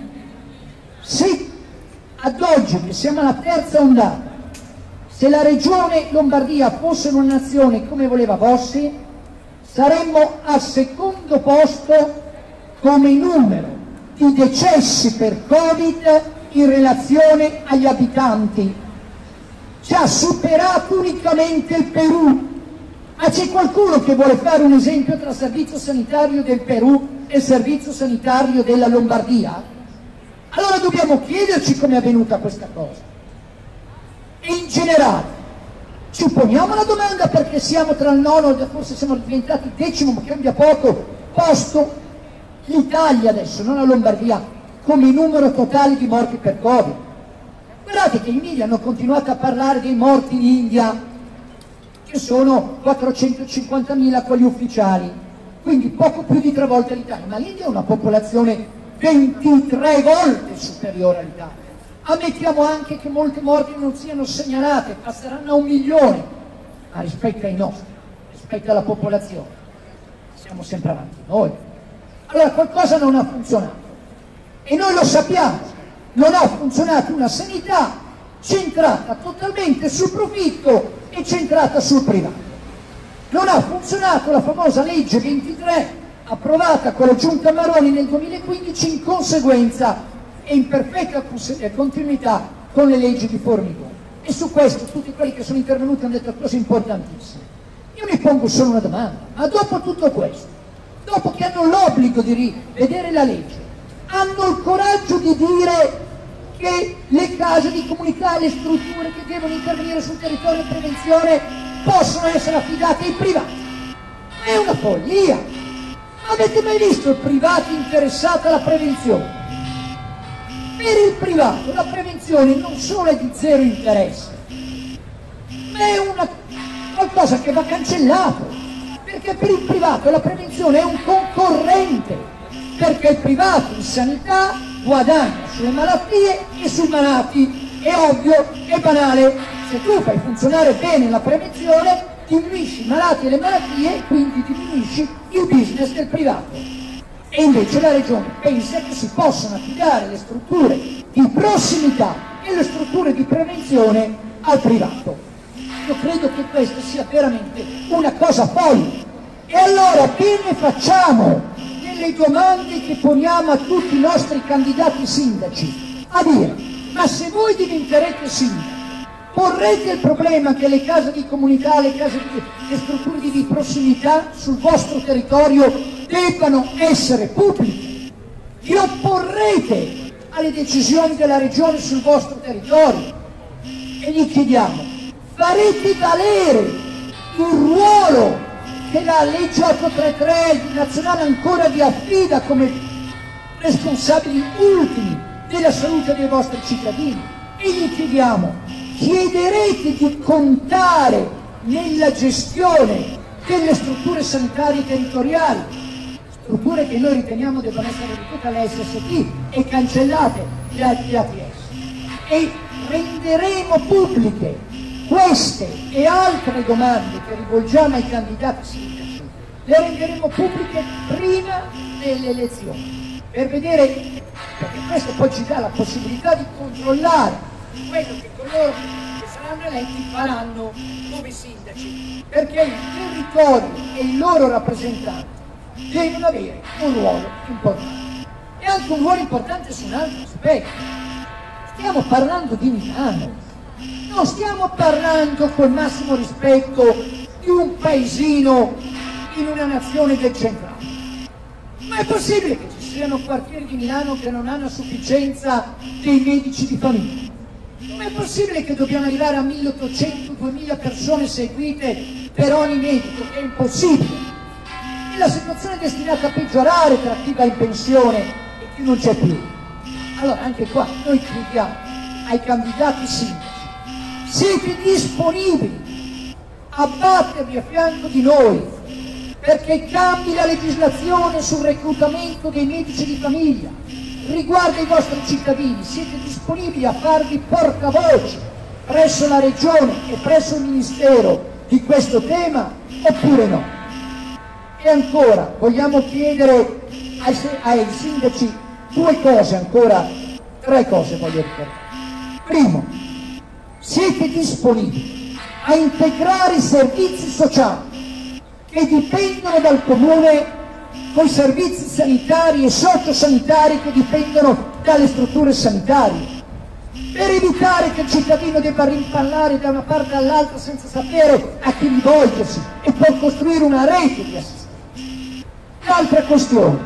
se ad oggi che siamo alla terza ondata, se la regione Lombardia fosse una nazione come voleva Bossi, saremmo al secondo posto come numero di decessi per Covid in relazione agli abitanti. Ci ha superato unicamente il Perù. Ma c'è qualcuno che vuole fare un esempio tra il servizio sanitario del Perù e il servizio sanitario della Lombardia? Allora dobbiamo chiederci come è avvenuta questa cosa. E in generale, ci poniamo la domanda perché siamo tra il nono, forse siamo diventati il 10°, ma cambia poco, posto l'Italia adesso, non la Lombardia, come numero totale di morti per Covid. Guardate che i media hanno continuato a parlare dei morti in India, che sono 450.000 quelli ufficiali, quindi poco più di 3 volte l'Italia, ma l'India è una popolazione 23 volte superiore all'Italia. Ammettiamo anche che molte morti non siano segnalate, passeranno a 1 milione, ma rispetto ai nostri, rispetto alla popolazione, siamo sempre avanti noi. Allora qualcosa non ha funzionato, e noi lo sappiamo, non ha funzionato una sanità centrata totalmente sul profitto e centrata sul privato. Non ha funzionato la famosa legge 23 approvata con la giunta Maroni nel 2015 in conseguenza e in perfetta continuità con le leggi di Formigoni. E su questo tutti quelli che sono intervenuti hanno detto cose importantissime. Io mi pongo solo una domanda: ma dopo tutto questo, dopo che hanno l'obbligo di rivedere la legge, hanno il coraggio di dire che le case di comunità, le strutture che devono intervenire sul territorio di prevenzione possono essere affidate ai privati? È una follia! Avete mai visto il privato interessato alla prevenzione? Per il privato la prevenzione non solo è di zero interesse, ma è qualcosa che va cancellato, perché per il privato la prevenzione è un concorrente, perché il privato in sanità guadagna sulle malattie e sui malati. È ovvio, è banale: se tu fai funzionare bene la prevenzione diminuisci i malati e le malattie, quindi diminuisci il business del privato. E invece la regione pensa che si possono affidare le strutture di prossimità e le strutture di prevenzione al privato. Io credo che questa sia veramente una cosa folle. E allora bene facciamo nelle domande che poniamo a tutti i nostri candidati sindaci a dire: ma se voi diventerete sindaci, porrete il problema che le case di comunità, le strutture di prossimità sul vostro territorio debbano essere pubbliche. Vi opporrete alle decisioni della regione sul vostro territorio e gli chiediamo: farete valere il ruolo che la legge 833 nazionale ancora vi affida come responsabili ultimi della salute dei vostri cittadini? E gli chiediamo: chiederete di contare nella gestione delle strutture sanitarie territoriali, strutture che noi riteniamo debbano essere ridotte alle SST e cancellate le ATS, e renderemo pubbliche queste e altre domande che rivolgiamo ai candidati sindaci, le renderemo pubbliche prima delle elezioni, per vedere, perché questo poi ci dà la possibilità di controllare quello che coloro che saranno eletti faranno come sindaci, perché il territorio e i loro rappresentanti devono avere un ruolo importante, e anche un ruolo importante su un altro aspetto. Stiamo parlando di Milano, non stiamo parlando, col massimo rispetto, di un paesino in una nazione del centrale. Ma è possibile che ci siano quartieri di Milano che non hanno a sufficienza dei medici di famiglia? Ma è possibile che dobbiamo arrivare a 1800-2000 persone seguite per ogni medico? È impossibile. E la situazione è destinata a peggiorare tra chi va in pensione e chi non c'è più. Allora anche qua noi chiediamo ai candidati sindaci: siete disponibili a battervi a fianco di noi perché cambi la legislazione sul reclutamento dei medici di famiglia riguardo ai vostri cittadini? Siete disponibili a farvi portavoce presso la regione e presso il ministero di questo tema oppure no? E ancora vogliamo chiedere ai sindaci due cose ancora, tre cose voglio ricordare. Primo, siete disponibili a integrare i servizi sociali che dipendono dal comune con i servizi sanitari e sociosanitari che dipendono dalle strutture sanitarie, per evitare che il cittadino debba rimpallare da una parte all'altra senza sapere a chi rivolgersi e per costruire una rete di assistenza. L'altra questione: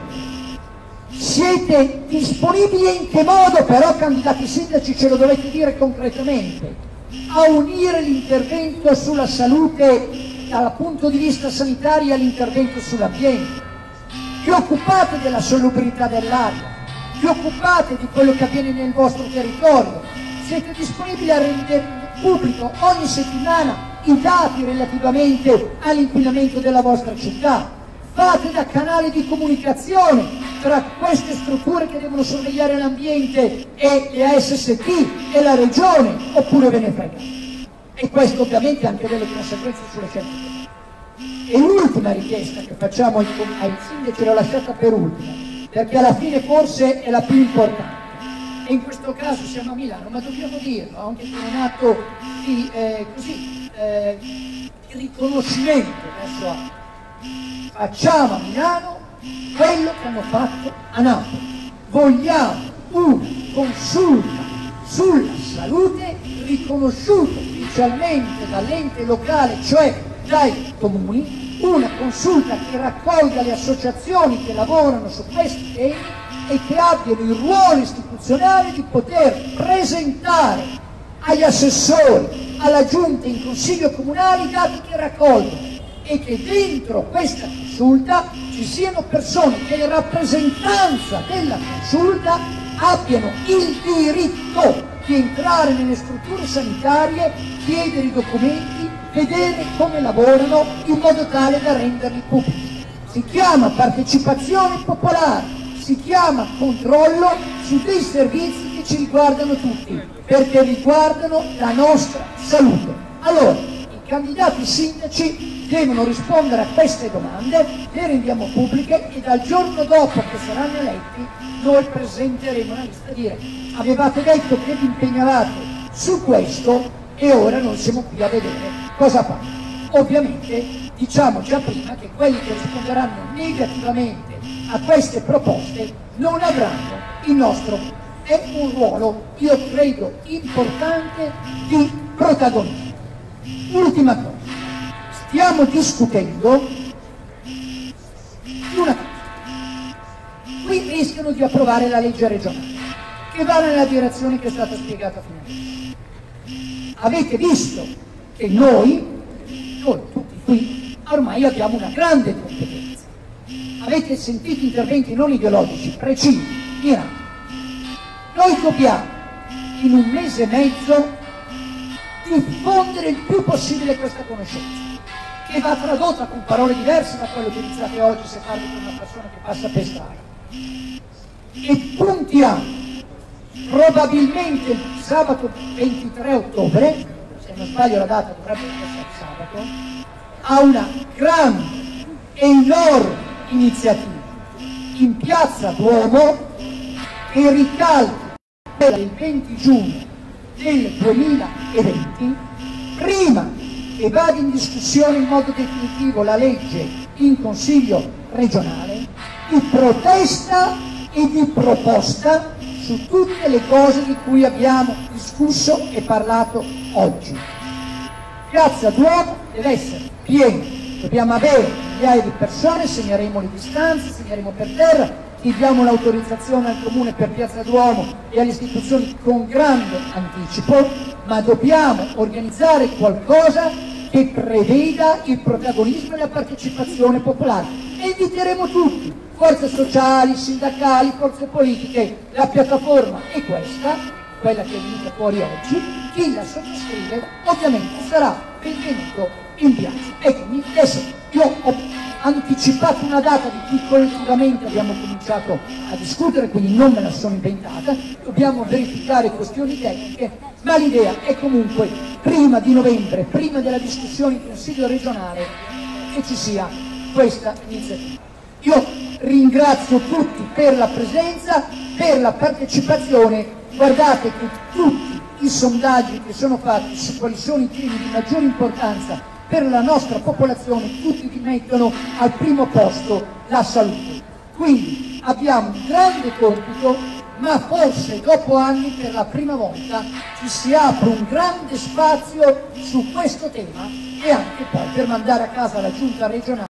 siete disponibili e in che modo, però candidati sindaci ce lo dovete dire concretamente, a unire l'intervento sulla salute dal punto di vista sanitario all'intervento sull'ambiente? Vi occupate della salubrità dell'aria, vi occupate di quello che avviene nel vostro territorio, siete disponibili a rendere pubblico ogni settimana i dati relativamente all'inquinamento della vostra città? Fate da canale di comunicazione tra queste strutture che devono sorvegliare l'ambiente e le ASST e la regione, oppure ve ne frega? E questo ovviamente ha anche delle conseguenze sulle scelte. E l'ultima richiesta che facciamo ai sindaci, l'ho lasciata per ultima, perché alla fine forse è la più importante, e in questo caso siamo a Milano, ma dobbiamo dirlo anche con un atto di riconoscimento verso altri. Facciamo a Milano quello che hanno fatto a Napoli. Vogliamo una consulta sulla salute riconosciuta ufficialmente dall'ente locale, cioè dai comuni, una consulta che raccolga le associazioni che lavorano su questi temi e che abbiano il ruolo istituzionale di poter presentare agli assessori, alla giunta, in consiglio comunale i dati che raccolgono, e che dentro questa consulta ci siano persone che in rappresentanza della consulta abbiano il diritto di entrare nelle strutture sanitarie, chiedere i documenti, vedere come lavorano in modo tale da renderli pubblici. Si chiama partecipazione popolare, si chiama controllo su dei servizi che ci riguardano tutti, perché riguardano la nostra salute. Allora, i candidati sindaci devono rispondere a queste domande, le rendiamo pubbliche e dal giorno dopo che saranno eletti noi presenteremo una lista a dire: avevate detto che vi impegnavate su questo e ora noi siamo qui a vedere cosa fate. Ovviamente diciamo già prima che quelli che risponderanno negativamente a queste proposte non avranno il nostro. È un ruolo, io credo, importante di protagonismo. Ultima cosa, stiamo discutendo di una cosa. rischiano di approvare la legge regionale, che va nella direzione che è stata spiegata fino adesso. Avete visto che noi tutti qui, ormai abbiamo una grande competenza. Avete sentito interventi non ideologici, precisi, mirati. Noi dobbiamo, in un mese e mezzo, diffondere il più possibile questa conoscenza, che va tradotta con parole diverse da quelle utilizzate oggi se parli con una persona che passa per strada. E puntiamo probabilmente il sabato 23 ottobre, se non sbaglio la data dovrebbe essere sabato, a una grande e enorme iniziativa in Piazza Duomo che ricalca quella del 20 giugno del 2020, prima che vada in discussione in modo definitivo la legge in Consiglio regionale, di protesta e di proposta su tutte le cose di cui abbiamo discusso e parlato oggi. Piazza Duomo deve essere piena, dobbiamo avere migliaia di persone, segneremo le distanze, segneremo per terra, chiediamo l'autorizzazione al Comune per Piazza Duomo e alle istituzioni con grande anticipo, ma dobbiamo organizzare qualcosa che preveda il protagonismo e la partecipazione popolare. E inviteremo tutti, forze sociali, sindacali, forze politiche, la piattaforma è questa, quella che è venuta fuori oggi, chi la sottoscrive ovviamente sarà benvenuto in piazza. Ecco, adesso io ho anticipato una data di cui collettivamente abbiamo cominciato a discutere, quindi non me la sono inventata, dobbiamo verificare questioni tecniche, ma l'idea è comunque prima di novembre, prima della discussione in Consiglio regionale, che ci sia questa iniziativa. Io ringrazio tutti per la presenza, per la partecipazione. Guardate che tutti i sondaggi che sono fatti su quali sono i temi di maggiore importanza per la nostra popolazione, tutti ti mettono al primo posto la salute. Quindi abbiamo un grande compito, ma forse dopo anni per la prima volta ci si apre un grande spazio su questo tema e anche poi per mandare a casa la giunta regionale